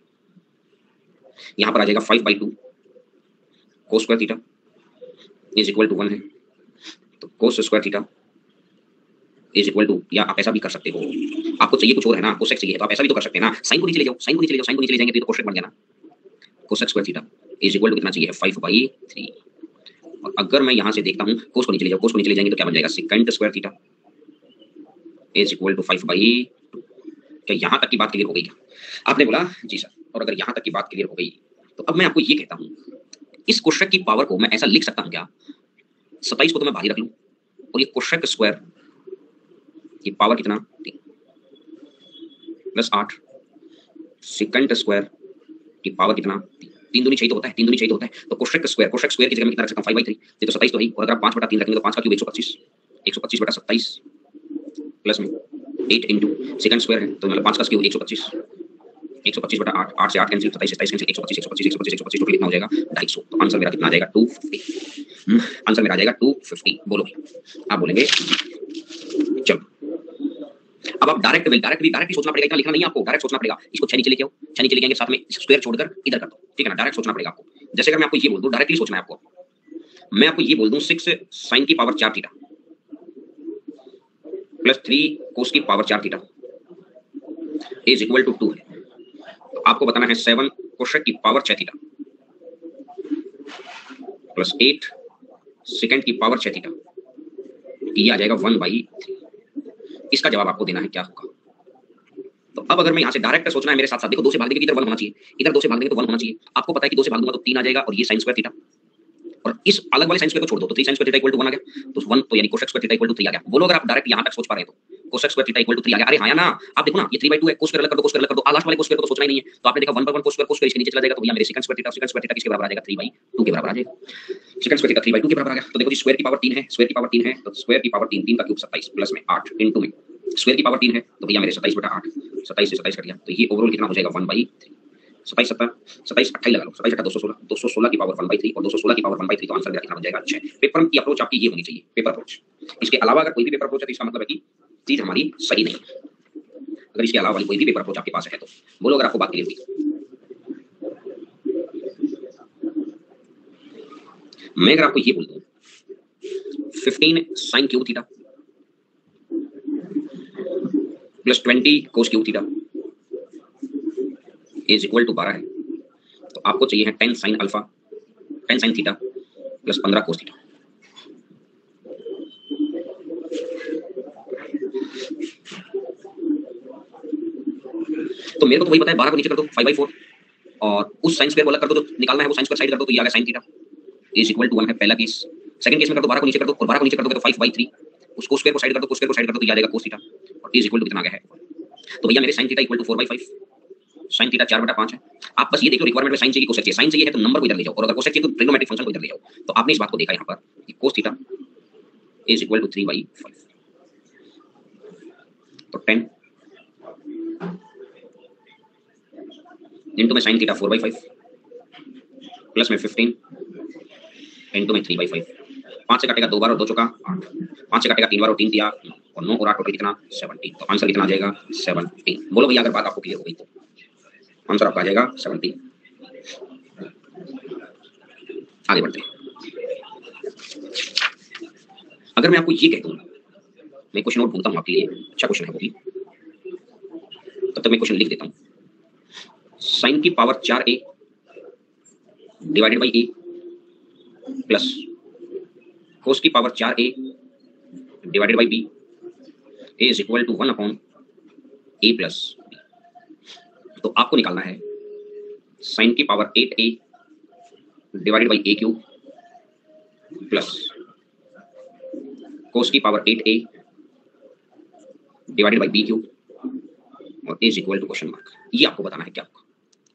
S1: यहां पर आ जाएगा five by two cos square theta is equal to one है, तो cos square theta is equal to, या आप ऐसा भी कर सकते हो, आपको चाहिए कुछ और है ना, कोसेक चाहिए तो आप ऐसा भी तो कर सकते हैं ना, साइन को नीचे ले जाओ, साइन को नीचे ले जाओ, साइन को नीचे ले जाएंगे तो कोसेक बन गया ना। Cosec square theta is equal to कितना चाहिए, फाइव बाई थ्री। और अगर मैं यहां से देखता हूं, कोस को नीचे ले जाओ, कोस को नीचे ले जाएंगे तो क्या बन जाएगा, second square theta is equal to five by two. क्या यहां तक की बात क्लियर हो गई क्या? आपने बोला जी सर, और अगर यहां तक की बात क्लियर हो गई तो अब मैं आपको ये कहता हूं, इस कोशेक की पावर को मैं ऐसा लिख सकता हूं क्या, सत्ताईस को तो मैं बाहर रख लूं, और ये कोशेक स्क्वायर की पावर कितना, तीन प्लस आठ, सेकंड स्क्वायर की पावर कितना, तीन दूनी चाहिए तो होता है, तीन दूनी चाहिए तो होता है, तो कोशेक स्क्वायर, कोशेक स्क्वायर की जगह मैं कितना रख सकता हूं, फाइव बाई थ्री, ये तो सत्ताईस तो है, और अगर आप पांच बटा तीन रखेंगे तो पांच का क्यूब एक सौ पच्चीस, एक सौ पच्चीस बटा सत्ताईस प्लस में एट इंटू सेकंड स्क्वायर है, तो मतलब पांच का क्यूब एक सौ पच्चीस, एक सौ पच्चीस बटा आठ, आठ से आठ कैंसिल, सत्ताईस सत्ताईस कैंसिल, एक सौ पच्चीस एक सौ पच्चीस एक सौ पच्चीस एक सौ पच्चीस टोटल कितना हो जाएगा, ढाई सौ। तो आंसर मेरा कितना आ जाएगा, टू फिफ्टी। आंसर मेरा आ जाएगा टू फिफ्टी। बोलो आप बोलेंगे चलो। अब आप डायरेक्ट डायरेक्ट भी डायरेक्ट भी सोचना पड़ेगा, इतना लिखना नहीं है आपको, डायरेक्ट सोचना पड़ेगा। इसको छह नीचे लेके आओ, छह नीचे लेके आएंगे, साथ में स्क्वायर छोड़कर इधर कर दो, ठीक है ना, डायरेक्ट सोचना पड़ेगा आपको। जैसे अगर मैं आपको ये बोल दूं, डायरेक्टली सोचना है आपको, मैं आपको ये बोल दूं सिक्स साइन की पावर चार थीटा प्लस थ्री कोस की पावर चार theta is equal to two है, तो आपको बताना है सेवन कोशेक की पावर छह थीटा प्लस एट सेकंड की पावर छह थीटा, ये आ जाएगा वन बाई थ्री। इसका जवाब आपको देना है क्या होगा। तो अब अगर मैं यहां से डायरेक्ट सोचना है मेरे साथ साथ, देखो दो से भाग देंगे इधर वन होना चाहिए, इधर दो से भाग देंगे तो वन होना चाहिए। आपको पता है कि दो से भाग दूंगा तो तीन आ जाएगा, और ये साइन स्क्वायर थीटा, और इस अलग वाले साइन स्क्वायर को छोड़ दो तो three sine square theta equal to one आ गया, तो वन तो यानी cosec square theta equal to three आ गया। बोलो अगर आप डायरेक्ट यहां तक सोच पा रहे हो तो cosec square theta equal to three आ गया। अरे हाँ या ना, आप देखो ना ये थ्री बाई टू है, कोस स्क्वायर अलग कर दो, कोस स्क्वायर अलग कर दो, लास्ट वाले कोस स्क्वायर को तो सोचना ही नहीं है, तो आपने देखा one by one cos square, cos square इसके नीचे चला जाएगा, तो भैया मेरे secant square theta, secant square theta किसके बराबर आ जाएगा, थ्री बाई टू के बराबर आ जाएगा। Second square theta three by two के बराबर आ गया, तो देखो जी स्क्वायर की पावर तीन है, स्क्वायर की पावर तीन है, तो स्क्वायर की पावर तीन, तीन का क्यूब सत्ताईस प्लस में आठ इंटू में स्क्वायर की पावर तीन है, तो भैया मेरे सत्ताईस बटा आठ, सत्ताईस से सत्ताईस कट गया, तो ये ओवरऑल कितना हो जाएगा, वन बाई थ्री। सत्ताईस सत्तर सत्ताईस अट्ठाईस लगा लो, सत्ताईस दो सौ सोलह, दो सौ सोलह की पावर वन बाई थ्री, और दो सौ सोलह की पावर वन बाई थ्री, तो आंसर मेरा कितना बन जाएगा, छह। पेपर की अप्रोच आपकी ये होनी चाहिए, पेपर अप्रोच। इसके अलावा अगर कोई भी पेपर अप्रोच है तो इसका मतलब है कि चीज हमारी सही नहीं है। अगर इसके अलावा वाली कोई भी पेपर अप्रोच आपके पास है तो बोलो अगर आपको बात क्लियर हुई। मैं अगर आपको ये बोल दूं fifteen sine cube theta plus twenty cos cube theta is equal to बारह है, तो आपको चाहिए है ten sine alpha, ten sine theta plus पंद्रह कोस थीटा। तो मेरे को तो वही पता है, बारह को नीचे कर दो, फाइव बाई फोर, और उस साइन स्क्वायर को अलग कर दो, जो निकालना है वो साइन स्क्वायर साइड कर दो, तो ये आ गया sine theta is equal to one है पहला केस। सेकंड केस में कर दो, बारह को नीचे कर दो, और बारह को नीचे कर दो तो फाइव बाई थ्री, उसको स्क्वायर को साइड कर दो, स्क्वायर को साइड कर दो, तो ये आ जाएगा कोस थीटा, और इज इक्वल टू कितना आ गया है, तो भैया मेरे sine theta equal to four by five, sine theta चार बटा पांच है। आप बस ये देखो रिक्वायरमेंट में साइन चाहिए, कोसेक चाहिए, साइन चाहिए है तो नंबर को इधर ले जाओ, और अगर कोसेक चाहिए तो ट्रिग्नोमेट्रिक फंक्शन को इधर ले जाओ। तो आपने इस बात को देखा यहाँ पर कि cos theta is equal to three by five, तो टेन इंटू में sine theta four by five plus में फिफ्टीन इंटू में थ्री बाई फाइव, पांच से कटेगा दो बार और दो चौका आठ, पांच से कटेगा तीन बार और तीन तिया और नौ और आठ टोटल कितना, सेवनटीन। तो आंसर कितना आ जाएगा, सेवनटीन। बोलो भैया अगर बात आपको क्लियर हो गई तो आंसर आपका आ जाएगा सेवनटीन। आगे बढ़ते हैं। अगर मैं आपको ये कह दूं, मैं क्वेश्चन और ढूंढता हूं आपके लिए, अच्छा क्वेश्चन है वो भी, तब तक मैं क्वेश्चन लिख देता हूं। साइन की पावर चार A divided by A plus cos की पावर चार A divided by B is equal to one upon A plus B. तो आपको निकालना है साइन की power eight A divided by A cube plus cos की power eight A divided by B cube और is equal to question mark. ये आपको बताना है क्या होगा।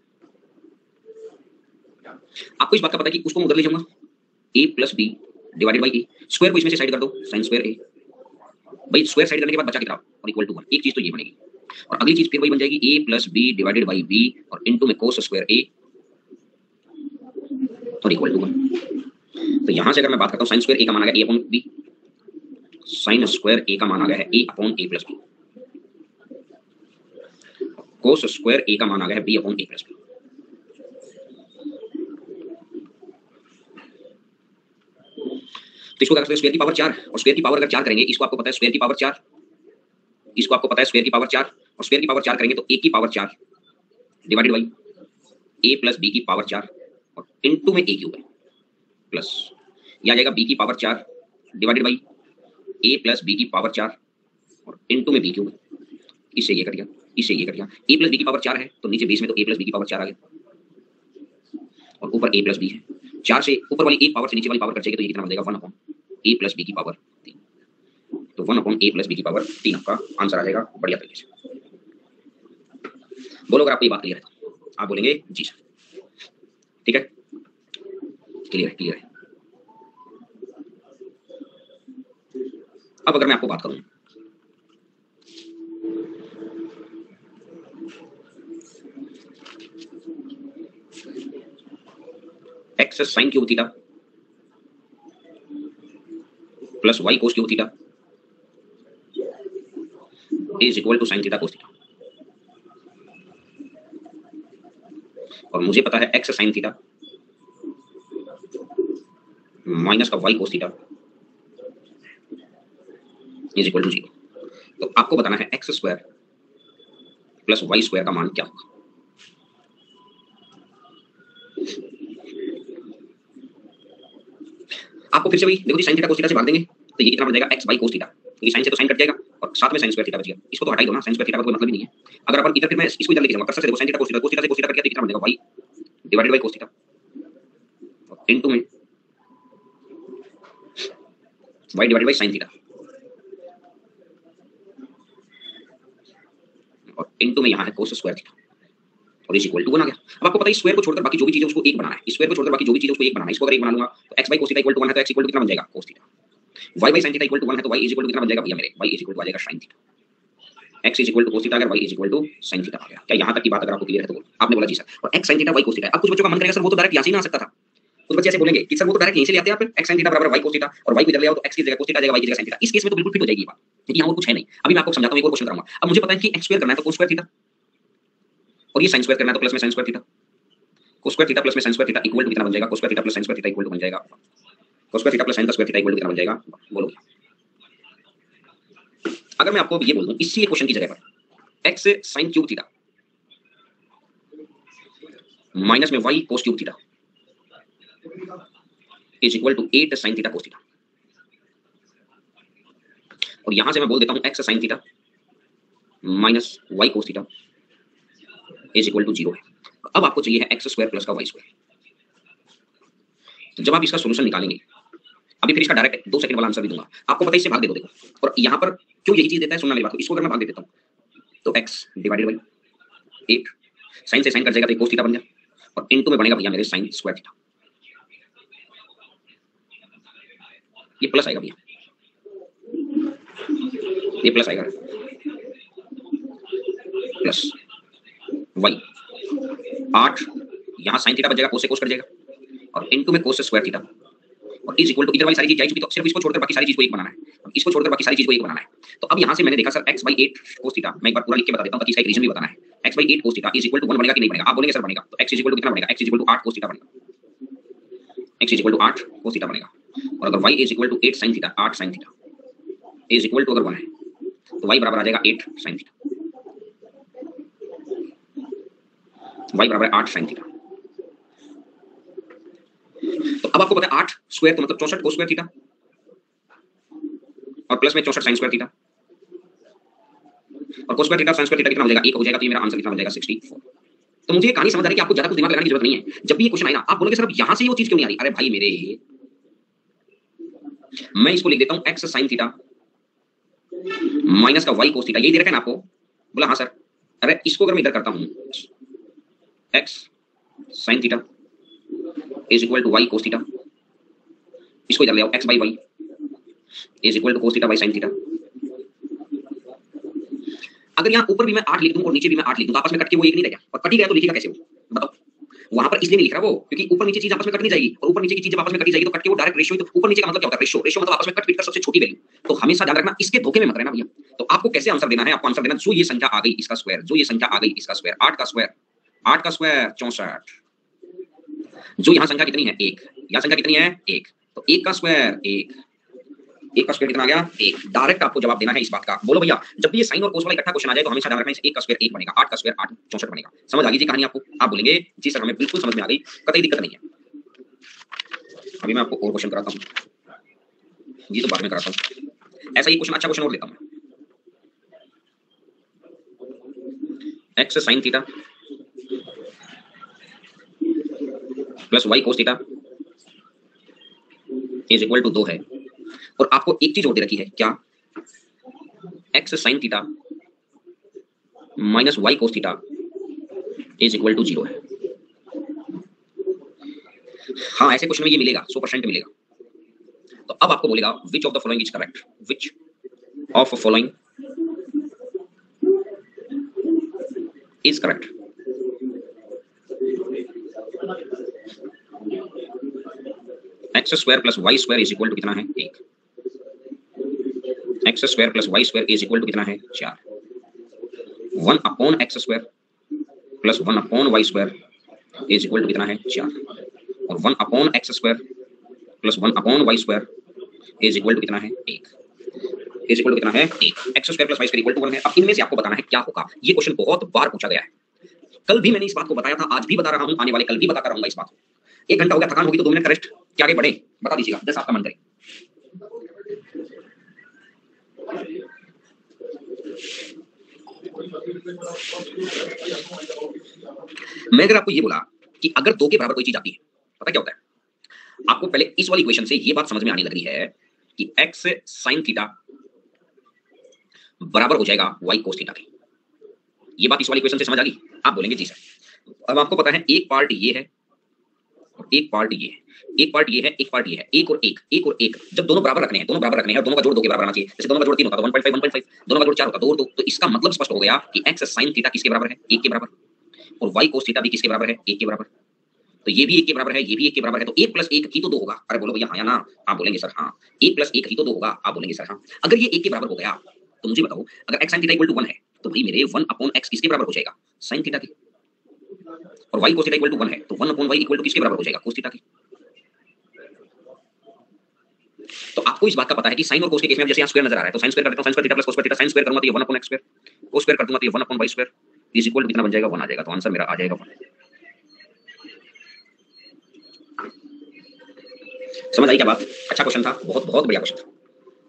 S1: आपको इस बात का पता है कि उसको उधर ले जाऊंगा, A plus B divided by A, square को इसमें से साइड कर दो, साइन स्क्वायर ए। भाई स्क्वायर साइड करने के बाद बचा कितना, और इक्वल टू वन। एक चीज तो ये बनेगी और अगली चीज फिर वही बन जाएगी, A plus B divided by B और इनटू में कोस स्क्वायर ए और इक्वल टू वन। तो यहां से अगर मैं बात करता हूं, साइन स्क्वायर ए का मान आ गया A upon B, sine square A का मान आ गया है A upon A plus B, cos square A का मान आ गया है B upon A plus B. तो इसको अगर स्क्वायर की पावर चार और स्क्वायर की पावर अगर चार करेंगे, इसको आपको पता है स्क्वायर की पावर चार, इसको आपको पता है स्क्वायर की पावर चार, और स्क्वायर की पावर चार करेंगे तो ए की पावर चार divided by A plus B की पावर चार और इनटू में ए क्यूब है प्लस या जाएगा बी की पावर चार divided by A plus B की पावर चार और इनटू में बी क्यूब। इससे ये कट गया, इससे ये कट गया। ए प्लस बी की पावर चार है तो नीचे बेस में तो ए प्लस बी की पावर चार आ गया और ऊपर ए प्लस बी है। चार से ऊपर वाली एक पावर से नीचे वाली पावर कट जाएगी तो ये कितना बन जाएगा, one upon A plus B की पावर तीन। तो one upon A plus B की पावर तीन आपका आंसर आ जाएगा बढ़िया तरीके से। बोलो अगर आपको ये बात क्लियर है तो आप बोलेंगे जी सर। ठीक है, क्लियर है, क्लियर है। अब अगर मैं आपको बात करूं, X sine cube theta plus Y cos cube theta is equal to sine theta cos theta, और मुझे पता है एक्स साइन थीटा माइनस का Y cos theta is equal to zero. तो आपको बताना है x square plus Y square का मान क्या होगा। आपको फिर से वही देखो जी, साइन थीटा कोस थीटा से भाग देंगे तो ये कितना बन जाएगा, एक्स बाई कोस थीटा, क्योंकि साइन से तो साइन कट जाएगा और साथ में साइन स्क्वायर थीटा बच गया। इसको तो हटा ही दो ना, साइन स्क्वायर थीटा का कोई मतलब ही नहीं है। अगर अपन इधर फिर मैं इसको इधर लेके जाऊंगा, कर्सर से देखो sine theta cos theta, cos theta से कोस थीटा कट गया तो कितना बन जाएगा, Y divided by cos theta और इनटू में Y divided by sine theta और इनटू में यहां है कोस स्क्वायर थीटा और इज इक्वल टू वन आ गया। अब आपको पता है स्क्वायर को छोड़कर बाकी जो भी चीजें उसको एक बनाना है, स्क्वायर को छोड़कर बाकी जो भी चीजें उसको एक बनाना है। इसको अगर एक बना लूंगा तो X by cos theta equal to one है तो एक्स इक्वल टू कितना बन जाएगा, cos theta. Y by sine theta equal to one है तो वाई इज इक्वल टू कितना बन जाएगा भैया मेरे, वाई इज इक्वल टू आ जाएगा sine theta. X is equal to cos theta, अगर Y is equal to sine theta आ गया। क्या यहां तक की बात अगर आपको क्लियर है तो बोलो। आपने बोला जी सर, और X sine theta Y cos theta. अब कुछ बच्चों का मन करेगा सर वो तो डायरेक्ट यहां से ना आ सकता था, कुछ बच्चे ऐसे बोलेंगे कि सर वो तो डायरेक्ट यहीं से ले आते हैं आप, एक्स साइन थीटा बराबर वाई कोस थीटा और वाई को इधर ले आओ तो एक्स की जगह कोस थीटा आ जाएगा, वाई की जगह साइन थीटा। इस केस में तो बिल्कुल फिट हो जाएगी बात, लेकिन यहां और कुछ है नहीं। अभी मैं आपको समझाता हूं, एक और क्वेश्चन करूंगा। अब मुझे पता है कि एक्स स्क्वायर करना है तो कोस स्क्वायर थीटा और ये साइन स्क्वायर करना है तो प्लस में sine square theta, cos square theta plus में sine square theta equal to कितना बन जाएगा, cos square theta plus sine square theta equal to बन जाएगा, cos square theta plus sine का स्क्वायर थीटा इक्वल टू कितना बन जाएगा, बोलो। अगर मैं आपको ये बोल दूं इसी क्वेश्चन की जगह पर X sine cube theta minus में Y cos cube theta is equal to eight sine theta cos theta, और यहां से मैं बोल देता हूं X sine theta minus Y cos theta is equal to zero है। अब आपको चाहिए है एक्स स्क्वायर प्लस का वाई स्क्वायर। तो जब आप इसका सॉल्यूशन निकालेंगे, अभी फिर इसका डायरेक्ट दो सेकंड वाला आंसर भी दूंगा, आपको पता है इससे भाग दे दो देखो। और यहां पर क्यों यही चीज देता है, सुनना मेरी बात को। इसको अगर मैं भाग दे देता हूं तो X divided by eight, sine से साइन कट जाएगा तो कोस थीटा बन जाए और इनटू में बनेगा भैया मेरे साइन स्क्वायर थीटा। ये प्लस आएगा भैया, ये प्लस आएगा प्लस वाई आठ, यहां साइन थीटा बच जाएगा, कोस से कोस कट जाएगा और इनटू में कोस से स्क्वायर थीटा और इज इक्वल टू इधर वाली सारी चीज जाई चुकी तो सिर्फ इसको छोड़कर बाकी सारी चीज को एक बनाना है। अब इसको छोड़कर बाकी सारी चीज को एक बनाना है। तो अब यहां से मैंने देखा sir X by eight cos theta, मैं एक बार पूरा लिख के बता देता हूं ताकि इसका एक रीजन भी बताना है। X by eight cos theta is equal to one बनेगा कि नहीं बनेगा, आप बोलेंगे सर बनेगा। तो एक्स इज इक्वल टू कितना बनेगा, एक्स इज इक्वल टू आठ कोस थीटा बनेगा। एक्स इज इक्वल टू आठ कोस थीटा बनेगा। और अगर Y is equal to eight sine theta, आठ sine theta is equal to अगर वन है तो वाई बराबर आ जाएगा एट साइन थीटा, वाई बराबर है आठ साइन थीटा। तो अब आपको पता है आठ स्क्वायर तो मतलब चौसठ कोस स्क्वायर थीटा और प्लस में चौसठ साइन स्क्वायर थीटा, और cos square theta sine square theta कितना हो जाएगा, एक हो जाएगा। तो ये मेरा आंसर कितना हो जाएगा, सिक्सटी फोर। तो मुझे ये कहानी समझ आ रही है कि आपको ज्यादा कुछ दिमाग लगाने की जरूरत नहीं है। जब भी ये क्वेश्चन आए ना, आप बोलोगे सर अब यहां से वो चीज क्यों नहीं आ रही। अरे भाई मेरे, मैं इसको लिख देता हूं एक्स साइन थीटा माइनस का वाई कोस थीटा, यही दे रखा है ना आपको। बोला हाँ सर। अरे इसको अगर मैं इधर करता हूं X sine theta is equal to Y cos theta, इसको इधर ले आओ, X by Y is equal to cos theta by sine theta. अगर यहाँ ऊपर भी मैं आठ लिख दूं और नीचे भी मैं आठ लिख दूं तो आपस में कट के वो एक नहीं रहेगा, और कट ही गया तो लिखेगा कैसे वो बताओ। वहां पर इसलिए नहीं लिख रहा वो क्योंकि ऊपर नीचे चीज आपस में कट नहीं जाएगी, और ऊपर नीचे की चीज आपस में कटी जाएगी तो कट के वो डायरेक्ट रेशियो। तो ऊपर नीचे का मतलब क्या होता है, रेशियो। रेशियो मतलब आपस में कट पीट कर सबसे छोटी वैल्यू। तो हमेशा ध्यान रखना, इसके धोखे में मत रहना भैया। तो आपको कैसे आंसर देना है, आपको आंसर देना जो ये संख्या आ गई इसका स्क्वायर, जो ये संख्या आ गई इसका स्क्वायर, आठ का स्क्वायर, आठ का स्क्वायर चौसठ। जो यहाँ संख्या कितनी है, एक, यहाँ संख्या कितनी है, एक, तो एक का स्क्वायर एक, एक का स्क्वायर कितना आ गया, एक। डायरेक्ट आपको जवाब देना है इस बात का। बोलो भैया, जब भी ये साइन और कोस वाला इकट्ठा क्वेश्चन आ जाए तो हमेशा ध्यान रखना है एक का स्क्वायर एक बनेगा, आठ का स्क्वायर आठ, चौसठ बनेगा। समझ आ गई जी कहानी आपको। आप बोलेंगे जी सर हमें बिल्कुल समझ में आ गई, कतई दिक्कत नहीं है। अभी मैं आपको और क्वेश्चन कराता हूँ, ये तो बाद में कराता हूँ। ऐसा ही क्वेश्चन, अच्छा क्वेश्चन और लेता हूँ मैं। X sine theta plus Y cos theta is equal to दो है, और आपको एक चीज और दे रखी है, क्या, X sine theta minus Y cos theta is equal to zero है। हाँ ऐसे क्वेश्चन में ये मिलेगा, सौ परसेंट मिलेगा। तो अब आपको बोलेगा which of the following is correct, which of following is correct. X square plus Y square is equal to कितना है, एक। X square plus Y square is equal to कितना है, चार। One upon X square plus one upon Y square is equal to कितना है, चार। और one upon X square plus one upon Y square is equal to कितना है, एक। इज इक्वल टू कितना है, एक। X square plus Y square equal to one है। अब इनमें से आपको बताना है क्या होगा। ये क्वेश्चन बहुत बार पूछा गया है, कल भी मैंने इस बात को बताया था, आज भी बता रहा हूं, आने वाले कल भी बताता रहूंगा इस बात को। एक घंटा हो गया, थकान होगी तो दो मिनट का रेस्ट, क्या आगे बढ़े बता दीजिएगा, दस आपका मन करे। मैं अगर आपको ये बोला कि अगर दो के बराबर कोई चीज आती है, पता क्या होता है आपको, पहले इस वाली इक्वेशन से ये बात समझ में आने लग रही है कि एक्स साइन थीटा बराबर हो जाएगा वाई कोस थीटा के। ये बात इस वाली इक्वेशन से समझ आ गई। आप बोलेंगे जी सर। अब आपको पता है एक पार्ट ये है और एक पार्ट ये है, एक पार्ट ये है, एक पार्ट ये है, एक और एक, एक और एक। जब दोनों बराबर रखने हैं, दोनों बराबर रखने हैं और दोनों का जोड़ दो के बराबर आना चाहिए। जैसे दोनों का जोड़ तीन होता है one point five, one point five, दोनों का जोड़ चार होता है दो और दो। तो इसका मतलब स्पष्ट हो गया कि एक्स साइन थीटा किसके बराबर है, एक के बराबर, और वाई कोस थीटा भी किसके बराबर है, एक के बराबर। तो ये भी एक के बराबर है, ये भी एक के बराबर है, तो एक प्लस एक ही तो दो होगा। अरे बोलो भैया हाँ या ना, आप बोलेंगे सर हाँ। एक प्लस एक ही तो दो होगा, आप बोलेंगे सर हाँ। अगर ये एक के बराबर हो गया तो मुझे बताओ, अगर X sine theta equal to one है तो भाई मेरे वन अपॉन एक्स किसके बराबर हो जाएगा, साइन थीटा के। और Y cos theta equal to one है तो one upon Y equal to किसके बराबर हो जाएगा, कोस थीटा के। तो आपको इस बात का पता है कि साइन और कोस के केस में जैसे यहाँ स्क्वायर नजर आ रहा है तो साइन स्क्वायर कर देता हूं, sine square theta plus cos square theta, sine square करूंगा तो ये one upon X square, cos square कर दूंगा तो ये one upon Y square is equal to कितना बन जाएगा, वन आ जाएगा। तो आंसर मेरा आ जाएगा वन। समझ आई क्या बात? अच्छा क्वेश्चन था, बहुत बहुत बढ़िया क्वेश्चन था।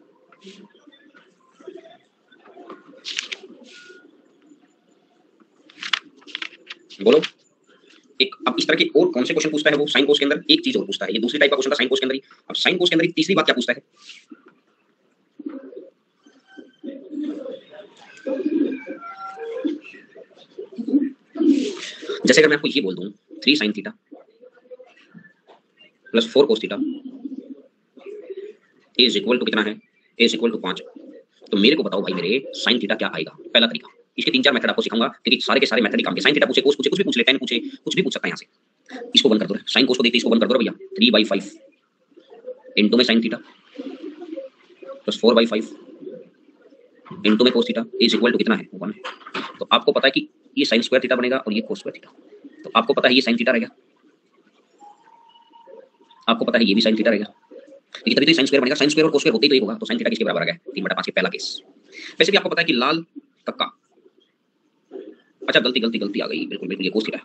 S1: बोलो एक, अब इस तरह के और कौन से क्वेश्चन पूछता है वो साइन कोस के अंदर, एक चीज और पूछता है, ये दूसरी टाइप का क्वेश्चन था साइन कोस के अंदर ही। अब साइन कोस के अंदर तीसरी बात क्या पूछता है, जैसे अगर मैं आपको ये बोल दूं three sine theta plus four cos theta is equal to कितना है, इज इक्वल टू पांच। तो मेरे को बताओ भाई मेरे साइन थीटा क्या आएगा। पहला तरीका, इसके तीन चार मेथड आपको सिखाऊंगा क्योंकि सारे के सारे मेथड काम के। साइन थीटा पूछे, कोस पूछे, कुछ भी पूछ ले, टेन पूछे, कुछ भी पूछ सकता है यहाँ से। इसको बंद कर दो, साइन कोस को देखते इसको बंद कर दो भैया। थ्री बाई फाइव इंटू में sine theta plus four by five into में cos theta is equal to कितना है, वन है। तो आपको पता है कि ये साइन स्क्वायर थीटा बनेगा और ये कोस स्क्वायर थीटा। तो आपको पता है ये साइन थीटा रहेगा। आपको पता है ये भी साइन थीटा रहेगा, लेकिन तभी तो साइन स्क्वायर बनेगा। साइन स्क्वायर और कोस स्क्वायर होते ही तो एक होगा, तो साइन थीटा किसके बराबर आ गया? तीन बटा पाँच के पहला केस। वैसे भी आपको पता है कि लाल कक्का, अच्छा गलती गलती गलती आ गई, बिल्कुल बिल्कुल ये कोस थीटा है।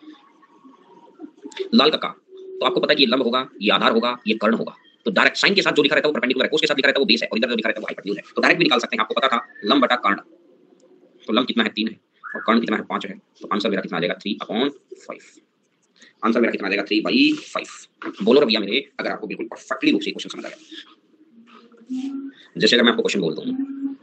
S1: लाल कक्का, तो आपको पता है कि ये लंब होगा, ये आधार होगा, ये कर्ण होगा, तो डायरेक्ट साइन के साथ जो लिखा रहता है वो परपेंडिकुलर है, कोस के साथ लिखा रहता है वो बेस है, और इधर जो लिखा रहता है वो हाइपोटेन्यूज है, तो डायरेक्ट भी निकाल सकते हैं। आपको पता था लंब बटा कर्ण, तो लंब कितना है? तीन है, और कर्ण कितना है? पाँच है, तो आंसर मेरा कितना आ जाएगा? Three upon five. आंसर मेरा कितना आ जाएगा? Three by five. बोलो भैया मेरे, अगर आपको बिल्कुल परफेक्टली रूप से क्वेश्चन समझ आ गया। जैसे अगर मैं आपको क्वेश्चन बोलता हूँ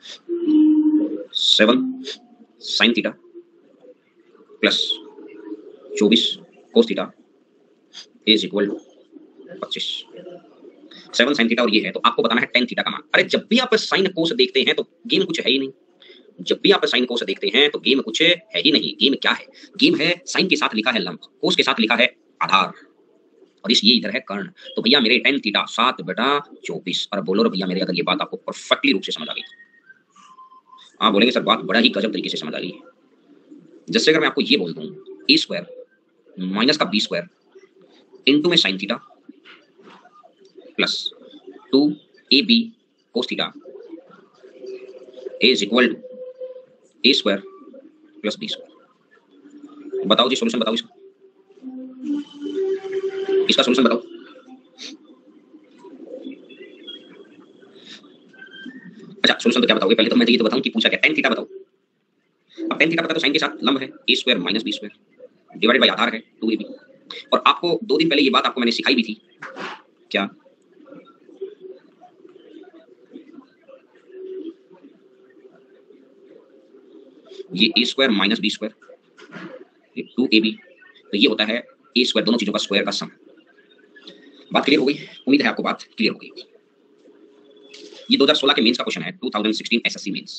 S1: सेवन साइन थीटा प्लस चौबीस cos theta is equal to पच्चीस। सेवन साइन थीटा और ये है, तो आपको बताना है टेन थीटा का मान। अरे जब भी आप साइन कोस देखते हैं तो गेम कुछ है ही नहीं, जब भी आप साइन कोस देखते हैं तो गेम कुछ है ही नहीं। गेम क्या है? गेम है साइन के साथ लिखा है लंब, कोस के साथ लिखा है आधार, और इस ये इधर है कर्ण। तो भैया मेरे टेन थीटा सात बटा चौबीस। और बोलो भैया मेरे, अगर ये बात आपको परफेक्टली रूप से समझ आ गई, आप बोलेंगे सर बात बड़ा ही गजब तरीके से समझ आ गई। जैसे अगर मैं आपको ये बोल दूं ए स्क्वायर माइनस का बी स्क्वायर इंटू में sine theta plus two A B cos theta is equal to A square plus B square. बताओ जी सॉल्यूशन बताओ इसका, इसका सॉल्यूशन बताओ। अच्छा सॉल्यूशन तो क्या बताओगे? पहले तो मैं ये तो बताऊं कि पूछा क्या, टेन थीटा बताओ। अब टेन थीटा पता तो साइन के साथ लंब है ए square minus B square divided by आधार है टू ए बी। और आपको दो दिन पहले ये बात आपको मैंने सिखाई भी थी, क्या? ये A square minus B square two A B, तो ये होता है ए स्क्वायर, दोनों चीजों का स्क्वायर का सम। बात क्लियर हो गई? उम्मीद है आपको बात क्लियर हो गई होगी। ये दो हज़ार सोलह के मेंस का क्वेश्चन है, two thousand sixteen SSC mains.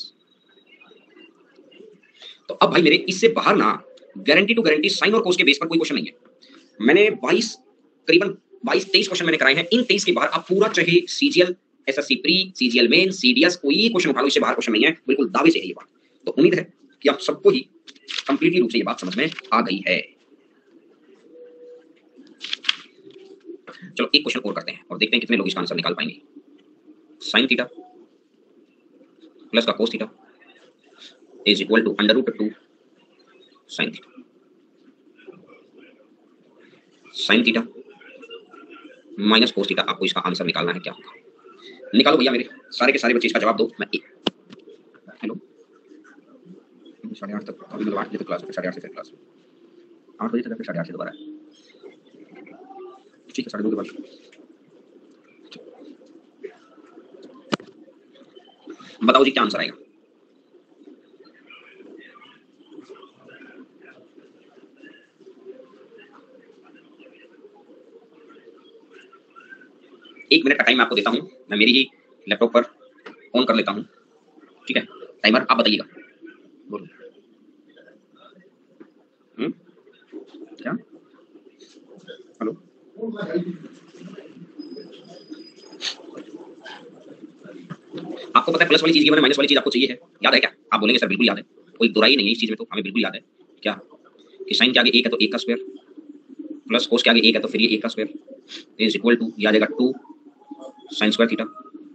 S1: तो अब भाई मेरे इससे बाहर ना गारंटी टू गारंटी साइन और कोस के बेस पर कोई क्वेश्चन नहीं है। मैंने बाईस करीबन बाईस तेईस क्वेश्चन मैंने कराए हैं, इन तेईस के बाहर आप पूरा चाहे CGL SSC pre CGL main CDS कोई क्वेश्चन उठा लो, इससे बाहर क्वेश्चन नहीं है, बिल्कुल दावे से है ये बात। तो उम्मीद है कि आप सबको ही कंप्लीटली रूप से ये बात समझ में आ गई है। चलो एक क्वेश्चन और करते हैं और देखते हैं कितने लोग इसका आंसर निकाल पाएंगे। साइन थीटा प्लस का cos theta is equal to under root two sine theta. Sine theta minus cos theta, आपको इसका आंसर निकालना है, क्या होगा? निकालो भैया मेरे, सारे के सारे बच्चे इसका जवाब दो। मैं एक हेलो साढ़े आठ तक अभी मतलब आठ बजे तक क्लास, साढ़े आठ से फिर क्लास, आठ बजे तक फिर साढ़े आठ से दोबारा, ठीक है साढ़े दो के बाद। बताओ जी क्या आंसर आएगा? एक मिनट का टाइम आपको देता हूं, मैं मेरी ही लैपटॉप पर ऑन कर लेता हूं, ठीक है? टाइमर आप बताइएगा। बोलो हम्म क्या? हेलो आपको पता है प्लस वाली चीज की मैंने माइनस वाली चीज आपको चाहिए है, याद है क्या? आप बोलेंगे सर बिल्कुल याद है, कोई बुराई नहीं है इस चीज में, तो हमें बिल्कुल याद है क्या कि साइन के आगे एक है तो एक का स्क्वायर प्लस कोस के आगे एक है तो फिर ये एक का स्क्वायर इज इक्वल टू, ये आ जाएगा टू साइन स्क्वायर थीटा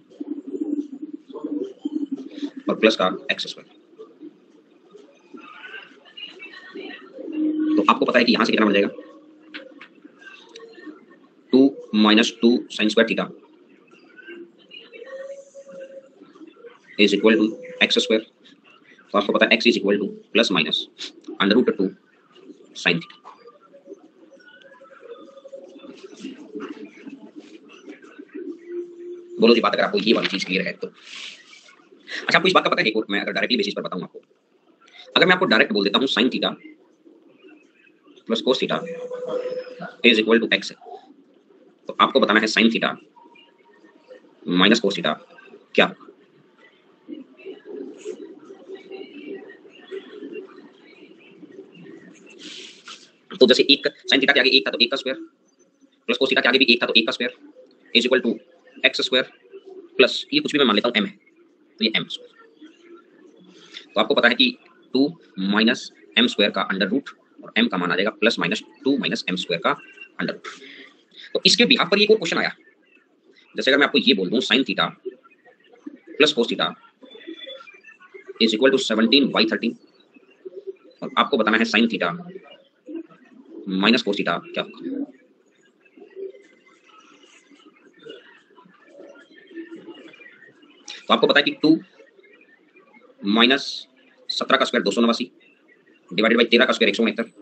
S1: और प्लस का एक्स स्क्वायर। तो आपको पता है कि यहां से कितना बन जाएगा? Two minus two sine square theta is equal to X square. तो आपको पता है X is equal to plus minus under root two sine theta. बोलो जी बात, अगर आपको ये वाली चीज क्लियर है तो। अच्छा आपको इस बात का पता है, एक और मैं अगर डायरेक्टली बेसिस पर बताऊं आपको, अगर मैं आपको डायरेक्ट बोल देता हूं sine theta plus cos theta is equal to X, तो आपको बताना है sine theta minus cos theta क्या? तो जैसे एक साइन थीटा के आगे एक था तो एक का स्क्वायर प्लस कोस थीटा के आगे भी एक था तो एक का square is equal to X square plus ये कुछ भी मैं मान लेता हूं एम है तो ये एम स्क्वायर। तो आपको पता है कि टू माइनस एम स्क्वायर का अंडर रूट और एम का मान आ जाएगा plus minus two minus M square का अंडर रूट। तो इसके बिहाफ पर ये कोई क्वेश्चन आया, जैसे अगर मैं आपको ये बोल दूं sine theta plus cos theta is equal to seventeen by thirteen, और आपको बताना है sine theta minus cos theta क्या होगा। तो आपको पता है कि टू माइनस सत्रह का स्क्वायर दो सौ नवासी डिवाइडेड बाई तेरह का स्क्वायर एक सौ उनहत्तर,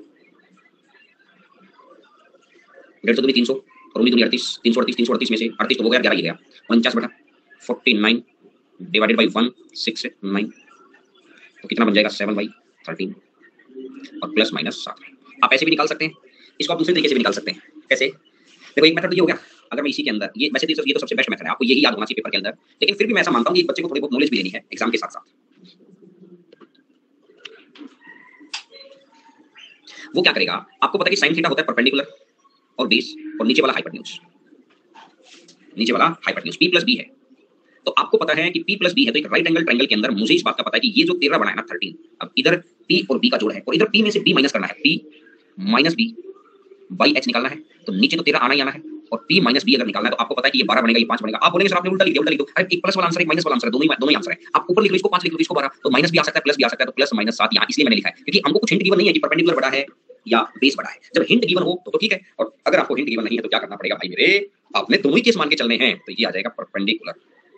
S1: डेढ़ सौ दूनी तीन सौ और उन्नीस दूनी अड़तीस, तीन सौ अड़तीस तीन सौ अड़तीस में से अड़तीस तो हो गया, ग्यारह ये गया, उनचास बटा forty nine divided by one six nine, तो कितना बन जाएगा सेवन बाई थर्टीन और प्लस माइनस सात। आप ऐसे भी निकाल सकते हैं, इसको आप दूसरे तरीके से भी निकाल सकते हैं। कैसे? देखो एक मेथड तो ये हो गया, अगर मैं इसी के अंदर ये वैसे तो ये तो सबसे बेस्ट मेथड है, आपको यही याद होना चाहिए पेपर के अंदर, लेकिन फिर भी मैं ऐसा मानता हूँ कि एक बच्चे को थोड़ी बहुत नॉलेज भी लेनी है एग्जाम के साथ साथ। वो क्या करेगा, आपको पता है कि साइन थीटा होता है परपेंडिकुलर और बेस, और नीचे वाला हाइपोटेन्यूज, नीचे वाला हाइपोटेन्यूज p प्लस बी है। तो आपको पता है कि p प्लस बी है, तो एक राइट एंगल ट्रायंगल के अंदर मुझे इस बात का पता है कि ये जो तेरह बना है ना थर्टीन, अब इधर p और b का जोड़ है और इधर p में से b माइनस करना है, p minus B by h निकालना है, तो नीचे तो तेरह आना ही आना है, और p माइनस बी अगर निकालना है तो आपको पता है कि ये बारह बनेगा, ये पांच बनेगा। आप बोलेंगे सर आपने उल्टा लिख दिया, उल्टा लिख दो, अरे एक प्लस वाला आंसर है, एक माइनस वाला आंसर है, दोनों ही दोनों ही आंसर है। आप ऊपर लिख लो इसको पांच, लिख लो इसको बारह, तो माइनस भी आ सकता है प्लस भी आ सकता है, तो प्लस माइनस सात यहाँ इसलिए मैंने लिखा है क्योंकि हमको कुछ हिंट गिवन नहीं है कि परपेंडिकुलर बड़ा है या बेस बड़ा है। जब हिंट गिवन हो तो, तो ठीक है, और अगर आपको हिंट गिवन नहीं है तो क्या करना पड़ेगा भाई मेरे, आपने दोनों ही केस मान के चलने हैं, तो ये आ जाएगा परपेंडिकुलर।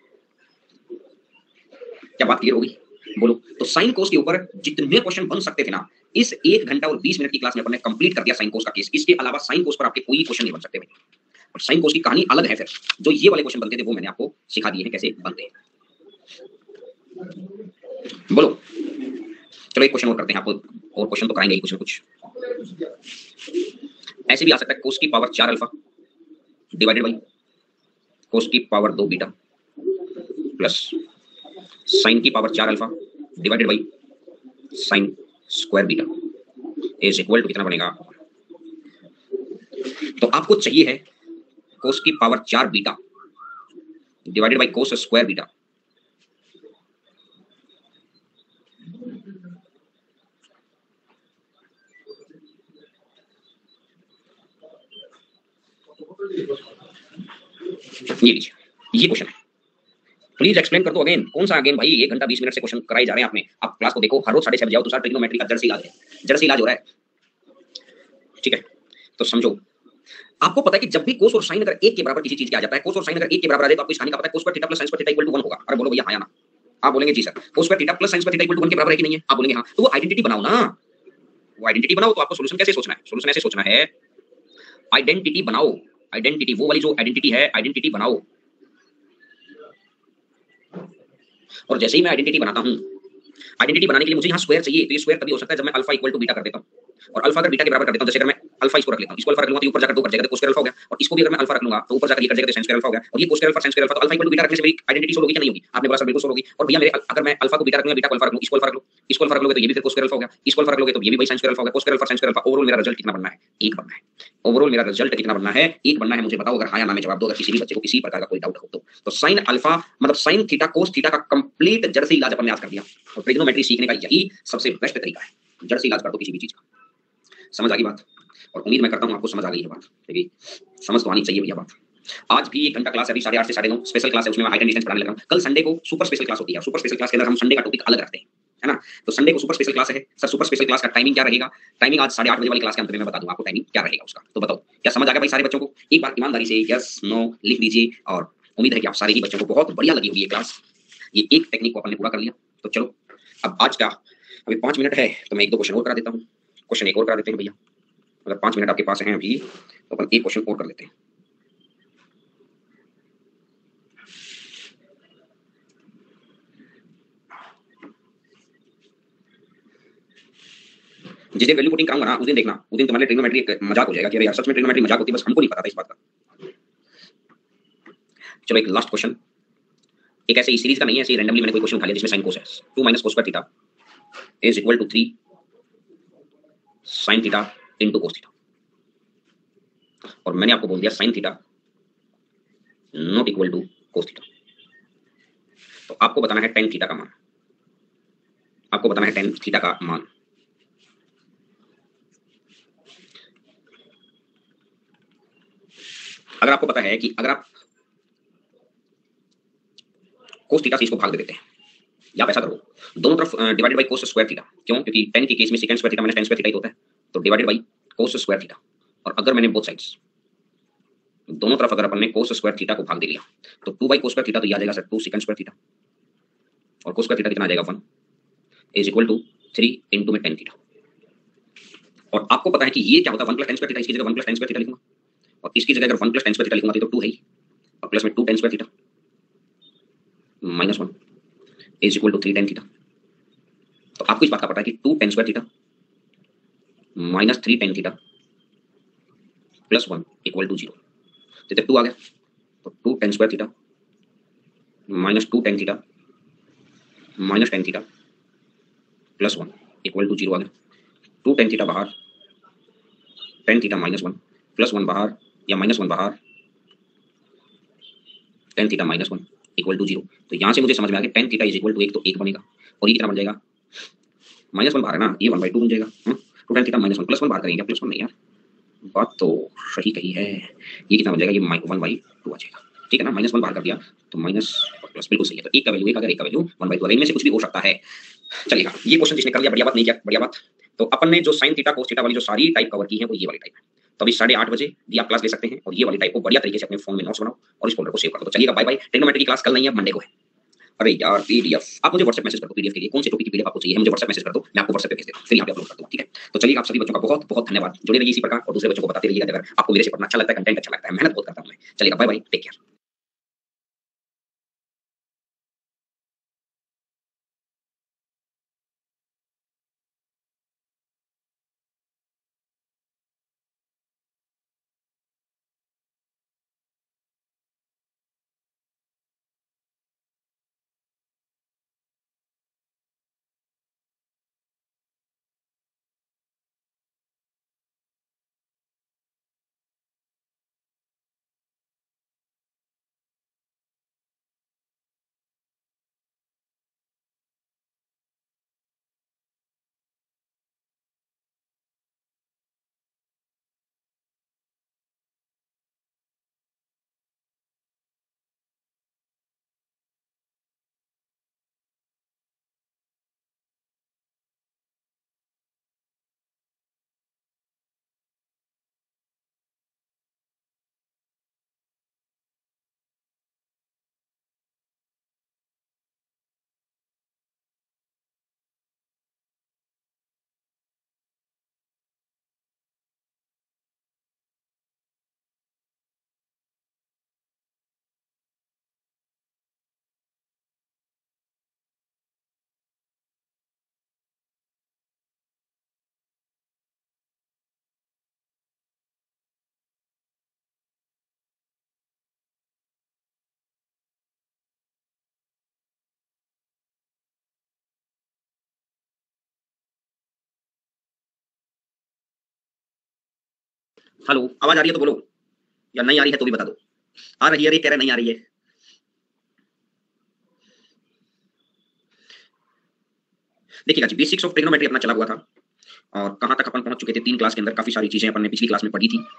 S1: क्या बात क्लियर होगी? बोलो। तो साइन कोस के ऊपर जितने क्वेश्चन बन सकते थे ना, इस एक घंटा और बीस मिनट की क्लास में अपन ने कंप्लीट कर दिया साइन कोस का केस। इसके अलावा साइन कोस पर आपके कोई क्वेश्चन नहीं बन सकते भाई, और साइन कोस की कहानी अलग है। फिर जो ये वाले क्वेश्चन बनते थे वो मैंने आपको सिखा दिए हैं कैसे बनते हैं। बोलो। चलो एक क्वेश्चन और करते हैं, आपको और क्वेश्चन तो कराएंगे ही कुछ ना कुछ। ऐसे भी आ सकता है कोस की पावर चार अल्फा डिवाइडेड बाई कोस की पावर दो बीटा प्लस साइन की पावर चार alpha divided by sine square beta is equal to कितना बनेगा। तो आपको चाहिए है कोस की पावर चार beta divided by cos square beta, ये लीजिए ये क्वेश्चन है। प्लीज एक्सप्लेन कर दो अगेन। कौन सा अगेन भाई, एक घंटा बीस मिनट से क्वेश्चन कराए जा रहे हैं आपने। आप क्लास को देखो, हर रोज साढ़े छह बजे आओ तो सर ट्रिग्नोमेट्री का जड़ से इलाज है, जड़ से इलाज हो रहा है, ठीक है। तो समझो, आपको पता है कि जब भी कोस और साइन अगर एक के बराबर किसी चीज के आ जाता है, कोस और साइन अगर एक के बराबर आ जाए तो आपको इस कहानी का पता है, cos square theta plus sine square theta equal to one होगा। अरे बोलो भैया हाँ या ना? आप बोलेंगे जी sir cos square theta plus sine square theta equal to one के बराबर है कि नहीं है? आप बोलेंगे हाँ। तो वो आइडेंटिटी बनाओ ना, वो आइडेंटिटी बनाओ। तो आपको सोल्यूशन कैसे सोचना है? सोल्यूशन ऐसे सोचना है, आइडेंटिटी बनाओ, आइडेंटिटी वो वाली जो आइडेंटिटी है, आइडेंटिटी बनाओ। और जैसे ही मैं आइडेंटिटी बनाता हूं, आइडेंटिटी बनाने के लिए मुझे यहाँ स्क्वायर चाहिए, तो ये स्क्वायर तभी हो सकता है जब मैं अल्फा इक्वल टू बीटा कर देता हूँ, और अल्फा अगर बीटा के बराबर कर देता हूँ, जैसे अगर मैं अल्फा इसको रख लेता हूँ, इसको अल्फा रख लूंगा तो ऊपर जाकर दो कर जाएगा तो स्क्वायर अल्फा हो गया, और इसको भी अगर मैं अल्फा रख लूंगा तो ऊपर जाकर ये कर जाएगा तो साइन स्क्वायर अल्फा हो गया, और ये square alpha sine square alpha, तो अल्फा इक्वल टू बीटा रखने से मेरी आइडेंटिटी सोल्व होगी क्या नहीं होगी? आपने बोला सर बिल्कुल सोल्व होगी। और भैया मेरे अगर मैं अल्फा को बीटा रखूंगा, बीटा को अल्फा रख लूं, इसको अल्फा रख लूं, इसको अल्फा रख लोगे तो ये भी फिर स्क्वायर अल्फा हो गया, इसको अल्फा रख लोगे तो ये भी भाई साइन स्क्वायर अल्फा हो गया, square alpha sine square alpha. Overall मेरा रिजल्ट कितना बनना है? एक बनना है। ओवरऑल मेरा रिजल्ट कितना बनना है? एक बनना है। मुझे बताओ, अगर हाँ या ना में जवाब दो, अगर किसी भी बच्चे को किसी प्रकार का कोई डाउट हो तो। तो साइन अल्फा मतलब साइन थीटा कोस थीटा का कंप्लीट जड़ से इलाज अपन ने आज कर दिया, और ट्रिग्नोमेट्री सीखने का यही सबसे बेस्ट तरीका है, जड़ से इलाज कर दो किसी भी चीज का। समझ आ गई बात? और उम्मीद मैं करता हूं आपको समझ आ गई है बात, ठीक है? समझ तो आनी चाहिए भैया बात। आज भी एक घंटा क्लास है, अभी साढ़े आठ से साढ़े नौ स्पेशल क्लास है, उसमें मैं हाइट एंड डिस्टेंस पढ़ाने लगा हूं। कल संडे को सुपर स्पेशल क्लास होती है, सुपर स्पेशल क्लास के अंदर हम संडे का टॉपिक अलग रखते हैं, है ना? तो संडे को सुपर स्पेशल क्लास है सर। सुपर स्पेशल क्लास का टाइमिंग क्या रहेगा? टाइमिंग आज साढ़े आठ बजे वाली क्लास के अंत में मैं बता दूंगा आपको टाइमिंग क्या रहेगा उसका। तो बताओ क्या समझ आ गया भाई सारे बच्चों को? एक बार ईमानदारी से यस नो लिख दीजिए, और उम्मीद है कि आप सारे ही बच्चों को बहुत बढ़िया लगी होगी ये क्लास। ये एक टेक्निक को अपन ने पूरा कर लिया। तो चलो अब आज का अभी पांच मिनट है तो मैं एक दो क्वेश्चन और करा देता हूँ। क्वेश्चन एक और करा देते हैं भैया, अगर पांच मिनट आपके पास हैं अभी तो अपन एक क्वेश्चन और कर लेते हैं। जिस दिन वैल्यू पुटिंग कराऊंगा ना उस दिन देखना, उस दिन तुम्हारे ट्रिग्नोमेट्री एक मजाक हो जाएगा कि अरे यार सच में ट्रिग्नोमेट्री मजाक होती है, बस हमको नहीं पता था इस बात का। चलो एक लास्ट क्वेश्चन, एक ऐसे सीरीज का नहीं है, ऐसे रैंडमली मैंने कोई क्वेश्चन उठा लिया जिसमें साइन कोस है। Two minus cos square theta is equal to three sine theta into cos theta, और मैंने आपको बोल दिया sine theta not equal to cos theta. तो आपको बताना है टेन थीटा का मान, आपको बताना है टेन थीटा का मान। अगर आपको पता है कि अगर आप कोस थीटा से इसको भाग दे देते हैं, या आप ऐसा करो, दोनों तरफ divided by cos square theta, क्यों? क्योंकि टेन के केस में secant square theta minus tan square theta ही होता है, तो divided by cos square theta. और अगर मैंने बोथ साइड्स, दोनों तरफ अगर अपन ने कोस स्क्वायर थीटा को भाग दे लिया, तो two by cos square theta तो ये आ जाएगा sir two secant square theta, और कोस स्क्वायर थीटा कितना आ जाएगा one is equal to three into में टेन थीटा। और आपको पता है कि ये क्या होता है, one plus tan square theta, इसकी जगह one plus tan square theta लिखूंगा, और इसकी जगह अगर one plus tan square theta लिखूंगा तो टू है ही, और प्लस में two tan square theta minus one is equal to three tan theta. तो आपको इस बात का पता है कि two tan square theta minus three tan theta plus one equal to zero. तो जब टू आ गया तो two tan square theta minus two tan theta minus tan theta plus one equal to zero आ गया। टू टेन थीटा बाहर, tan theta minus one, plus one बाहर या माइनस वन बाहर, tan theta minus one equal to zero. तो यहाँ से मुझे समझ में आ गया tan theta is equal to एक, तो एक बनेगा, और ये कितना बन जाएगा, माइनस वन बाहर है ना, ये वन बाई टू बन जाएगा। Two tan theta minus one, plus one बाहर करेंगे, प्लस वन नहीं यार, बात तो सही कही है, ये कितना बन जाएगा, ये वन बाई टू आ जाएगा, ठीक है ना, माइनस वन बाहर कर दिया तो माइनस प्लस बिल्कुल सही है। तो एक का वैल्यू एक, अगर एक का वैल्यू वन बाई टू, इनमें से कुछ भी हो सकता है। चलिएगा, ये क्वेश्चन जिसने कर लिया बढ़िया बात, नहीं किया बढ़िया बात। तो अपन ने जो साइन थीटा कोस थीटा वाली जो सारी टाइप कवर की है वो ये वाली टाइप है। तो अभी साढ़े आठ बजे भी आप क्लास ले सकते हैं, और ये वाली टाइप को बढ़िया तरीके से अपने फोन में नोट्स बनाओ और इस फोल्डर को सेव कर दो। चलिएगा, बाय बाय। ट्रिग्नोमेट्री की क्लास कल नहीं है, मंडे को है। अरे यार पीडीएफ, आप मुझे व्हाट्सएप मैसेज कर दो, पीडीएफ के लिए कौन से टॉपिक की पीडीएफ आपको चाहिए, मुझे व्हाट्सएप मैसेज कर दो, मैं आपको व्हाट्सएप पे भेज देता हूं, फिर यहाँ पे अपलोड कर दूंगा, ठीक है। तो चलिए, आप सभी बच्चों का बहुत बहुत धन्यवाद, जुड़े रहिए इसी प्रकार, और दूसरे बच्चों को बताते रहिएगा अगर आपको मेरे से पढ़ना अच्छा लगता है, कंटेंट अच्छा लगता है, मेहनत बहुत करता हूं मैं। चलिएगा, bye bye, take care. Hello, आवाज आ रही है तो बोलो, या नहीं आ रही है तो भी बता दो। आ रही है, अरे कह रहे नहीं आ रही है। देखिएगा जी, बेसिक्स ऑफ ट्रिग्नोमेट्री अपना चला हुआ था, और कहां तक अपन पहुंच चुके थे, तीन क्लास के अंदर काफी सारी चीजें अपन ने पिछली क्लास में पढ़ी थी।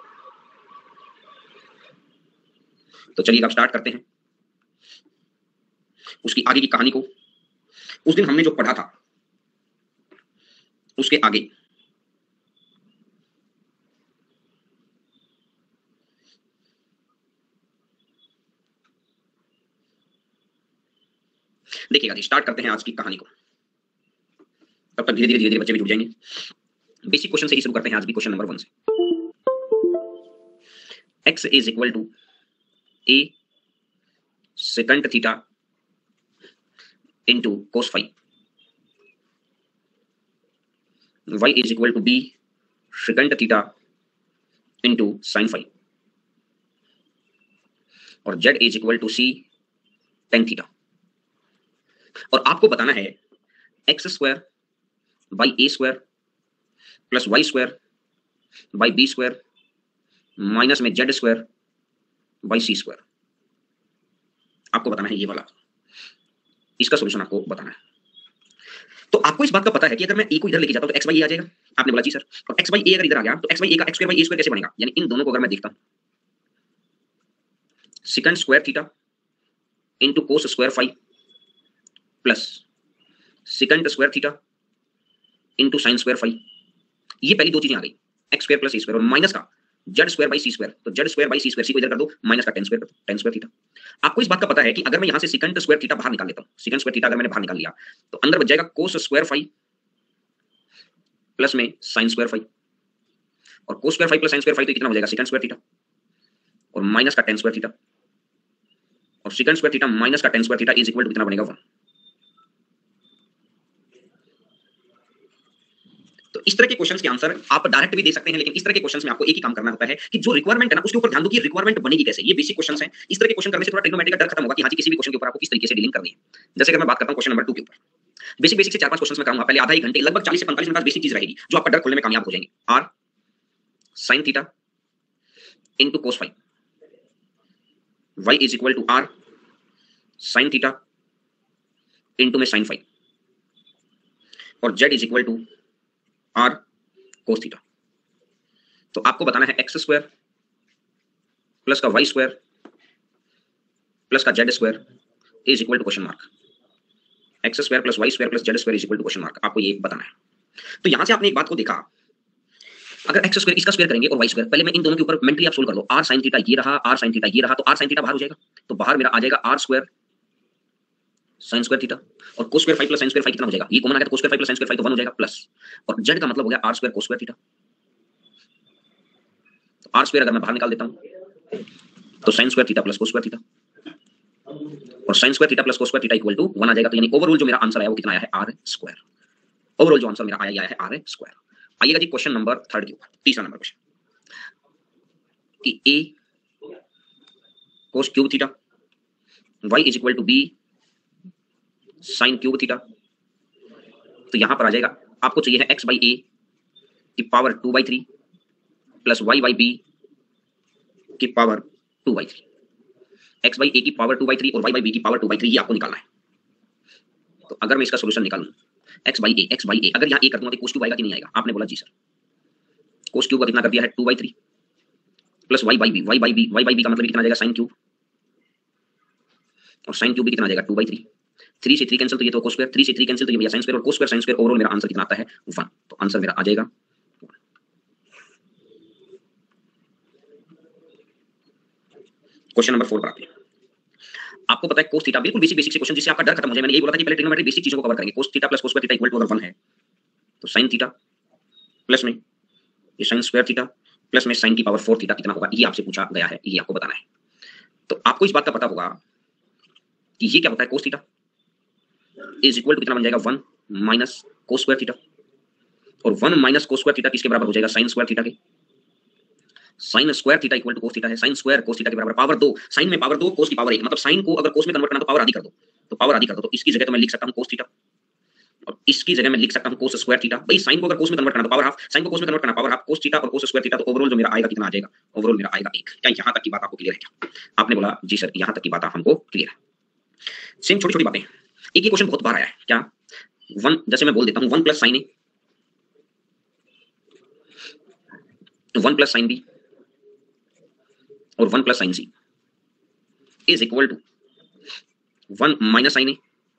S1: तो चलिए अब स्टार्ट करते हैं उसकी आगे की कहानी को। उस दिन हमने जो पढ़ा था उसके आगे देखिएगा जी, स्टार्ट करते हैं आज की कहानी को। तब तक धीरे धीरे धीरे धीरे बच्चे भी जुड़ जाएंगे। बेसिक क्वेश्चन से ही शुरू करते हैं आज भी, क्वेश्चन नंबर वन से। x is equal to A secant theta into cos phi, y is equal to B secant theta into sine phi, और z is equal to C tan theta. और आपको बताना है x square by A square plus Y square by B square minus में Z square by C square. आपको बताना है ये वाला, इसका सॉल्यूशन आपको बताना है। तो आपको इस बात का पता है कि अगर मैं ए को इधर लेके जाता हूं तो एक्स बाई ए आ जाएगा। आपने बोला जी सर, और एक्स बाई ए अगर इधर आ गया तो एक्स बाई ए का X square by A square कैसे बनेगा, यानी इन दोनों को अगर मैं देखता हूं secant square theta into cos square phi plus secant square theta into sine square phi. ये पहली दो चीजें आ गई, X square plus A square, और माइनस का Z square by C square. तो Z square by C square C को इधर कर दो, माइनस का टेन स्क्वायर कर दो, टेन स्क्वायर थीटा। आपको इस बात का पता है कि अगर मैं यहां से सिकंड स्क्वायर थीटा बाहर निकाल लेता हूं, सिकंड स्क्वायर थीटा अगर मैंने बाहर निकाल लिया तो अंदर बच जाएगा कोस स्क्वायर फाइव प्लस में साइन स्क्वायर फाइव, और cos square phi plus sine square phi तो कितना हो जाएगा सिकंड स्क्वायर थीटा, और माइनस का टेन स्क्वायर थीटा, और सिकंड स्क्वायर थीटा माइनस का tan square theta is equal to कितना बनेगा वन। तो इस तरह के क्वेश्चंस के आंसर आप डायरेक्ट भी दे सकते हैं, लेकिन इस तरह के क्वेश्चंस में आपको एक ही काम करना होता है कि जो रिक्वायरमेंट है ना उसके ऊपर ध्यान दो कि रिक्वायरमेंट बनेगी कैसे। ये बेसिक क्वेश्चंस हैं, इस तरह के क्वेश्चन करने से थोड़ा ट्रिग्नोमेट्री का डर खत्म होगा कि हाँ जी किसी भी क्वेश्चन के ऊपर आपको किस तरीके से डीलिंग करनी है। जैसे अगर मैं बात करता हूं क्वेश्चन नंबर टू के ऊपर, बेसिक बेसिक से चार पांच क्वेश्चंस में करूंगा, पहले आधा एक घंटे लगभग चालीस से पैंतालीस मिनट बेसिक चीज रहेगी जो आपका डर खोलने में कामयाब हो जाएंगे। R sine theta into cos phi, Y is equal to R sine theta into में साइन फाइव, और Z is equal to R cos theta. तो आपको बताना है एक्स स्क्वायर प्लस का वाई स्क्वायर प्लस का Z square is equal to question mark. X square plus Y square plus Z square is equal to question mark, आपको ये बताना है। तो यहां से आपने एक बात को देखा, अगर एक्स स्क्वायर इसका स्क्वायर करेंगे और वाई स्क्वायर, पहले मैं इन दोनों के ऊपर मेंटली आप सोल्व कर लो। आर साइन थीटा ये रहा, आर साइन थीटा ये रहा, तो आर साइन थीटा बाहर हो जाएगा, तो बाहर मेरा आ जाएगा R square sine square theta, और cos square phi plus sine square phi कितना हो जाएगा, ये कॉमन आ गया तो cos square phi plus sine square phi तो वन हो जाएगा, प्लस और जेड का मतलब हो गया R square cos square theta. तो आर स्क्वायर अगर मैं बाहर निकाल देता हूं तो sine square theta plus cos square theta, और sine square theta plus cos square theta equal to one आ जाएगा। तो यानी ओवरऑल जो मेरा आंसर आया वो कितना आया है, आर स्क्वायर। ओवरऑल जो आंसर मेरा आया है आर स्क्वायर। आइएगा जी क्वेश्चन नंबर थर्ड के ऊपर, तीसरा नंबर क्वेश्चन कि A cos cube theta Y is equal to B sine cube theta. तो यहां पर आ जाएगा, आपको चाहिए है एक्स बाई ए की power two by three plus Y by B की power two by three. X by A की पावर टू बाई थ्री और वाई बाई बी की पावर टू बाई थ्री, ये आपको निकालना है। तो अगर मैं इसका सोल्यूशन निकालूं, X by A X by A अगर यहां ए कर दूंगा तो कोस क्यूब आएगा कि नहीं आएगा, आपने बोला जी सर। कोस क्यूब का कितना कर दिया है two by three plus Y by B, Y by B Y by B का मतलब कितना आ जाएगा साइन क्यूब, और साइन क्यूब भी कितना आ जाएगा टू बाई थ्री। थ्री से थ्री कैंसिल तो ये तो कोस स्क्वायर, थ्री से थ्री कैंसिल तो ये भैया साइन स्क्वायर, और cos square sine square, overall मेरा आंसर कितना आता है वन। तो आंसर मेरा आ जाएगा क्वेश्चन नंबर फोर पर आते हैं। आपको पता है कोस थीटा, बिल्कुल बेसिक बेसिक से क्वेश्चन जिससे आपका डर खत्म हो जाए। मैंने ये बोला था कि पहले ट्रिग्नोमेट्री बेसिक चीजों को कवर करेंगे। Cos theta plus cos square theta equal to अगर वन है तो साइन थीटा प्लस में ये साइन स्क्वायर थीटा प्लस में साइन की पावर फोर थीटा कितना होगा, ये आपसे पूछा गया है, ये आपको बताना है। तो आपको इस बात का पता होगा कि ये क्या होता है, cos theta is equal to कितना बन जाएगा one minus cos square theta, और one minus cos square theta किसके बराबर हो जाएगा साइन स्क्वायर थीटा के। Sine square theta equal to cos theta है, साइन स्क्वायर कोस थीटा के बराबर, पावर दो, साइन में पावर दो कोस की पावर एक, मतलब साइन को अगर कोस में कन्वर्ट करना तो पावर आधी कर दो, तो पावर आधी कर दो। तो इसकी जगह तो मैं लिख सकता हूं कोस थीटा, और इसकी जगह मैं लिख सकता हूं कोस स्क्वायर थीटा। भाई साइन को अगर कोस में कन्वर्ट करना तो पावर हाफ, साइन को कोस में कन्वर्ट करना पावर हाफ, कोस थीटा और कोस स्क्वायर थीटा। तो ओवरऑल जो मेरा आएगा कितना आ जाएगा, ओवरऑल मेरा आएगा एक। क्या यहां तक की बात आपको क्लियर है क्या? आपने बोला जी सर यहां तक की बात हमको क्लियर है। सेम छोटी छोटी बातें, एक ही क्वेश्चन बहुत बार आया है क्या, वन जैसे मैं बोल देता हूं one plus sine A one plus sine B और one plus sine C is equal to one minus sine A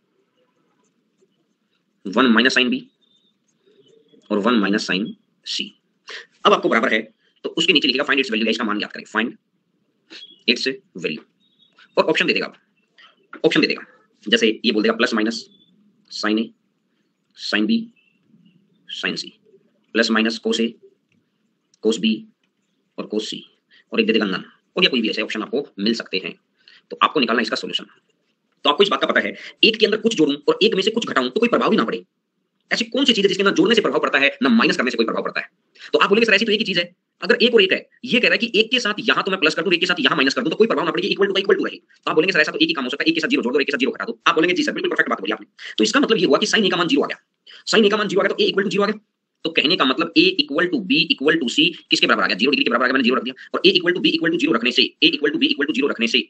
S1: one minus sine B और वन माइनस साइन सी। अब आपको बराबर है तो उसके नीचे लिखेगा फाइंड इट्स वैल्यू, इसका मान याद करें, फाइंड इट्स वैल्यू, और ऑप्शन दे देगा, ऑप्शन दे देगा जैसे ये बोल देगा plus minus sine A sine B sine C, plus minus cos A cos B और कोस सी, और एक दे देगा नन, और या कोई भी ऐसे ऑप्शन आपको मिल सकते हैं। तो आपको निकालना है इसका सॉल्यूशन। तो आपको इस बात का पता है एक के अंदर कुछ जोड़ूं और एक में से कुछ घटाऊं तो कोई प्रभाव ही ना पड़े। ऐसी कौन सी चीज है जिसके अंदर जोड़ने से प्रभाव पड़ता है ना माइनस करने से कोई प्रभाव पड़ता है? तो आप बोलेंगे सर ऐसी तो एक ही चीज है, अगर एक और एक है, ये कह रहा है कि एक के साथ यहां तो मैं प्लस कर दूं, एक के साथ यहां माइनस कर दूं तो कोई प्रभाव ना पड़ेगी, इक्वल टू का इक्वल टू रहे। तो आप बोलेंगे सर ऐसा तो एक ही काम हो सकता है, एक के साथ जीरो जोड़ दो, एक के साथ जीरो घटा दो। आप बोलेंगे जी सर बिल्कुल परफेक्ट बात बोली आपने। तो इसका मतलब ये हुआ कि साइन ए का मान जीरो आ गया, साइन ए का मान जीरो आ गया तो ए इक्वल टू जीरो आ गया। तो कहने का मतलब a equal to B equal to C किसके बराबर आ गया, जीरो डिग्री के बराबर आ गया, मैंने जीरो रख दिया। और a equal to B equal to zero रखने से a equal to B equal to zero रखने से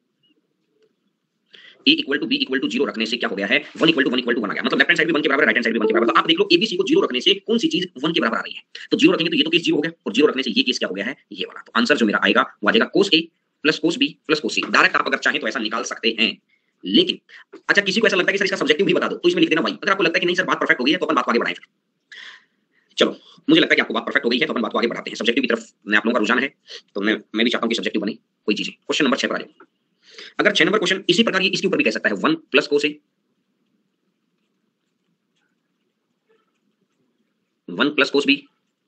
S1: a equal to B equal to zero रखने से क्या हो गया है, one equal to one equal to one आ गया। मतलब लेफ्ट हैंड साइड भी वन के बराबर, राइट हैंड साइड भी वन के बराबर। तो आप देख लो abc को जीरो रखने से कौन सी चीज वन के बराबर आ रही है। तो जीरो रखेंगे तो ये तो केस जीरो हो गया, और जीरो रखने से ये केस क्या हो गया है, ये वाला। तो आंसर जो मेरा आएगा वो आ जाएगा cos A plus cos B plus cos C. Direct आप अगर चाहें तो ऐसा निकाल सकते हैं, लेकिन अच्छा किसी को ऐसा लगता है कि सर इसका सब्जेक्टिव भी बता दो, तो इसमें लिख देना वाई। अगर आपको लगता है कि नहीं सर बात परफेक्ट हो गई है तो अपन बात को आगे बढ़ाएं। चलो मुझे लगता है कि आपको बात परफेक्ट हो गई है तो अपन बात को आगे बढ़ाते हैं। सब्जेक्टिव की तरफ मैं आप लोगों का रुझान है, तो मैं मैं भी चाहता हूं कि सब्जेक्टिव बने कोई चीज। क्वेश्चन नंबर छह पर आ जाओ। अगर छह नंबर क्वेश्चन इसी प्रकार ये इसके ऊपर भी कह सकता है one plus cos A, one plus cos B,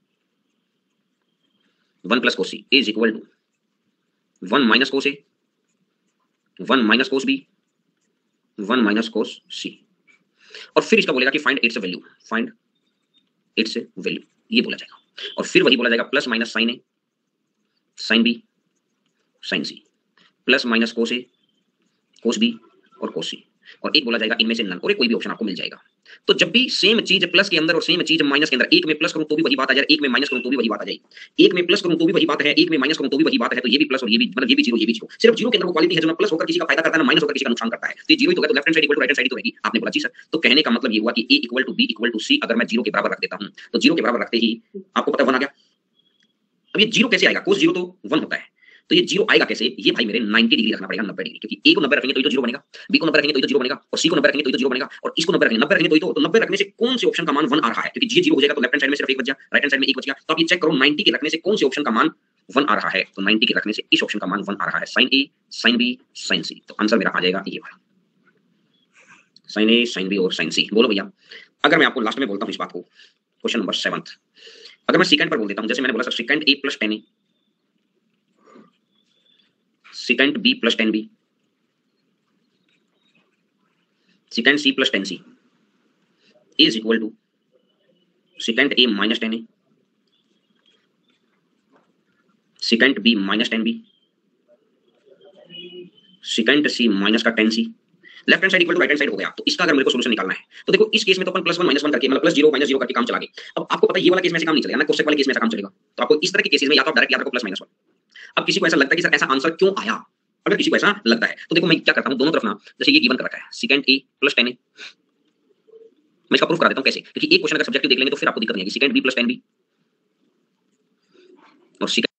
S1: one plus cos C is equal to one minus cos A, one minus cos B, one minus cos C. और फिर इसका बोलेगा कि find its value, find its value, ये बोला जाएगा। और फिर वही बोला जाएगा plus minus sine A, sine B, sine C, plus minus cos A, cos B और कोस सी, और एक बोला जाएगा इनमें से नन, और एक कोई भी ऑप्शन आपको मिल जाएगा। तो जब भी सेम चीज प्लस के अंदर और सेम चीज माइनस के अंदर, एक में प्लस करूं तो भी वही बात आ जाए, एक में माइनस करूं तो भी वही बात आ जाएगी, एक में प्लस करूं तो भी वही बात है, एक में माइनस करूं तो भी वही बात है। तो ये भी प्लस और ये भी, मतलब ये भी जीरो ये भी जीरो। सिर्फ जीरो के अंदर वो क्वालिटी है जो ना प्लस होकर किसी का फायदा करता है ना माइनस होकर किसी का नुकसान करता है। तो जीरो ही तो होगा, तो left hand side equal to right hand side तो रहेगी। आपने बोला जी सर, तो कहने का मतलब ये हुआ कि A equal to B equal to C अगर मैं जीरो के बराबर रख देता हूं, तो जीरो के बराबर रखते ही आपको पता वन आ गया। अब ये जीरो कैसे आएगा, कोस जीरो तो वन होता है, तो ये जीरो आएगा कैसे, ये भाई मेरे नाइंटी डिग्री रखना पड़ेगा, नब्बे डिग्री, क्योंकि ए को नब्बे रखेंगे तो ये तो जीरो बनेगा, बी को नब्बे रखेंगे तो ये तो जीरो बनेगा, और सी को नब्बे रखेंगे तो ये तो जीरो बनेगा, और इसको नब्बे रखेंगे, नब्बे रखेंगे तो ये तो, तो नब्बे रखने से कौन से ऑप्शन का मान वन आ रहा है, क्योंकि ये जीरो हो जाएगा तो लेफ्ट हैंड साइड में सिर्फ एक बच गया, राइट हैंड साइड में एक बच गया। तो आप ये चेक करो नाइंटी के रखने से कौन से ऑप्शन का मान वन आ रहा है, तो नाइंटी के रखने से इस ऑप्शन का मान वन आ रहा है, sine A, sine B, sine C. तो आंसर मेरा आ जाएगा ये वाला, साइन ए, साइन बी और साइन सी। बोलो भैया, अगर मैं आपको लास्ट में बोलता हूं इस बात को, क्वेश्चन नंबर सेवंथ, अगर मैं सेकंड पर बोल देता हूं, जैसे मैंने बोला sir sec A plus tan A, sec B plus tan B, sec C plus tan C is equal to sec A minus tan A, sec B minus tan B, sec C minus का tan C. Left hand side equal to right hand side हो गया। तो इसका अगर मेरे को solution निकालना है तो देखो इस केस में तो अपन प्लस वन माइनस वन करके, मतलब प्लस जीरो माइनस जीरो करके काम चला गए। अब आपको पता है ये वाला केस में से काम नहीं चलेगा ना, कोसेक वाले केस में से काम चलेगा। तो आपको इस तरह के केसेस में या तो आप डायरेक्ट याद रखो प्लस माइनस वन। अब किसी को ऐसा लगता है कि सर ऐसा आंसर क्यों आया, अगर किसी को ऐसा लगता है तो देखो मैं क्या करता हूं, दोनों तरफ ना, जैसे ये गिवन कर रखा है sec A plus tan A, मैं इसका प्रूफ करा देता हूं कैसे, क्योंकि एक क्वेश्चन अगर सब्जेक्टिव देख लेंगे तो फिर आपको दिक्कत नहीं आएगी। Sec B plus tan B और